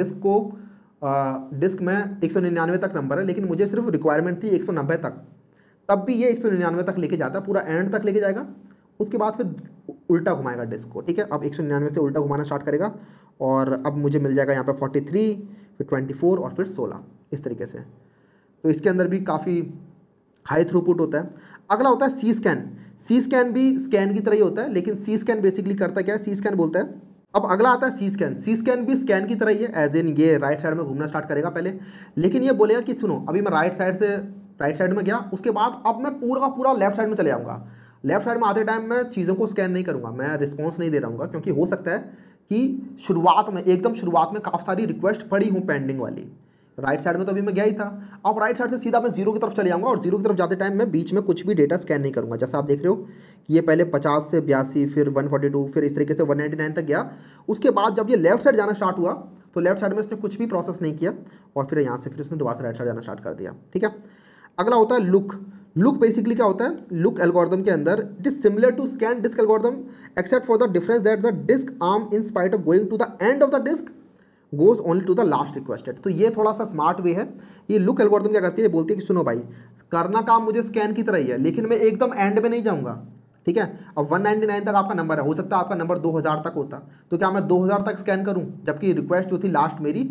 डिस्क में 199 तक नंबर है, लेकिन मुझे सिर्फ रिक्वायरमेंट थी 190 तक, तब भी ये 199 तक लेके जाता है, पूरा एंड तक लेके जाएगा। उसके बाद फिर उल्टा घुमाएगा डिस्क को, ठीक है। अब 199 से उल्टा घुमाना स्टार्ट करेगा, और अब मुझे मिल जाएगा यहाँ पे 43, फिर 24 और फिर 16, इस तरीके से। तो इसके अंदर भी काफ़ी हाई थ्रूपुट होता है। अगला होता है सी स्कैन। सी स्कैन भी स्कैन की तरह ही होता है, लेकिन सी स्कैन बेसिकली करता क्या है, सी स्कैन बोलता है। अब अगला आता है सी स्कैन। सी स्कैन भी स्कैन की तरह ही है, एज इन ये राइट साइड में घूमना स्टार्ट करेगा पहले, लेकिन ये बोलेगा कि सुनो अभी मैं राइट साइड में गया, उसके बाद अब मैं पूरा लेफ्ट साइड में चले जाऊँगा। लेफ्ट साइड में आते टाइम मैं चीज़ों को स्कैन नहीं करूँगा, मैं रिस्पॉन्स नहीं दे रहा हूँ, क्योंकि हो सकता है कि एकदम शुरुआत में काफ़ी सारी रिक्वेस्ट पड़ी हूँ पेंडिंग वाली। राइट साइड में तो अभी मैं गया ही था, अब राइट साइड से सीधा मैं 0 की तरफ चले जाऊँगा, और 0 की तरफ जाते टाइम मैं बीच में कुछ भी डेटा स्कैन नहीं करूँगा। जैसा आप देख रहे हो कि ये पहले 50 से 82, फिर 142, फिर इस तरीके से 199 तक गया। उसके बाद जब ये लेफ्ट साइड जाना स्टार्ट हुआ, तो लेफ्ट साइड में इसने कुछ भी प्रोसेस नहीं किया, और फिर यहाँ से फिर इसने दोबारा से राइट साइड जाना स्टार्ट कर दिया, ठीक है। अगला होता है लुक। लुक बेसिकली क्या होता है, लुक एल्गोरिथम के अंदर it is similar to scan disk algorithm except for the difference that the disk arm in spite of going to the end of the disk goes only to the last requested. तो ये थोड़ा सा स्मार्ट वे है। ये लुक एल्गोरिथम क्या करती है, बोलती है कि सुनो भाई, करना काम मुझे स्कैन की तरह ही है, लेकिन मैं एकदम एंड में नहीं जाऊँगा, ठीक है। अब 199 तक आपका नंबर है, हो सकता है आपका नंबर 2000 तक होता, तो क्या मैं 2000 तक स्कैन करूं, जबकि रिक्वेस्ट जो थी लास्ट मेरी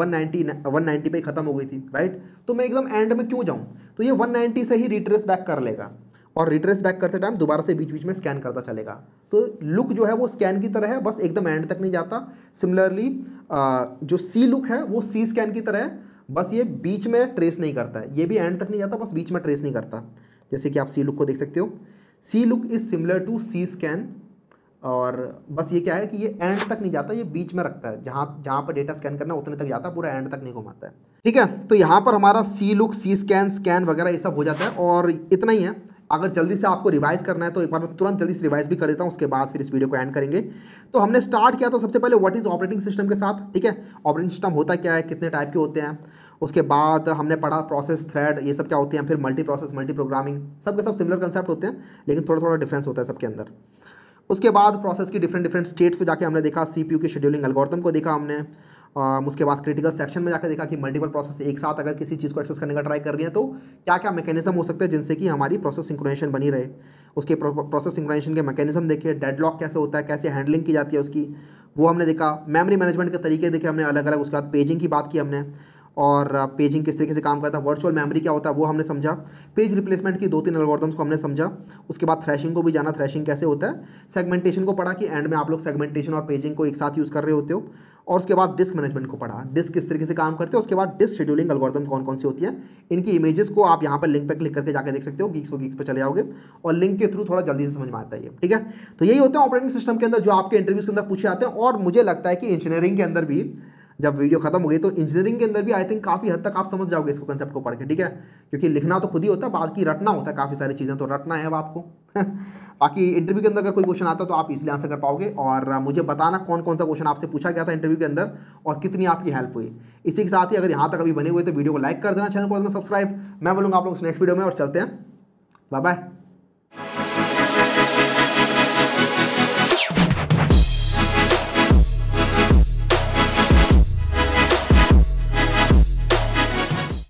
190 पे खत्म हो गई थी, राइट। तो मैं एकदम एंड में क्यों जाऊं, तो ये 190 से ही रिट्रेस बैक कर लेगा, और रिट्रेस बैक करते टाइम दोबारा से बीच बीच में स्कैन करता चलेगा। तो लुक जो है वो स्कैन की तरह है, बस एकदम एंड तक नहीं जाता। सिमिलरली जो सी लुक है वो सी स्कैन की तरह है, बस ये बीच में ट्रेस नहीं करता है, ये भी एंड तक नहीं जाता, बस बीच में ट्रेस नहीं करता। जैसे कि आप सी लुक को देख सकते हो, C look is similar to C scan, और बस ये क्या है कि ये एंड तक नहीं जाता, ये बीच में रखता है, जहाँ पर डेटा स्कैन करना उतने तक जाता है, पूरा एंड तक नहीं घुमाता है, ठीक है। तो यहाँ पर हमारा C look, C scan, scan वगैरह ये सब हो जाता है, और इतना ही है। अगर जल्दी से आपको रिवाइज करना है तो एक बार मैं तुरंत जल्दी से रिवाइज भी कर देता हूँ, उसके बाद फिर इस वीडियो को एंड करेंगे। तो हमने स्टार्ट किया था सबसे पहले व्हाट इज ऑपरेटिंग सिस्टम के साथ, ठीक है। ऑपरेटिंग सिस्टम होता क्या है, कितने टाइप के होते हैं, उसके बाद हमने पढ़ा प्रोसेस, थ्रेड, ये सब क्या होते हैं, फिर मल्टी प्रोसेस, मल्टी प्रोग्रामिंग, सब के सब सिमिलर कंसेप्ट होते हैं, लेकिन थोड़ा थोड़ा डिफरेंस होता है सबके अंदर। उसके बाद प्रोसेस की डिफरेंट स्टेट्स को जाके हमने देखा, सीपीयू की शेड्यूलिंग एल्गोरिथम को देखा हमने। उसके बाद क्रिटिकल सेक्शन में जाकर देखा कि मल्टीपल प्रोसेस एक साथ अगर किसी चीज़ को एक्सेस करने का ट्राई कर रही है तो क्या क्या मैकेनिज्म हो सकते हैं जिनसे कि हमारी प्रोसेस सिंक्रोनाइजेशन बनी रहे। उसके प्रोसेस सिंक्रोनाइजेशन के मैकेनिज्म देखे, डेडलॉक कैसे होता है, कैसे हैंडलिंग की जाती है उसकी, वो हमने देखा। मेमोरी मैनेजमेंट के तरीके देखे हमने अलग अलग। उसके बाद पेजिंग की बात की हमने, और पेजिंग किस तरीके से काम करता है, वर्चुअल मेमोरी क्या होता है वो हमने समझा। पेज रिप्लेसमेंट की 2-3 एल्गोरिथम्स को हमने समझा। उसके बाद थ्रैशिंग को भी जाना, थ्रैशिंग कैसे होता है। सेगमेंटेशन को पढ़ा कि एंड में आप लोग सेगमेंटेशन और पेजिंग को एक साथ यूज़ कर रहे होते हो। और उसके बाद डिस्क मैनेजमेंट को पढ़ा, डिस्क किस तरीके से काम करते हैं। उसके बाद डिस्क शेड्यूलिंग एल्गोरिथम कौन कौन सी होती है, इनकी इमेजेस को आप यहाँ पर लिंक पर क्लिक करके जाकर देख सकते हो, गीक्स पे चले जाओगे और लिंक के थ्रू थोड़ा जल्दी से समझ में आता है ये, ठीक है। तो यही होता है ऑपरेटिंग सिस्टम के अंदर जो आपके इंटरव्यूज के अंदर पूछे जाते हैं। और मुझे लगता है कि इंजीनियरिंग के अंदर भी, जब वीडियो खत्म हो गई तो इंजीनियरिंग के अंदर भी आई थिंक काफ़ी हद तक आप समझ जाओगे इसको, कंसेप्ट को पढ़ के, ठीक है। क्योंकि लिखना तो खुद ही होता है, बाकी रटना होता है काफ़ी सारी चीज़ें, तो रटना है अब आपको बाकी इंटरव्यू के अंदर अगर कोई क्वेश्चन आता है तो आप इसलिए आंसर कर पाओगे। और मुझे बताना कौन कौन सा क्वेश्चन आपसे पूछा गया था इंटरव्यू के अंदर और कितनी आपकी हेल्प हुई। इसी के साथ ही अगर यहाँ तक अभी बने हुए तो वीडियो को लाइक कर देना, चैनल को कर देना सब्सक्राइब। मैं बोलूँगा आप लोग नेक्स्ट वीडियो में, और चलते हैं, बाय बाय।